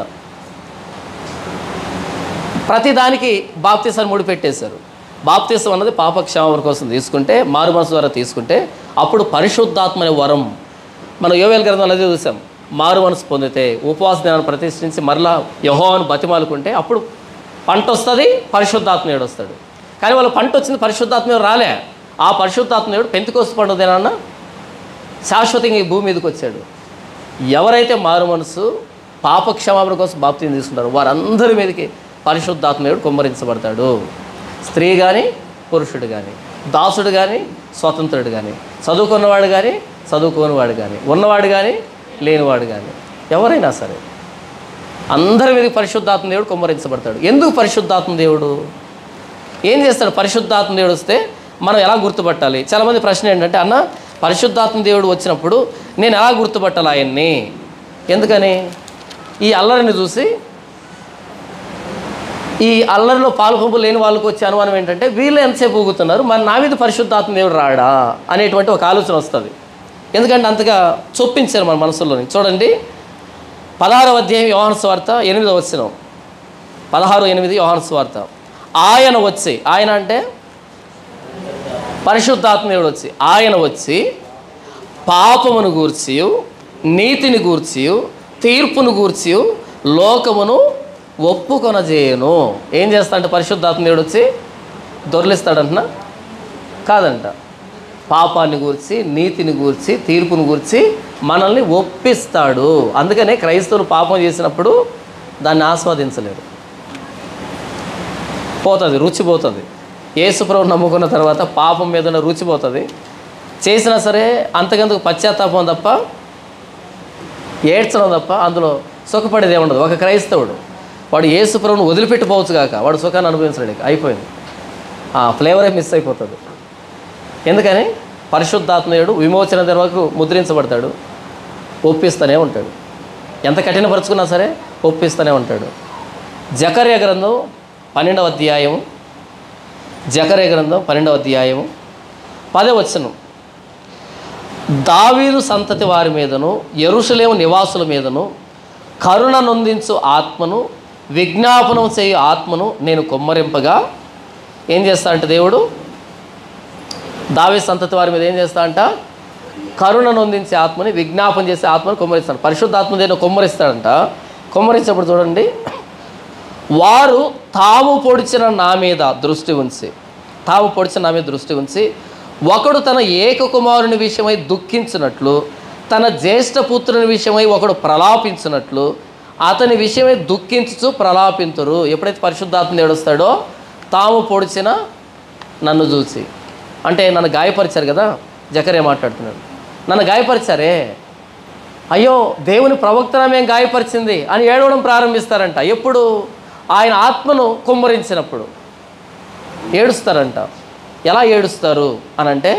ప్రతిదానికి బాప్తీసాన్ని ముడిపెట్టేశారు. బాప్తీసం అన్నది పాపక్షమాపణ కోసం తీసుకుంటే, మారు మనసు ద్వారా తీసుకుంటే అప్పుడు పరిశుద్ధాత్మ అనే వరం మనం యోవేలు గ్రంథంలో అదే చూసాం. మారు మనసు పొందితే ఉపవాస దినాన్ని ప్రతిష్ఠించి మరలా యెహోవాను బతిమాలుకుంటే అప్పుడు పంట వస్తుంది, పరిశుద్ధాత్మ దేవుడు వస్తాడు. కానీ వాళ్ళ పంట వచ్చింది, పరిశుద్ధాత్మ దేవుడు రాలే. ఆ పరిశుద్ధాత్మ దేవుడు పెంతెకోస్తు పండుగ దినాన శాశ్వతంగా ఈ భూమి మీదకి వచ్చాడు. ఎవరైతే మారు మనసు పాప క్షమాపణ కోసం బాప్తీసం తీసుకుంటారో వారందరి మీదకి పరిశుద్ధాత్మ దేవుడు కుమ్మరించబడతాడు. స్త్రీ కానీ పురుషుడు కానీ, దాసుడు కానీ స్వతంత్రుడు కానీ, చదువుకున్నవాడు కానీ చదువుకోనివాడు కానీ, ఉన్నవాడు కానీ లేనివాడు కానీ, ఎవరైనా సరే అందరి మీదకి పరిశుద్ధాత్మ దేవుడు కుమ్మరించబడతాడు. ఎందుకు పరిశుద్ధాత్మ దేవుడు ఏం చేస్తాడు? పరిశుద్ధాత్మ దేవుడు వస్తే మనం ఎలా గుర్తుపట్టాలి? చాలామంది ప్రశ్న ఏంటంటే, అన్న పరిశుద్ధాత్మ దేవుడు వచ్చినప్పుడు నేను ఎలా గుర్తుపట్టాలి ఆయన్ని? ఎందుకని? ఈ అల్లరిని చూసి ఈ అల్లరిలో పాలుపంపు లేని వాళ్ళకి వచ్చే అనుమానం ఏంటంటే, వీళ్ళు ఎంతసేపు ఊగుతున్నారు, మరి నా మీద పరిశుద్ధాత్మ దేవుడు రాడా అనేటువంటి ఒక ఆలోచన వస్తుంది. ఎందుకంటే అంతగా చొప్పించారు మన మనసులోని. చూడండి, పదహారవ అధ్యాయం యోహాను సువార్త ఎనిమిదవ వచనం, పదహారు ఎనిమిది యోహాను సువార్త. ఆయన వచ్చి, ఆయన అంటే పరిశుద్ధాత్మ దేవుడు వచ్చి, ఆయన వచ్చి పాపమును గూర్చి నీతిని గూర్చి తీర్పును గూర్చి లోకమును ఒప్పుకొనజేయను. ఏం చేస్తా అంటే పరిశుద్ధాత్మ దేవుడు వచ్చి దొర్లిస్తాడంటున్నా? కాదంట. పాపాన్ని గూర్చి నీతిని గూర్చి తీర్పును గూర్చి మనల్ని ఒప్పిస్తాడు. అందుకనే క్రైస్తవులు పాపం చేసినప్పుడు దాన్ని ఆస్వాదించలేరు. పోతుంది, రుచి పోతుంది. యేసుప్రభువుని నమ్ముకున్న తర్వాత పాపం మీద ఉన్న రుచి పోతుంది. చేసినా సరే అంతకంతకు పశ్చాత్తాపం తప్ప, ఏడ్చడం తప్ప అందులో సుఖపడేది ఏముండదు. ఒక క్రైస్తవుడు వాడు యేసుప్రభువుని వదిలిపెట్టిపోవచ్చు కాక వాడు సుఖాన్ని అనుభవించలేడు. అయిపోయింది, ఆ ఫ్లేవరే మిస్ అయిపోతుంది. ఎందుకని? పరిశుద్ధాత్మయుడు విమోచన వరకు ముద్రించబడతాడు, ఒప్పిస్తూనే ఉంటాడు. ఎంత కఠినపరుచుకున్నా సరే ఒప్పిస్తూనే ఉంటాడు. జకర్యా గ్రంథం పన్నెండవ అధ్యాయము, జకర్యా గ్రంథం పన్నెండవ అధ్యాయము పదే వచనం. దావీదు సంతతి వారి మీదను యెరూషలేము నివాసుల మీదను కరుణ నొందించు ఆత్మను విజ్ఞాపనం చేయు ఆత్మను నేను కుమ్మరింపగా ఏం చేస్తా అంటే దేవుడు దావీదు సంతతి వారి మీద ఏం చేస్తా అంట? కరుణ నొందించే ఆత్మని, విజ్ఞాపనం చేసే ఆత్మని కుమ్మరిస్తాడు. పరిశుద్ధాత్మ దేవుడు కుమ్మరిస్తాడంట. కుమ్మరించినప్పుడు చూడండి, వారు తాము పొడిచిన నా మీద దృష్టి ఉంచి, తాము పొడిచిన నా మీద దృష్టి ఉంచి ఒకడు తన ఏక కుమారుని విషయమై దుఃఖించినట్లు, తన జ్యేష్ఠ పుత్రుని విషయమై ఒకడు ప్రలాపించినట్లు అతని విషయమై దుఃఖించుచు ప్రలాపింతురు. ఎప్పుడైతే పరిశుద్ధాత్మ దేవుడు వస్తాడో తాము పొడిచిన నన్ను చూసి, అంటే నన్ను గాయపరిచారు కదా, జకర్యా మాట్లాడుతున్నాడు, నన్ను గాయపరిచారే, అయ్యో దేవుని ప్రవక్తనమేం గాయపరిచింది అని ఏడవడం ప్రారంభిస్తారంట. ఎప్పుడు? ఆయన ఆత్మను కుమ్మరించినప్పుడు ఏడుస్తారంట. ఎలా ఏడుస్తారు అని అంటే,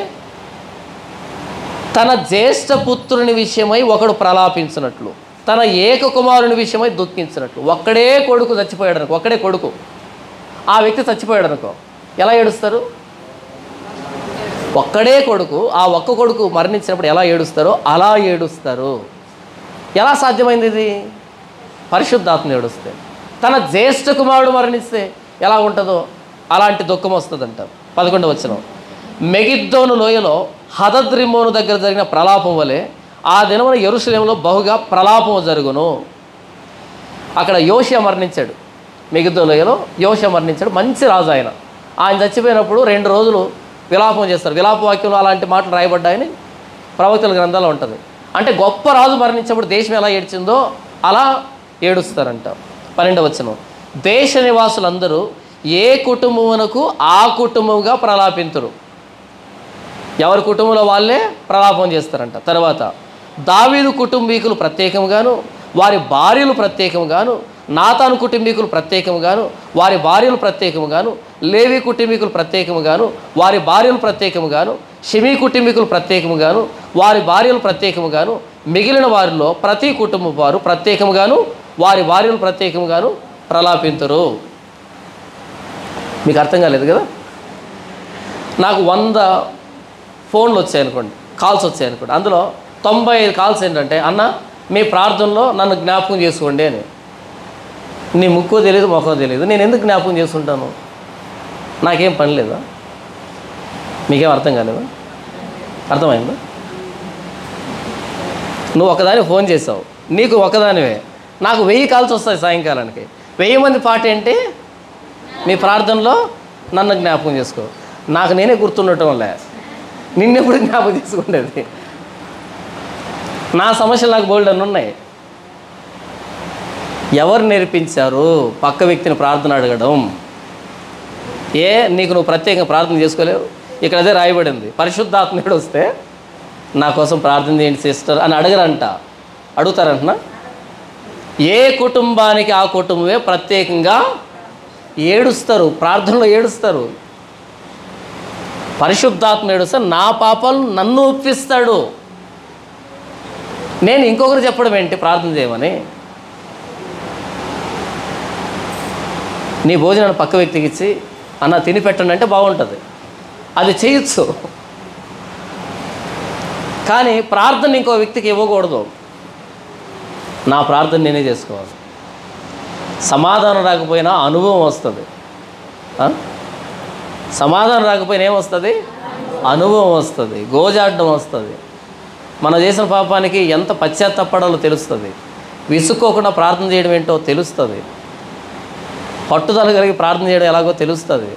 తన జ్యేష్ఠ పుత్రుని విషయమై ఒకడు ప్రలాపించినట్లు, తన ఏక కుమారుని విషయమై దుఃఖించినట్లు. ఒక్కడే కొడుకు చచ్చిపోయాడు అనుకో, ఒక్కడే కొడుకు, ఆ వ్యక్తి చచ్చిపోయాడు అనుకో, ఎలా ఏడుస్తారు? ఒక్కడే కొడుకు, ఆ ఒక్క కొడుకు మరణించినప్పుడు ఎలా ఏడుస్తారో అలా ఏడుస్తారు. ఎలా సాధ్యమైంది ఇది? పరిశుద్ధాత్మ ఏడుస్తే. తన జ్యేష్ఠ కుమారుడు మరణిస్తే ఎలా ఉంటుందో అలాంటి దుఃఖం వస్తుందంట. పదకొండవ వచనం. మెగిద్దోను లోయలో హదద్రిమ్మోను దగ్గర జరిగిన ప్రలాపం వలె ఆ దినమున యెరూషలేములో బహుగా ప్రలాపం జరుగును. అక్కడ యోషియా మరణించాడు. మెగిద్దో లోయలో యోషియా మరణించాడు. మంచి రాజు ఆయన. ఆయన చచ్చిపోయినప్పుడు రెండు రోజులు విలాపం చేస్తారు. విలాప వాక్యంలో అలాంటి మాటలు రాయబడ్డాయని ప్రవక్తల గ్రంథాల్లో ఉంటుంది. అంటే గొప్ప రాజు మరణించినప్పుడు దేశం ఎలా ఏడ్చిందో అలా ఏడుస్తారంట. పన్నెండవ వచనం. దేశ నివాసులందరూ ఏ కుటుంబమునకు ఆ కుటుంబముగా ప్రలాపింతురు. ఎవరి కుటుంబంలో వాళ్ళే ప్రలాపం చేస్తారంట. తర్వాత దావీదు కుటుంబీకులు ప్రత్యేకంగాను, వారి భార్యలు ప్రత్యేకంగాను, నాతాను కుటుంబీకులు ప్రత్యేకముగాను వారి భార్యలు ప్రత్యేకముగాను, లేవి కుటుంబీకులు ప్రత్యేకముగాను వారి భార్యలు ప్రత్యేకముగాను, షిమీ కుటుంబీకులు ప్రత్యేకముగాను వారి భార్యలు ప్రత్యేకముగాను, మిగిలిన వారిలో ప్రతి కుటుంబం వారు ప్రత్యేకముగాను వారి భార్యలు ప్రత్యేకముగాను ప్రలాపింతురు. మీకు అర్థం కాలేదు కదా? నాకు వంద ఫోన్లు వచ్చాయనుకోండి, కాల్స్ వచ్చాయనుకోండి, అందులో తొంభై ఐదు కాల్స్ ఏంటంటే, అన్న మీ ప్రార్థనలో నన్ను జ్ఞాపకం చేసుకోండి అని. నీ ముక్కో తెలియదు, మొక్కో తెలియదు, నేను ఎందుకు జ్ఞాపకం చేసుకుంటాను? నాకేం పని లేదా? మీకేం అర్థం కాలేదా? అర్థమైందా? నువ్వు ఒకదాని ఫోన్ చేసావు, నీకు ఒకదానివే, నాకు వెయ్యి కాల్స్ వస్తాయి సాయంకాలానికి. వెయ్యి మంది పాట ఏంటి? మీ ప్రార్థనలో నన్ను జ్ఞాపకం చేసుకో. నాకు నేనే గుర్తుండటం లే, నిన్నెప్పుడు జ్ఞాపకం చేసుకుండేది? నా సమస్యలు నాకు బోల్డ్ అని ఉన్నాయి. ఎవరు నేర్పించారు పక్క వ్యక్తిని ప్రార్థన అడగడం? ఏ నీకు నువ్వు ప్రత్యేకంగా ప్రార్థన చేసుకోలేవు? ఇక్కడ అదే రాయబడింది, పరిశుద్ధాత్ముడు వస్తే నా కోసం ప్రార్థన చేయండి సిస్టర్ అని అడగరంట. అడుగుతారంటున్నా? ఏ కుటుంబానికి ఆ కుటుంబమే ప్రత్యేకంగా ఏడుస్తారు, ప్రార్థనలో ఏడుస్తారు. పరిశుద్ధాత్మ ఏడుస్తే నా పాపాలు నన్ను ఒప్పిస్తాడు. నేను ఇంకొకరు చెప్పడం ఏంటి ప్రార్థన చేయమని? నీ భోజనాన్ని పక్క వ్యక్తికి ఇచ్చి అన్న తిని పెట్టండి అంటే బాగుంటుంది, అది చేయొచ్చు. కానీ ప్రార్థన ఇంకో వ్యక్తికి ఇవ్వకూడదు. నా ప్రార్థన నేనే చేసుకోవాలి. సమాధానం రాకపోయినా అనుభవం వస్తుంది. సమాధానం రాకపోయినా ఏమొస్తుంది? అనుభవం వస్తుంది, గోజాడడం వస్తుంది. మనం చేసిన పాపానికి ఎంత పశ్చాత్తాపడాలో తెలుస్తుంది. విసుక్కోకుండా ప్రార్థన చేయడం ఏంటో తెలుస్తుంది. పట్టుదల కలిగి ప్రార్థన చేయడం ఎలాగో తెలుస్తుంది.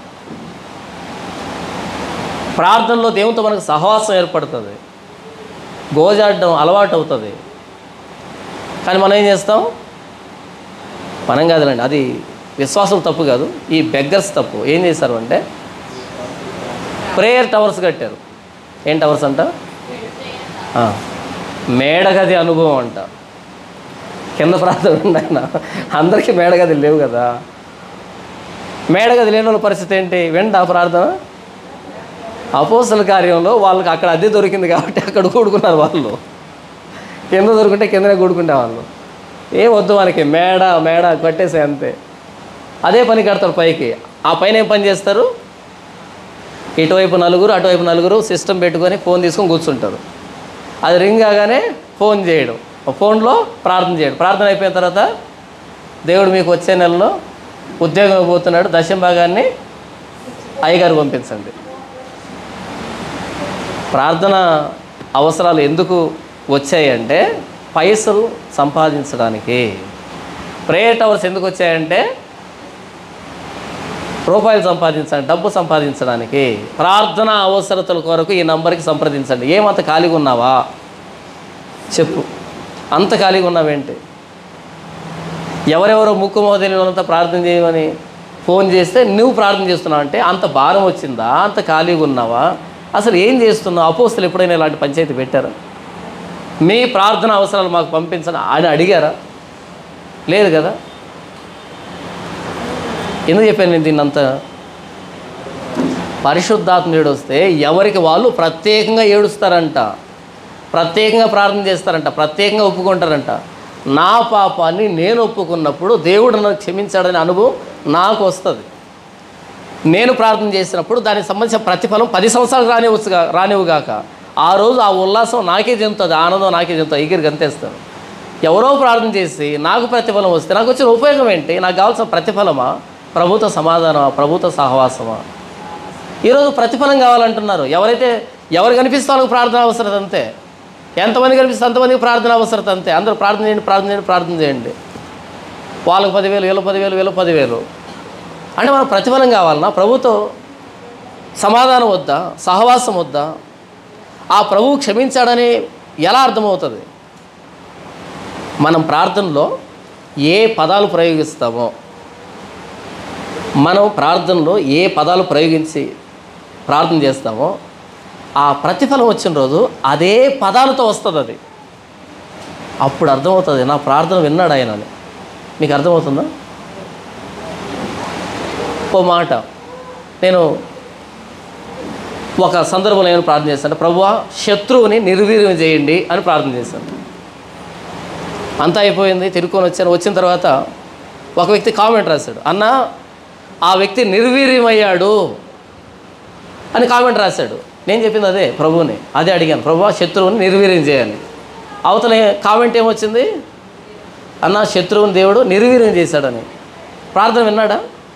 ప్రార్థనలో దేవునితో మనకు సహవాసం ఏర్పడుతుంది, గోజాడడం అలవాటు అవుతుంది. కానీ మనం ఏం చేస్తాం? మనం కాదులండి, అది విశ్వాసులు తప్పు కాదు, ఈ బెగ్గర్స్ తప్పు. ఏం చేశారు అంటే ప్రేయర్ టవర్స్ కట్టారు. ఏం టవర్స్ అంట? మేడగది అనుభవం అంట. కింద ప్రార్థన ఉన్నాయన, అందరికీ మేడగది లేవు కదా. మేడగది లేని వాళ్ళ పరిస్థితి ఏంటి? వెంట ప్రార్థన. అపోస్తల కార్యంలో వాళ్ళకి అక్కడ అద్దె దొరికింది కాబట్టి అక్కడ కూడుకున్నారు వాళ్ళు. కింద దొరుకుంటే కిందనే కూడుకుంటే వాళ్ళు. ఏం వద్దు మనకి, మేడ మేడ కట్టేసే అంతే. అదే పని కడతారు పైకి. ఆ పైన ఏం పని చేస్తారు? ఇటువైపు నలుగురు అటువైపు నలుగురు సిస్టమ్ పెట్టుకొని ఫోన్ తీసుకొని కూర్చుంటారు. అది రింగ్ కాగానే ఫోన్ చేయడం, ఫోన్లో ప్రార్థన చేయడం. ప్రార్థన అయిపోయిన తర్వాత దేవుడు మీకు వచ్చే నెలలో ఉద్యోగం పోతున్నాడు, దశమ భాగాన్ని అయ్యగారు పంపించండి. ప్రార్థన అవసరాలు ఎందుకు వచ్చాయంటే పైసలు సంపాదించడానికి. ప్రేయర్ టవర్స్ ఎందుకు వచ్చాయంటే రూపాయలు సంపాదించండి, డబ్బు సంపాదించడానికి. ప్రార్థన అవసరతల కొరకు ఈ నంబర్కి సంప్రదించండి. ఏమంత ఖాళీగా ఉన్నావా చెప్పు, అంత ఖాళీగా ఉన్నావేంటి? ఎవరెవరో ముక్కు మోదలినంత ప్రార్థన చేయమని ఫోన్ చేస్తే నువ్వు ప్రార్థన చేస్తున్నావు అంటే అంత భారం వచ్చిందా? అంత ఖాళీగా ఉన్నావా? అసలు ఏం చేస్తున్నావు? అపోస్తలు ఎప్పుడైనా ఇలాంటి పంచాయతీ పెట్టారా? మీ ప్రార్థన అవసరాలు మాకు పంపించని ఆయన అడిగారా? లేదు కదా. ఎందుకు చెప్పాను నేను దీన్ని అంతా? పరిశుద్ధాత్ముడు వస్తే ఎవరికి వాళ్ళు ప్రత్యేకంగా ఏడుస్తారంట, ప్రత్యేకంగా ప్రార్థన చేస్తారంట, ప్రత్యేకంగా ఒప్పుకుంటారంట. నా పాపాన్ని నేను ఒప్పుకున్నప్పుడు దేవుడు నన్ను క్షమించాడనే అనుభవం నాకు వస్తుంది. నేను ప్రార్థన చేసినప్పుడు దానికి సంబంధించిన ప్రతిఫలం పది సంవత్సరాలు రానివచ్చుగా రానివ్వగాక ఆ రోజు ఆ ఉల్లాసం నాకే చెందుతుంది, ఆనందం నాకే చెందుతుంది, ఎగిరి గంతేస్తాను. ఎవరో ప్రార్థన చేసి నాకు ప్రతిఫలం వస్తే నాకు వచ్చిన ఉపయోగం ఏంటి? నాకు కావాల్సిన ప్రతిఫలమా? ప్రభుత్వ సమాధానమా? ప్రభుత్వ సహవాసమా? ఈరోజు ప్రతిఫలం కావాలంటున్నారు. ఎవరైతే ఎవరు కనిపిస్తే వాళ్ళకి ప్రార్థన అవసరం అంతే. ఎంతమంది కనిపిస్తే అంతమందికి ప్రార్థన అవసరం అంతే. అందరూ ప్రార్థన చేయండి, ప్రార్థన చేయండి, ప్రార్థన చేయండి. వాళ్ళకు పదివేలు, వీళ్ళు పదివేలు, వీళ్ళు పదివేలు అంటే మనకు ప్రతిఫలం కావాలన్నా? ప్రభుతో సమాధానం వద్దా? సహవాసం వద్దా? ఆ ప్రభువు క్షమించాడని ఎలా అర్థమవుతుంది? మనం ప్రార్థనలో ఏ పదాలు ప్రయోగిస్తామో, మనం ప్రార్థనలో ఏ పదాలు ప్రయోగించి ప్రార్థన చేస్తామో ఆ ప్రతిఫలం వచ్చిన రోజు అదే పదాలతో వస్తుంది. అది అప్పుడు అర్థమవుతుంది నా ప్రార్థన విన్నాడు ఆయనని. మీకు అర్థమవుతుందా? ఓ మాట నేను ఒక సందర్భంలో ఏమైనా ప్రార్థన చేస్తాను, ప్రభువా శత్రువుని నిర్వీర్యం చేయండి అని ప్రార్థన చేశాను. అంతా అయిపోయింది, తిరుక్కొని వచ్చాను. వచ్చిన తర్వాత ఒక వ్యక్తి కామెంట్ రాశాడు, అన్న ఆ వ్యక్తి నిర్వీర్యమయ్యాడు అని కామెంట్ రాశాడు. నేను చెప్పింది అదే ప్రభువుని, అదే అడిగాను, ప్రభువా శత్రువుని నిర్వీర్యం చేయాలి. అవతల కామెంట్ ఏమొచ్చింది, అన్న శత్రువుని దేవుడు నిర్వీర్యం చేశాడని. ప్రార్థన విన్నాడా?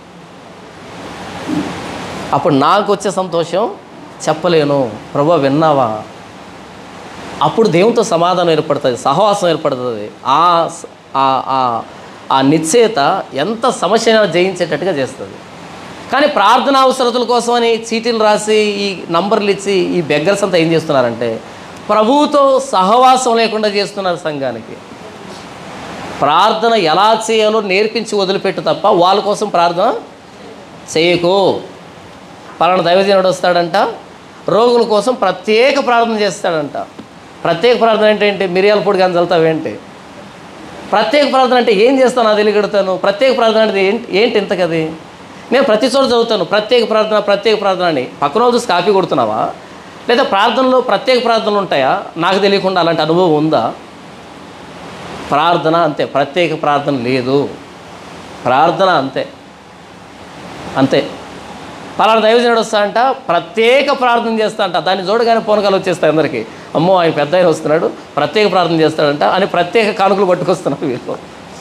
అప్పుడు నాకు వచ్చే సంతోషం చెప్పలేను. ప్రభువా విన్నావా? అప్పుడు దేవునితో సమాధానం ఏర్పడుతుంది, సహవాసం ఏర్పడుతుంది. ఆ ఆ నిశ్చయత ఎంత సమస్యను జయించేటట్టుగా చేస్తుంది. కానీ ప్రార్థన అవసరతల కోసమని చీటీలు రాసి ఈ నంబర్లు ఇచ్చి ఈ బెగ్గర్స్ అంతా ఏం చేస్తున్నారంటే ప్రభువుతో సహవాసం లేకుండా చేస్తున్నారు. సంఘానికి ప్రార్థన ఎలా చేయాలో నేర్పించి వదిలిపెట్టు తప్ప వాళ్ళ కోసం ప్రార్థన చేయకు. పలానా దైవజనుడు వస్తాడంట, రోగుల కోసం ప్రత్యేక ప్రార్థన చేస్తాడంట. ప్రత్యేక ప్రార్థన అంటే ఏంటి? మిరియాల పొడి కానీ చల్లుతావేంటి? ప్రత్యేక ప్రార్థన అంటే ఏం చేస్తాను అది తెలియగడతాను. ప్రత్యేక ప్రార్థన అంటే ఏంటి ఏంటి ఇంతకది? నేను ప్రతి చోట చదువుతాను ప్రత్యేక ప్రార్థన ప్రత్యేక ప్రార్థన అని. పక్కన వాళ్ళు చూసి కాపీ కొడుతున్నావా? లేదా ప్రార్థనలో ప్రత్యేక ప్రార్థనలు ఉంటాయా? నాకు తెలియకుండా అలాంటి అనుభవం ఉందా? ప్రార్థన అంతే, ప్రత్యేక ప్రార్థన లేదు. ప్రార్థన అంతే అంతే. పలానా దైవజనుడు వస్తా అంట, ప్రత్యేక ప్రార్థన చేస్తా అంట. దాన్ని చూడగానే పోనకాలు వచ్చేస్తాయి అందరికీ. అమ్మో ఆయన పెద్ద ఆయన వస్తున్నాడు, ప్రత్యేక ప్రార్థన చేస్తాడంట అని ప్రత్యేక కానుకలు పట్టుకొస్తున్నారు వీళ్ళు.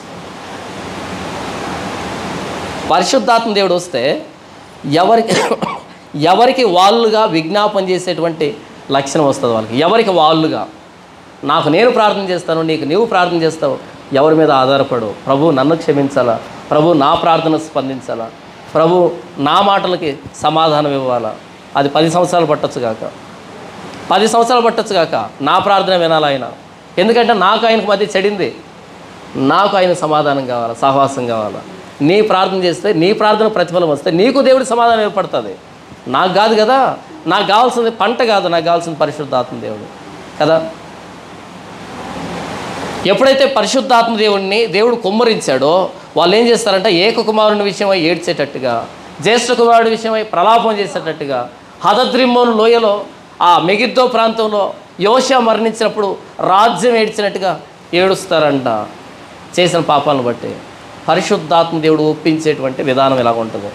పరిశుద్ధాత్మ దేవుడు వస్తే ఎవరికి ఎవరికి వాళ్ళుగా విజ్ఞాపన చేసేటువంటి లక్షణం వస్తుంది వాళ్ళకి. ఎవరికి వాళ్ళుగా నాకు నేను ప్రార్థన చేస్తాను, నీకు నీవు ప్రార్థన చేస్తావు. ఎవరి మీద ఆధారపడు. ప్రభు నన్ను క్షమించాలా, ప్రభు నా ప్రార్థన స్పందించాలా, ప్రభు నా మాటలకి సమాధానం ఇవ్వాలా. అది పది సంవత్సరాలు పట్టచ్చు కాక పది సంవత్సరాలు పట్టచ్చు కాక నా ప్రార్థన వినాలి ఆయన. ఎందుకంటే నాకు ఆయనకు మధ్య చెడింది. నాకు ఆయన సమాధానం కావాలా, సహవాసం కావాలా. నీ ప్రార్థన చేస్తే నీ ప్రార్థన ప్రతిఫలం వస్తే నీకు దేవుడి సమాధానం ఏర్పడుతుంది. నాకు కాదు కదా. నాకు కావాల్సింది పంట కాదు, నాకు కావాల్సింది పరిశుద్ధాత్మ దేవుడు కదా. ఎప్పుడైతే పరిశుద్ధాత్మ దేవుడిని దేవుడు కుమ్మరించాడో వాళ్ళు ఏం చేస్తారంటే ఏక కుమారుని విషయమై ఏడ్చేటట్టుగా, జ్యేష్ఠ కుమారుడి విషయమై ప్రలాపం చేసేటట్టుగా, హదద్రిమ్మోను లోయలో ఆ మెగిద్దో ప్రాంతంలో యోషియా మరణించినప్పుడు రాజ్యం ఏడ్చినట్టుగా ఏడుస్తారంట చేసిన పాపాలను బట్టి. పరిశుద్ధాత్మ దేవుడు ఒప్పించేటువంటి విధానం ఎలాగ ఉంటుంది.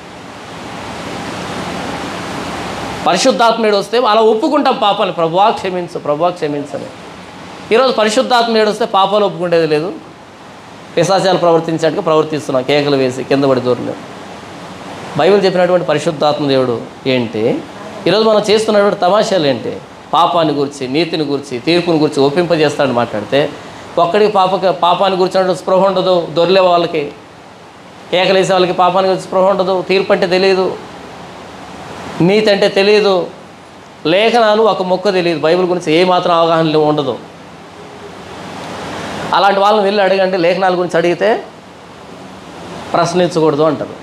పరిశుద్ధాత్మ వస్తే అలా ఒప్పుకుంటాం పాపాలు. ప్రభువా క్షమించు, ప్రభువా క్షమించని. ఈరోజు పరిశుద్ధాత్మ వస్తే పాపాలు ఒప్పుకునేది లేదు. పిశాచాలు ప్రవర్తించినట్టుగా ప్రవర్తిస్తున్నాం, కేకలు వేసి కింద పడి దూరలేదు. బైబిల్ చెప్పినటువంటి పరిశుద్ధాత్మ దేవుడు ఏంటి? ఈరోజు మనం చేస్తున్నటువంటి తమాషాలు ఏంటి? పాపాన్ని గురించి, నీతిని గురించి, తీర్పుని గురించి ఒప్పింపజేస్తాడని మాట్లాడితే ఒక్కడికి పాప పాపాన్ని గురించినటువంటి స్పృహ ఉండదు. దొరిలే వాళ్ళకి, కేకలేసే వాళ్ళకి పాపాన్ని గురించి స్పృహ ఉండదు. తీర్పు అంటే తెలియదు, నీతి అంటే తెలియదు, లేఖనాలు ఒక మొక్క తెలియదు, బైబిల్ గురించి ఏమాత్రం అవగాహన ఉండదు. అలాంటి వాళ్ళని వెళ్ళి అడగండి, లేఖనాల గురించి అడిగితే ప్రశ్నించకూడదు అంటారు.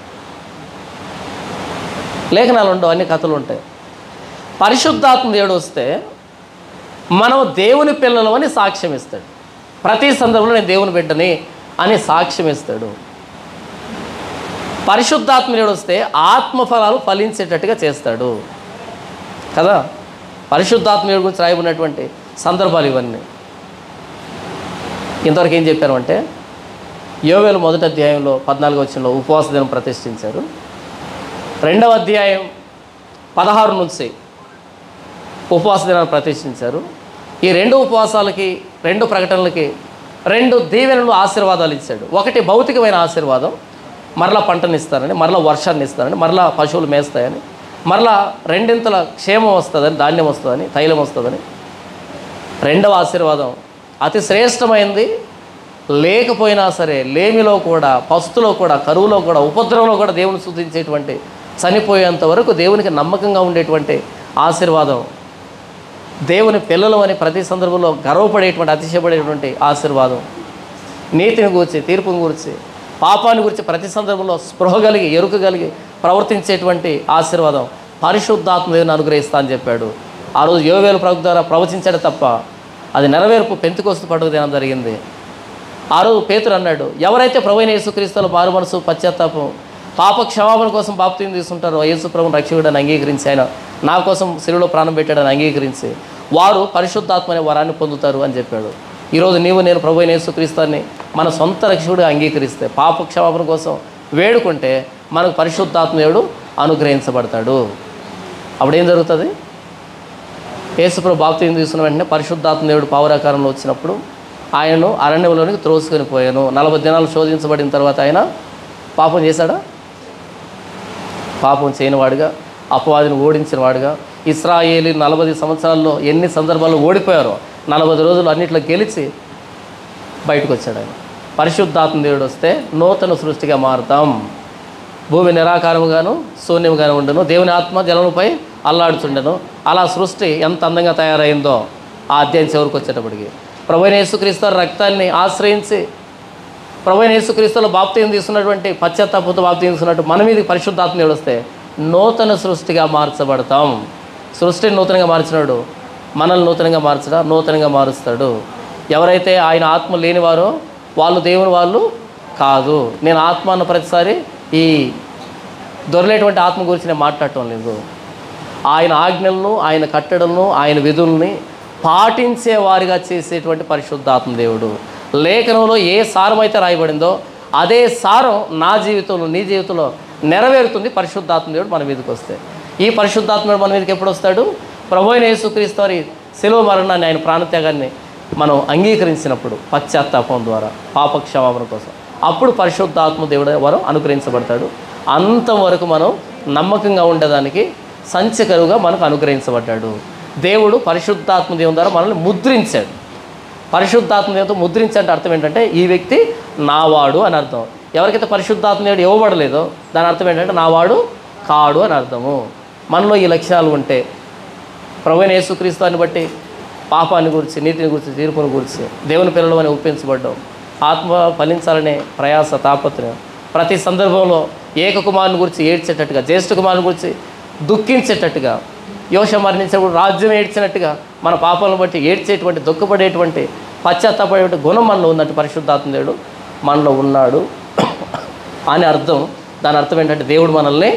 లేఖనాలు ఉండవు, అన్ని కథలు ఉంటాయి. పరిశుద్ధాత్మ దేవుడు వస్తే మనం దేవుని పిల్లలు అని సాక్ష్యం ఇస్తాడు. ప్రతి సందర్భంలో నేను దేవుని బిడ్డని అని సాక్ష్యం ఇస్తాడు. పరిశుద్ధాత్మ దేవుడు వస్తే ఆత్మఫలాలు ఫలించేటట్టుగా చేస్తాడు కదా. పరిశుద్ధాత్మ దేవుడి గురించి రాయబడినటువంటి సందర్భాలు ఇవన్నీ. ఇంతవరకు ఏం చెప్పాను అంటే యోవేలు మొదటి అధ్యాయంలో పద్నాలుగో వచనంలో ఉపవాస దినం ప్రతిష్ఠించారు. రెండవ అధ్యాయం పదహారు నుంచి ఉపవాస దినాన్ని ప్రతిష్ఠించారు. ఈ రెండు ఉపవాసాలకి, రెండు ప్రకటనలకి రెండు దీవెనలు, ఆశీర్వాదాలు ఇచ్చాడు. ఒకటి భౌతికమైన ఆశీర్వాదం, మరలా పంటని ఇస్తారని, మరలా వర్షాన్ని ఇస్తారని, మరలా పశువులు మేస్తాయని, మరలా రెండింతల క్షేమం వస్తుందని, ధాన్యం వస్తుందని, తైలం వస్తుందని. రెండవ ఆశీర్వాదం అతి శ్రేష్టమైనది. లేకపోయినా సరే లేమిలో కూడా, పస్తులో కూడా, కరువులో కూడా, ఉపద్రవంలో కూడా దేవుని స్తుతించేటువంటి, చనిపోయేంత వరకు దేవునికి నమ్మకంగా ఉండేటువంటి ఆశీర్వాదం. దేవుని పిల్లలు అని ప్రతి సందర్భంలో గర్వపడేటువంటి, అతిశయపడేటువంటి ఆశీర్వాదం. నీతిని గురించి, తీర్పుని గురించి, పాపాన్ని గురించి ప్రతి సందర్భంలో స్పృహ కలిగి, ఎరుక కలిగి ప్రవర్తించేటువంటి ఆశీర్వాదం పరిశుద్ధాత్మ దేవుని అనుగ్రహిస్తా అని చెప్పాడు. ఆ రోజు యోవేలు ప్రభు ద్వారా ప్రవచించాడు తప్ప అది నెరవేర్పు పెంతెకొస్తు పండుగ దినం జరిగింది. ఆ రోజు పేతురు అన్నాడు, ఎవరైతే ప్రభువైన యేసుక్రీస్తులో మారు మనసు పశ్చాత్తాపం పాప క్షమాపణ కోసం బాప్తిసం తీసుకుంటారో, యేసు ప్రభువుని రక్షకుడని అంగీకరించి ఆయన నా కోసం శిలువలో ప్రాణం పెట్టాడని అంగీకరించి వారు పరిశుద్ధాత్మ అనే వరాన్ని పొందుతారు అని చెప్పాడు. ఈరోజు నీవు నేను ప్రభువైన యేసుక్రీస్తుని మన సొంత రక్షకుడిగా అంగీకరిస్తే, పాప క్షమాపణ కోసం వేడుకుంటే మనకు పరిశుద్ధాత్మయుడు అనుగ్రహించబడతాడు. అప్పుడేం జరుగుతుంది? యేసుప్రభు బాప్తిసం తీసుకున్న వెంటనే పరిశుద్ధాత్మదేవుడు పావురాకారంలో వచ్చినప్పుడు ఆయనను అరణ్యంలోనికి త్రోసుకొని పోయాను. నలభై దినాలు శోధించబడిన తర్వాత ఆయన పాపం చేశాడా? పాపం చేయనివాడుగా, అపవాదిని ఓడించిన వాడుగా, ఇశ్రాయేలు నలభై సంవత్సరాల్లో ఎన్ని సందర్భాల్లో ఓడిపోయారో నలభై రోజులు అన్నిట్లో గెలిచి బయటకు వచ్చాడు ఆయన. పరిశుద్ధాత్మ దేవుడు వస్తే నూతన సృష్టిగా మారుతాం. భూమి నిరాకారముగాను శూన్యముగాను ఉండను, దేవుని ఆత్మ జలముపై అల్లాడుచుండెను. అలా సృష్టి ఎంత అందంగా తయారైందో ఆ అధ్యాయం చివరికి వచ్చేటప్పటికి ప్రభువైన యేసుక్రీస్తు రక్తాన్ని ఆశ్రయించి ప్రభువైన యేసుక్రీస్తులో బాప్తిసం తీసుకున్నటువంటి పశ్చాత్తాపంతో బాప్తిసం తీసుకున్నట్టు మన మీద పరిశుద్ధాత్మ దేవుడు వస్తే నూతన సృష్టిగా మార్చబడతాం. సృష్టిని నూతనంగా మార్చినాడు, మనల్ని నూతనంగా మార్చడా నూతనంగా మారుస్తాడు. ఎవరైతే ఆయన ఆత్మ లేనివారో వాళ్ళు దేవుని వాళ్ళు కాదు. నేను ఆత్మ అన్న ప్రతిసారి ఈ దొరలేటువంటి ఆత్మ గురించి నేను మాట్లాడటం లేదు. ఆయన ఆజ్ఞలను, ఆయన కట్టడలను, ఆయన విధుల్ని పాటించే వారిగా చేసేటువంటి పరిశుద్ధాత్మ దేవుడు. లేఖనంలో ఏ సారం అయితే రాయబడిందో అదే సారం నా జీవితంలో, నీ జీవితంలో నెరవేరుతుంది పరిశుద్ధాత్మ దేవుడు మన మీదకి వస్తే. ఈ పరిశుద్ధాత్మ దేవుడు మన మీదకి ఎప్పుడు వస్తాడు? ప్రభువైన యేసుక్రీస్తు వారి శిలువ మరణాన్ని, ఆయన ప్రాణత్యాగాన్ని మనం అంగీకరించినప్పుడు పశ్చాత్తాపం ద్వారా పాప క్షమాపణ కోసం అప్పుడు పరిశుద్ధాత్మ దేవుడు వారు అనుగ్రహించబడతాడు. అంతవరకు మనం నమ్మకంగా ఉండేదానికి సంచకరువుగా మనకు అనుగ్రహించబడ్డాడు. దేవుడు పరిశుద్ధాత్మ దేవుని ద్వారా మనల్ని ముద్రించాడు. పరిశుద్ధాత్మ దేవునితో ముద్రించాలంటే అర్థం ఏంటంటే ఈ వ్యక్తి నావాడు అని అర్థం. ఎవరికైతే పరిశుద్ధాత్మ దేవుడు ఇవ్వబడలేదో దాని అర్థం ఏంటంటే నావాడు కాడు అని అర్థము. మనలో ఈ లక్షణాలు ఉంటే ప్రభువైన యేసుక్రీస్తుని బట్టి పాపాన్ని గురించి, నీతిని గురించి, తీర్పుని గురించి, దేవుని పిల్లలు అని ఒప్పించబడ్డాం. ఆత్మ ఫలించాలనే ప్రయాస, తాపత్రయం ప్రతి సందర్భంలో ఏకకుమారుని గురించి ఏడ్చేటట్టుగా, జ్యేష్ఠ కుమారుని గురించి దుఃఖించేటట్టుగా, యోష మరణించినప్పుడు రాజ్యం ఏడ్చినట్టుగా మన పాపాలను బట్టి ఏడ్చేటువంటి, దుఃఖపడేటువంటి, పశ్చాత్తాపడేటువంటి గుణం మనలో ఉన్నట్టు పరిశుద్ధాత్మ దేవుడు మనలో ఉన్నాడు అని అర్థం. దాని అర్థం ఏంటంటే దేవుడు మనల్ని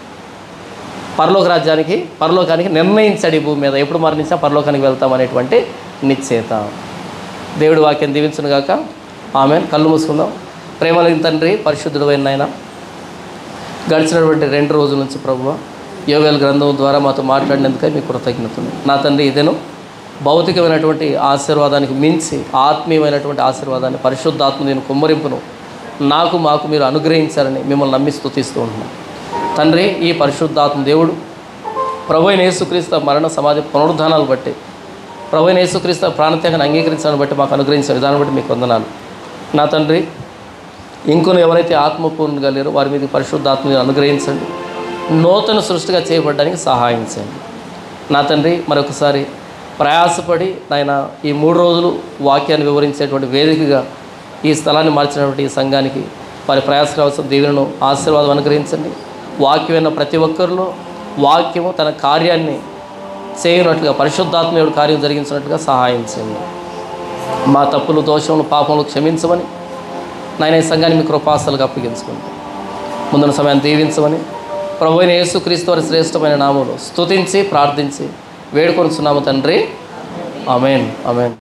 పరలోక రాజ్యానికి, పరలోకానికి నిర్ణయించాడు. ఈ భూమి మీద ఎప్పుడు మరణించినా పరలోకానికి వెళ్తాం అనేటువంటి నిశ్చయత. దేవుడి వాక్యం దీవించును గాక. ఆమెన్. కళ్ళు మూసుకుందాం. ప్రేమలేని తండ్రి, పరిశుద్ధుడు అయిన నాయన, గడిచినటువంటి రెండు రోజుల నుంచి ప్రభువా యోవేల్ గ్రంథం ద్వారా మాతో మాట్లాడినందుకై మీకు కృతజ్ఞతలు. నా తండ్రి, ఇదేను భౌతికమైనటువంటి ఆశీర్వాదానికి మించి ఆత్మీయమైనటువంటి ఆశీర్వాదాన్ని, పరిశుద్ధాత్మ నేను కుమ్మరింపును నాకు మాకు మీరు అనుగ్రహించారని మిమ్మల్ని నమ్మి స్తుతిస్తూ ఉంటున్నాను తండ్రి. ఈ పరిశుద్ధాత్మ దేవుడు ప్రభువైన యేసుక్రీస్తు మరణ సమాధి పునరుద్ధానాలు బట్టి, ప్రభువైన యేసుక్రీస్తు ప్రాణత్యాగాన్ని అంగీకరించాలని బట్టి మాకు అనుగ్రహించిన విధానం బట్టి మీకు వందనాలు. నా తండ్రి, ఇంకొను ఎవరైతే ఆత్మపూర్ణులుగా లేరో వారి మీద పరిశుద్ధాత్మని అనుగ్రహించండి, నూతన సృష్టిగా చేయబడడానికి సహాయం చేయండి. నా తండ్రి, మరొకసారి ప్రయాసపడి నాయన ఈ మూడు రోజులు వాక్యాన్ని వివరించేటువంటి వేదికగా ఈ స్థలాన్ని మార్చినటువంటి ఈ సంఘానికి వారి ప్రయాస అవసరం దీవెనను, ఆశీర్వాదం అనుగ్రహించండి. వాక్యమైన ప్రతి ఒక్కరిలో వాక్యము తన కార్యాన్ని చేయనట్లుగా, పరిశుద్ధాత్మయుడు కార్యం జరిగించినట్లుగా సహాయం చేయండి. మా తప్పులు, దోషములు, పాపములు క్షమించమని నాయన ఈ సంఘాన్ని మీ కృపాసలుగా అప్పగించుకుంటాం. ముందున్న సమయాన్ని దీవించమని ప్రభువైన యేసుక్రీస్తు వారి శ్రేష్టమైన నామములో స్తుతించి ప్రార్థించి వేడుకొనుచున్నాము తండ్రి. ఆమేన్. ఆమేన్.